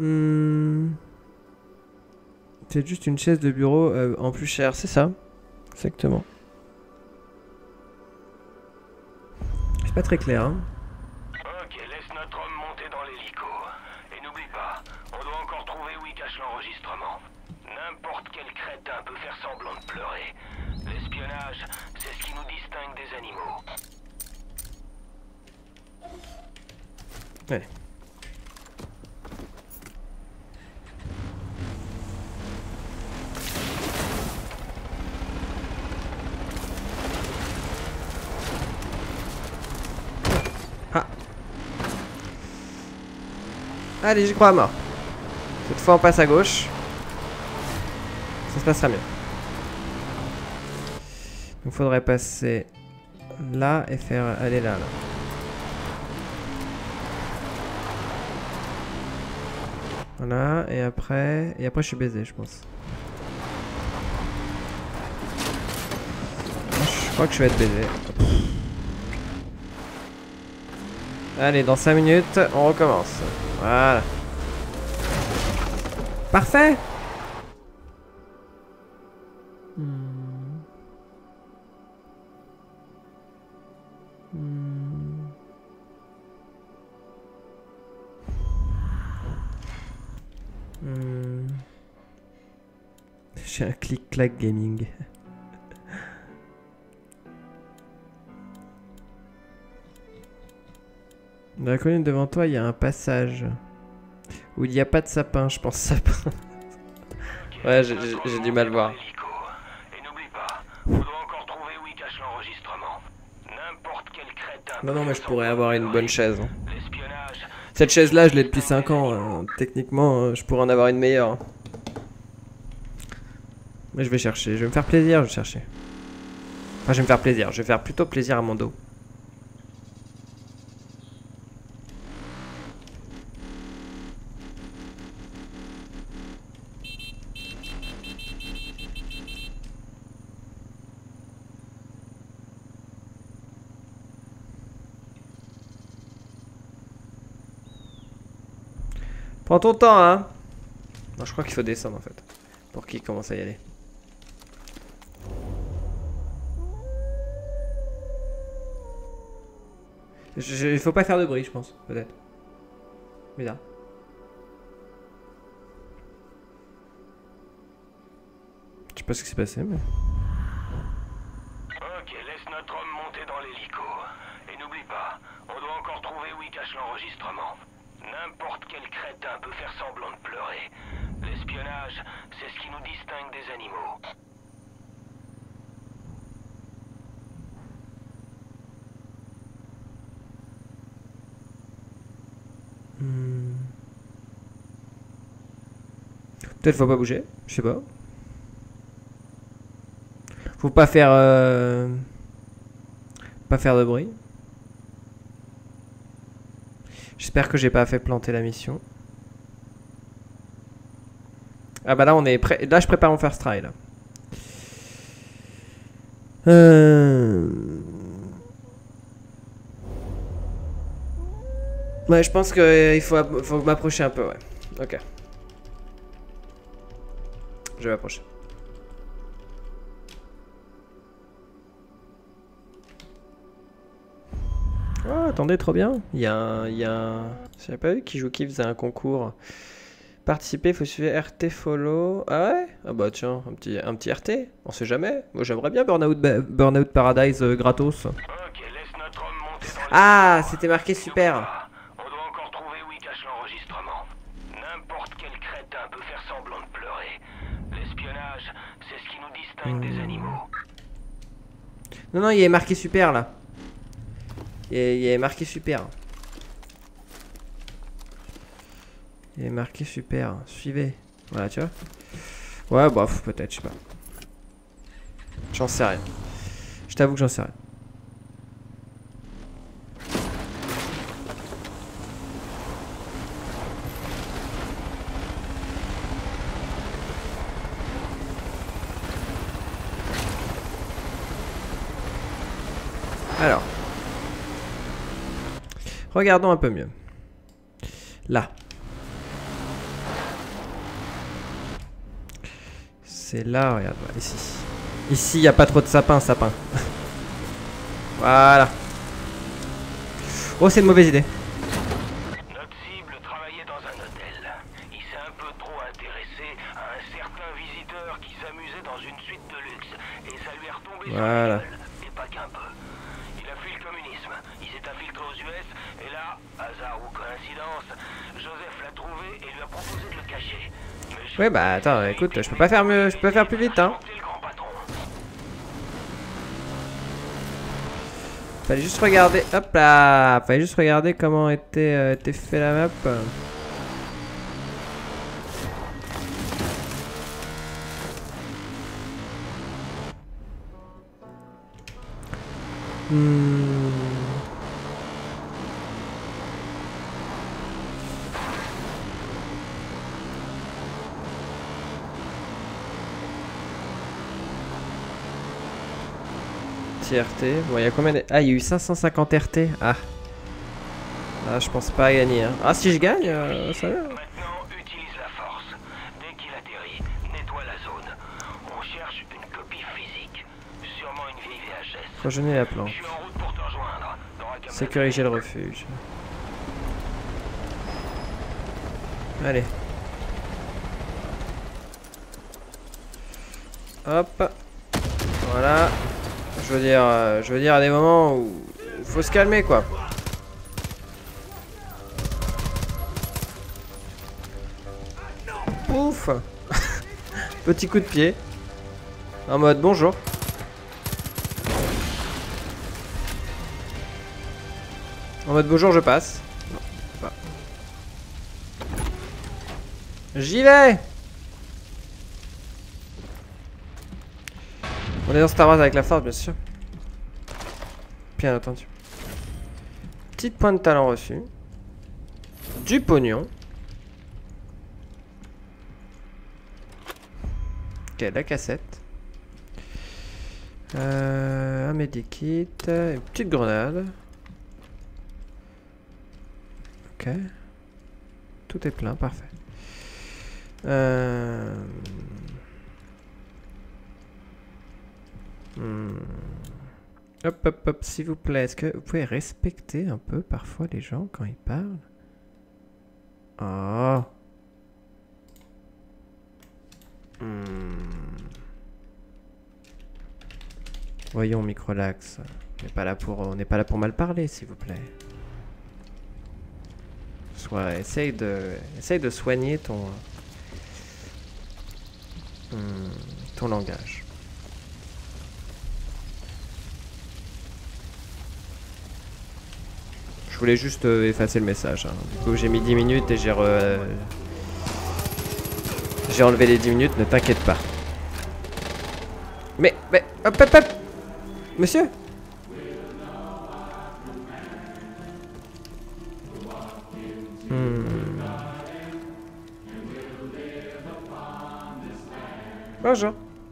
C'est juste une chaise de bureau en plus cher, c'est ça? Exactement. C'est pas très clair, hein. Ok, laisse notre homme monter dans l'hélico. Et n'oublie pas, on doit encore trouver où il cache l'enregistrement. N'importe quel crétin peut faire semblant de pleurer. L'espionnage, c'est ce qui nous distingue des animaux. Allez. Allez, j'y crois à mort. Cette fois, on passe à gauche. Ça se passera mieux. Donc, faudrait passer là et faire aller là. Voilà, et après je suis baisé, je pense. Je crois que je vais être baisé. Allez, dans 5 minutes, on recommence. Voilà. Parfait. J'ai un clic-clac gaming. Dans la colline devant toi, il y a un passage où il n'y a pas de sapin, je pense sapin. Ouais, j'ai du mal voir. Et n'oublie pas, faudra encore trouver où il cache l'enregistrement. N'importe quel crétin. Non, mais je pourrais avoir une bonne chaise. Cette chaise-là, je l'ai depuis 5 ans. Techniquement, je pourrais en avoir une meilleure. Mais je vais chercher. Je vais me faire plaisir, je vais chercher. Enfin, je vais me faire plaisir. Je vais faire plutôt plaisir à mon dos. Prends ton temps, hein. Non, je crois qu'il faut descendre en fait. Pour qu'il commence à y aller. Il faut pas faire de bruit, je pense, peut-être. Bizarre. Je sais pas ce qui s'est passé, mais... Ok, laisse notre homme monter dans l'hélico. Et n'oublie pas, on doit encore trouver où il cache l'enregistrement. N'importe quel crétin peut faire semblant de pleurer. L'espionnage, c'est ce qui nous distingue des animaux. Peut-être faut pas bouger, je sais pas. Faut pas faire de bruit. J'espère que j'ai pas fait planter la mission. Ah bah là on est prêt. Là je prépare mon first try là. Ouais, je pense qu'il faut m'approcher un peu, ouais. Ok. Je vais m'approcher. Oh, attendez, trop bien. Il y a un... J'avais pas vu qui faisait un concours. Participer, il faut suivre RT follow. Ah ouais? Ah bah tiens, un petit RT. On sait jamais. Moi j'aimerais bien Burnout Paradise gratos. Ah, c'était marqué super. On doit encore trouver où il cache l'enregistrement. N'importe quel crétin peut faire semblant de pleurer. L'espionnage, c'est ce qui nous distingue des animaux. Non, non, il y a marqué super là. Il y a marqué super. Il est marqué super. Suivez. Voilà, tu vois. Ouais, bah, peut-être, je sais pas. J'en sais rien. Je t'avoue que j'en sais rien. Alors. Regardons un peu mieux. Là. C'est là, regarde, ici. Ici, il n'y a pas trop de sapin. Voilà. Oh, c'est une mauvaise idée. Notre cible travaillait dans un hôtel. Il s'est un peu trop intéressé à un certain visiteur qui s'amusait dans une suite de luxe. Et ça lui est retombé sur la gueule. Et pas qu'un peu. Il a fui le communisme. Il s'est infiltré aux US. Et là, hasard ou coïncidence, Joseph l'a trouvé et lui a proposé de le cacher. Ouais, bah attends, écoute, je peux pas faire mieux, je peux faire plus vite, hein. Fallait juste regarder, hop là, fallait juste regarder comment était fait la map. RT. Bon, il y a combien de... Ah, il y a eu 550 RT. Ah. Ah, je pense pas à gagner. Hein. Ah, si je gagne, ça va. Maintenant, utilise la force. Dès qu'il atterrit, nettoie la zone. On cherche une copie physique. Sûrement une vieille VHS. Rejoignez la planque. Je suis en route pour te rejoindre. Sécuriser le refuge. Allez. Hop. Voilà. Je veux dire à des moments où il faut se calmer quoi. Ouf. Petit coup de pied. En mode bonjour. En mode bonjour je passe. Non, pas. J'y vais. On est dans Star Wars avec la force bien sûr. Bien entendu. Petite pointe de talent reçu. Du pognon. Ok, la cassette. Un medikit. Une petite grenade. Ok. Tout est plein, parfait. Hop, hop, hop, s'il vous plaît. Est-ce que vous pouvez respecter un peu parfois les gens quand ils parlent? Oh. Voyons, Microlax. On n'est pas là pour mal parler, s'il vous plaît. Essaye de soigner ton langage. Je voulais juste effacer le message. Hein. Du coup, j'ai mis 10 minutes et j'ai enlevé les 10 minutes, ne t'inquiète pas. Mais, hop, hop, hop. Monsieur? Bonjour.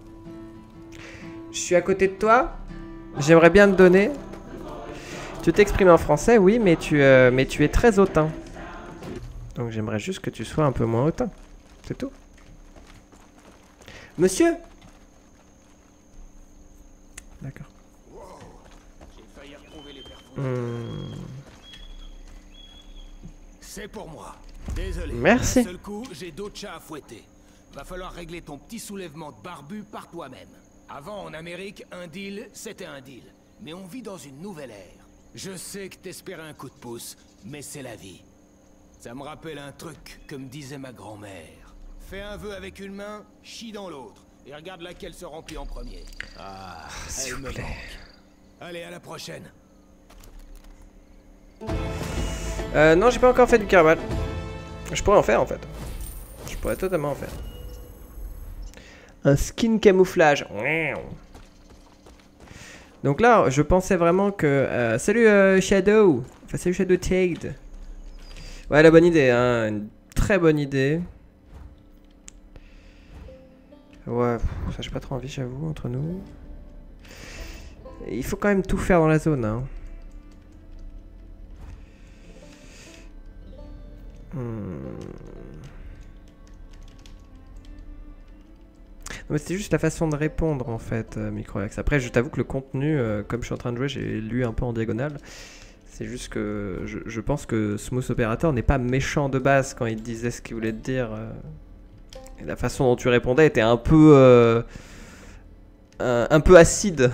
Je suis à côté de toi. J'aimerais bien te donner. Tu t'exprimes en français, oui, mais tu es très hautain. Donc j'aimerais juste que tu sois un peu moins hautain. C'est tout. Monsieur? D'accord. C'est pour moi. Désolé. Merci. D'un seul coup, j'ai d'autres chats à fouetter. Va falloir régler ton petit soulèvement de barbu par toi-même. Avant, en Amérique, un deal, c'était un deal. Mais on vit dans une nouvelle ère. Je sais que t'espérais un coup de pouce, mais c'est la vie. Ça me rappelle un truc que me disait ma grand-mère. Fais un vœu avec une main, chie dans l'autre. Et regarde laquelle se remplit en premier. Ah, elle me manque. Allez, à la prochaine. Non, j'ai pas encore fait du caramel. Je pourrais en faire en fait. Je pourrais totalement en faire. Un skin camouflage. Donc là, je pensais vraiment que... salut Shadow. Enfin, salut Shadow Tade. Ouais, la bonne idée, hein. Une très bonne idée. Ouais, ça j'ai pas trop envie, j'avoue, entre nous. Il faut quand même tout faire dans la zone, hein. Non, mais c'était juste la façon de répondre en fait, Microlax. Après, je t'avoue que le contenu, comme je suis en train de jouer, j'ai lu un peu en diagonale. C'est juste que je pense que Smooth Operator n'est pas méchant de base quand il disait ce qu'il voulait te dire. Et la façon dont tu répondais était un peu acide.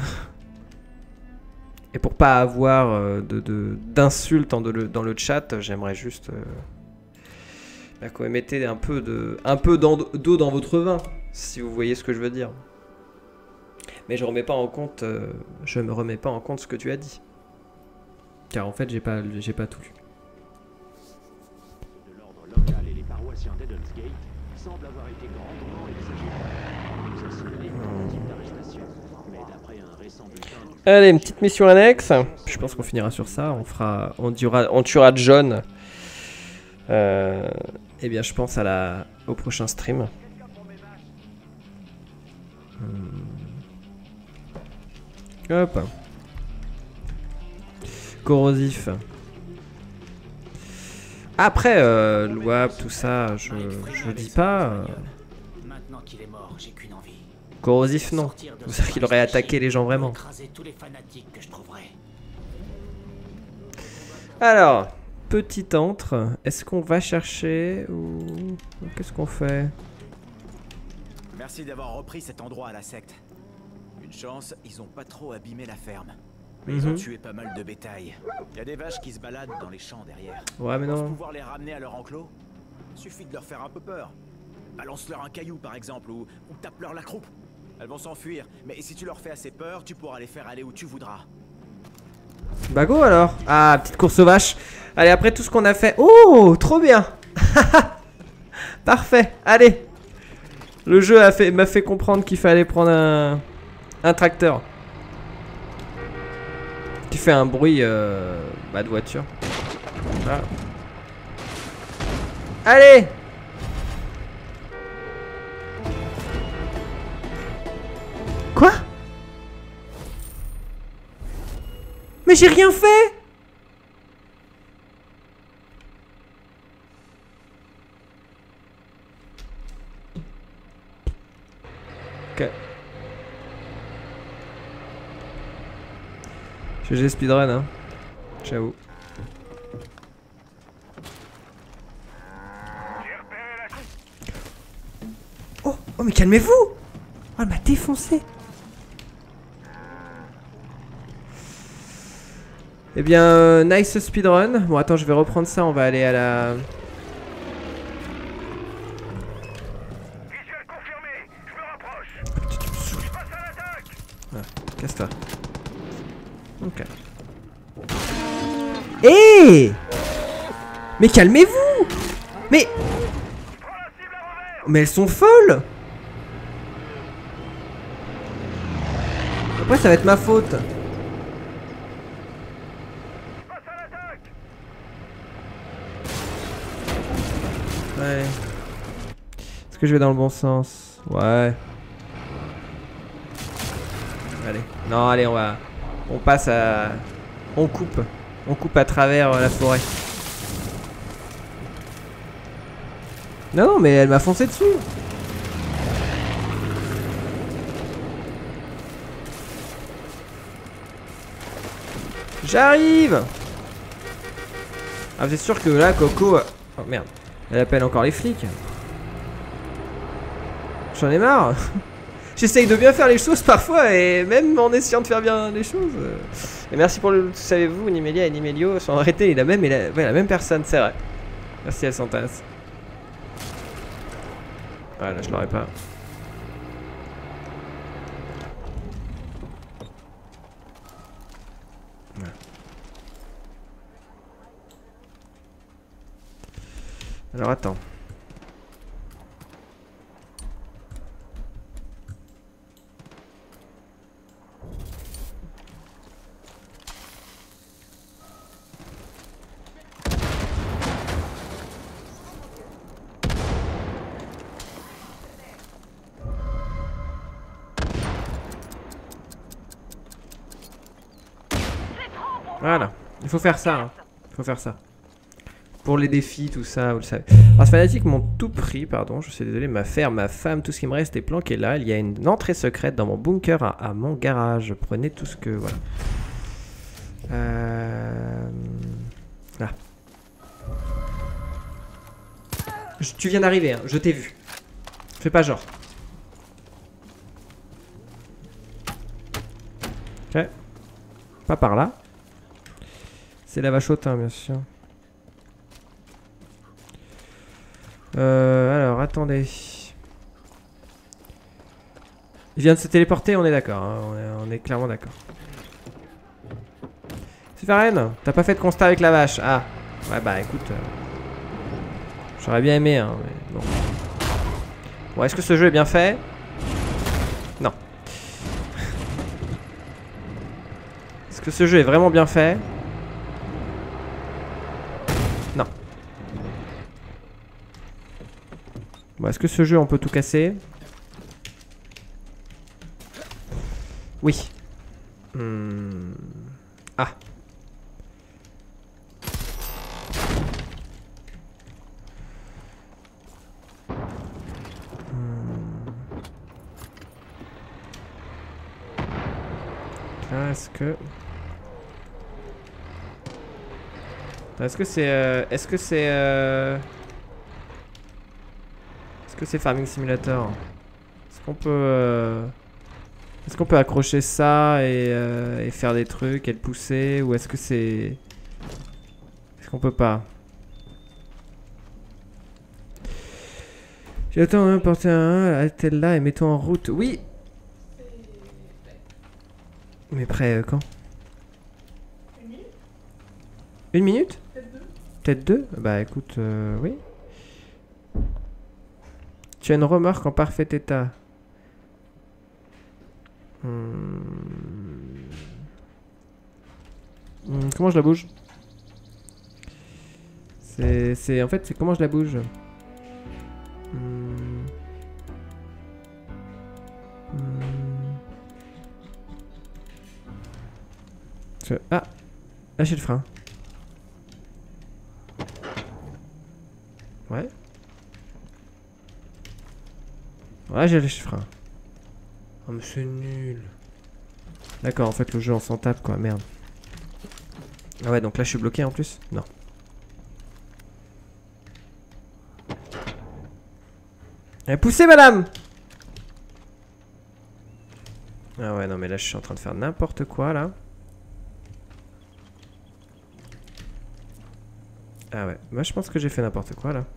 Et pour pas avoir d'insultes dans le chat, j'aimerais juste qu'on mettez un peu d'eau dans votre vin, si vous voyez ce que je veux dire. Mais je me remets pas en compte ce que tu as dit. Car en fait, j'ai pas tout lu. De l'ordre local et les paroissiens d'Eden's Gate semblent avoir été grandement exagérés. Nous a signalé une tentative d'arrestation. Allez, une petite mission annexe. Je pense qu'on finira sur ça. On tuera John. Eh bien, je pense au prochain stream. Hop. Corrosif. Après, louable, tout ça, je dis pas. Maintenant qu'il est mort, j'ai qu'une envie. Corrosif, non. C'est-à-dire qu'il aurait attaqué les gens vraiment. Tous les fanatiques que je trouverai. Alors, petit antre. Est-ce qu'on va chercher ou qu'est-ce qu'on fait? Merci d'avoir repris cet endroit à la secte. Une chance, ils ont pas trop abîmé la ferme. Mais ils ont tué pas mal de bétail. Il y a des vaches qui se baladent dans les champs derrière. Ouais, mais non. Pouvoir les ramener à leur enclos? Suffit de leur faire un peu peur. Balance-leur un caillou par exemple ou tape-leur la croupe. Elles vont s'enfuir, mais si tu leur fais assez peur, tu pourras les faire aller où tu voudras. Bah go alors. Ah, petite course aux vaches. Allez, après tout ce qu'on a fait. Oh, trop bien. Parfait, allez. Le jeu m'a fait comprendre qu'il fallait prendre un tracteur. Qui fait un bruit de voiture. Voilà. Allez. Quoi? Mais j'ai rien fait. Ok. GG speedrun hein. Ciao. Oh mais calmez-vous. Oh elle m'a défoncé. Eh bien nice speedrun. Bon attends je vais reprendre ça, on va aller à la... Ah, casse-toi. Ok. Hé mais calmez-vous. Mais elles sont folles. Après ça va être ma faute. Ouais. Est-ce que je vais dans le bon sens? Ouais. Allez. Non allez on passe à... On coupe à travers la forêt. Non mais elle m'a foncé dessus. J'arrive. Ah c'est sûr que là Coco... Oh merde. Elle appelle encore les flics. J'en ai marre. J'essaye de bien faire les choses parfois et même en essayant de faire bien les choses. Et merci pour le... Savez-vous, Nimelia et Nimelio sont arrêtés la même personne, c'est vrai. Merci à Santas. Ouais, là je l'aurais pas. Ouais. Alors attends. Voilà, il faut faire ça, hein. Il faut faire ça. Pour les défis, tout ça, vous le savez. Alors, ces fanatiques m'ont tout pris, pardon, je suis désolé, ma ferme, ma femme, tout ce qui me reste est planqué là. Il y a une entrée secrète dans mon bunker à mon garage. Prenez tout ce que... Voilà. Là. Tu viens d'arriver, hein. Je t'ai vu. Fais pas genre. Ok. Pas par là. C'est la vache au thym, bien sûr. Alors, attendez. Il vient de se téléporter, on est d'accord. Hein, on est clairement d'accord. C'est Farren, t'as pas fait de constat avec la vache. Ah, ouais, bah écoute. J'aurais bien aimé, hein, mais bon. Bon, est-ce que ce jeu est bien fait? Non. Est-ce que ce jeu est vraiment bien fait? Non. Bon, est-ce que ce jeu on peut tout casser? Oui. Ah. Là, est-ce que... Est-ce que c'est... Est-ce que c'est... Est-ce que c'est Farming Simulator? Est-ce qu'on peut... Est-ce qu'on peut accrocher ça et faire des trucs et le pousser? Ou est-ce que c'est... Est-ce qu'on peut pas? J'attends un porter un, arrêtez là et mettons en route. Oui. Mais prêt quand? Une minute? Peut-être deux? Bah écoute, oui. Tu as une remorque en parfait état. Comment je la bouge? En fait, c'est comment je la bouge? Ah! Lâchez le frein. Ouais. Ouais, j'ai lâché le frein. Oh mais c'est nul. D'accord, en fait le jeu on s'en tape quoi, merde. Ah ouais, donc là je suis bloqué en plus? Non. Poussez madame! Ah ouais, non mais là je suis en train de faire n'importe quoi là. Ah ouais, moi je pense que j'ai fait n'importe quoi là.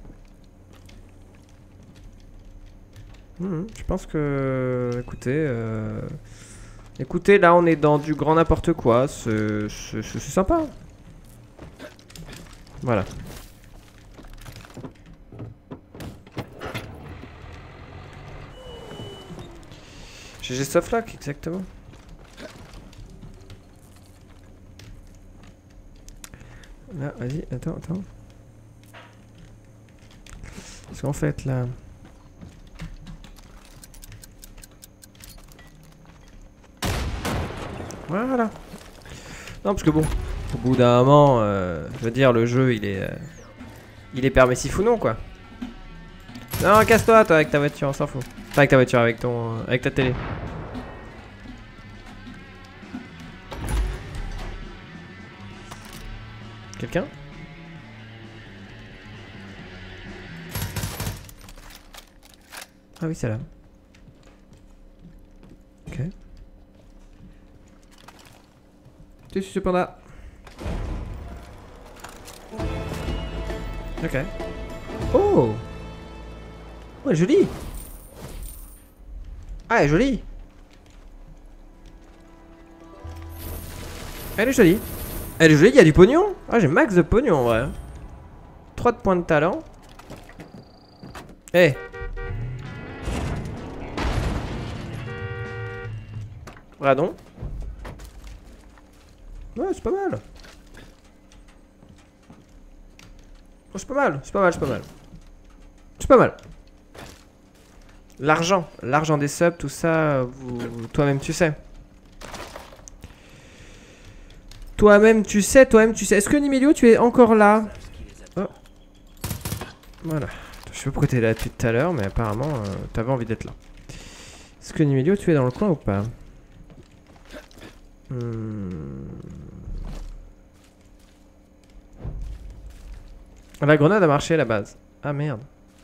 Je pense que... Écoutez, écoutez, là on est dans du grand n'importe quoi, c'est sympa. Voilà. GG Softlock, exactement. Là, vas-y, attends. Qu'est-ce qu'en fait là? Voilà. Non, parce que bon, au bout d'un moment, je veux dire, le jeu, il est permissif ou non, quoi. Non, casse-toi, toi, avec ta voiture, on s'en fout. Enfin, avec ta voiture, avec ta télé. Quelqu'un? Ah oui, c'est là. Ok. Tu suis cependant. Ok. Oh! Ouais, joli! Ah, elle est jolie! Elle est jolie! Elle est jolie, il y a du pognon! Ah, j'ai max de pognon en vrai. 3 de points de talent. Eh! Hey. Radon. Ouais, c'est pas mal. Oh, c'est pas mal, c'est pas mal, c'est pas mal. C'est pas mal. L'argent des subs, tout ça, toi-même tu sais. Toi-même tu sais. Est-ce que Nimelio, tu es encore là? Oh. Voilà. Je sais pas pourquoi t'es là depuis tout à l'heure, mais apparemment, t'avais envie d'être là. Est-ce que Nimelio, tu es dans le coin ou pas? La grenade a marché à la base. Ah merde.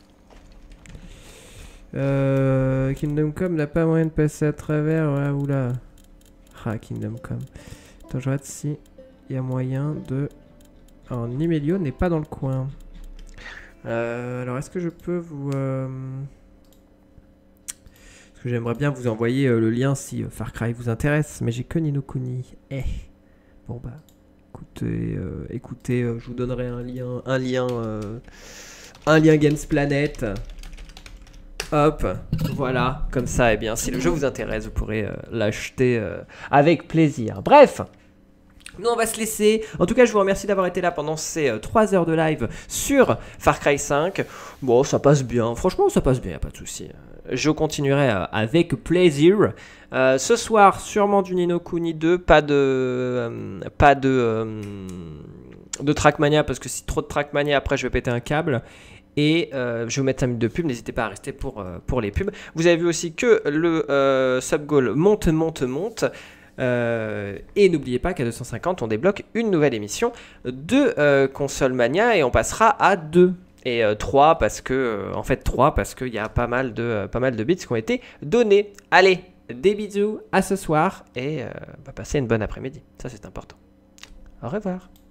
Kingdom Come n'a pas moyen de passer à travers. Ouais, oula. Ah, Kingdom Come. Attends, je regarde si il y a moyen de... Alors, Nimelio n'est pas dans le coin. Alors, est-ce que je peux vous... Parce que j'aimerais bien vous envoyer le lien si Far Cry vous intéresse. Mais j'ai que Ni no Kuni. Bon bah... Écoutez, je vous donnerai un lien Games Planet. Hop, voilà, comme ça, eh bien, si le jeu vous intéresse, vous pourrez l'acheter avec plaisir. Bref, Nous on va se laisser. En tout cas je vous remercie d'avoir été là pendant ces 3 heures de live sur Far Cry 5. Bon ça passe bien, franchement ça passe bien, y a pas de souci. Je continuerai avec plaisir. Ce soir sûrement du Ni no Kuni 2, pas de Trackmania parce que si trop de Trackmania après je vais péter un câble. Et je vais vous mettre 5 minutes de pub, n'hésitez pas à rester pour les pubs. Vous avez vu aussi que le sub-goal monte. Et n'oubliez pas qu'à 250 on débloque une nouvelle émission de Console Mania et on passera à 2 et 3 parce que en fait 3 parce qu'il y a pas mal de bits qui ont été donnés. Allez, des bisous, à ce soir et passez une bonne après-midi, ça c'est important. Au revoir.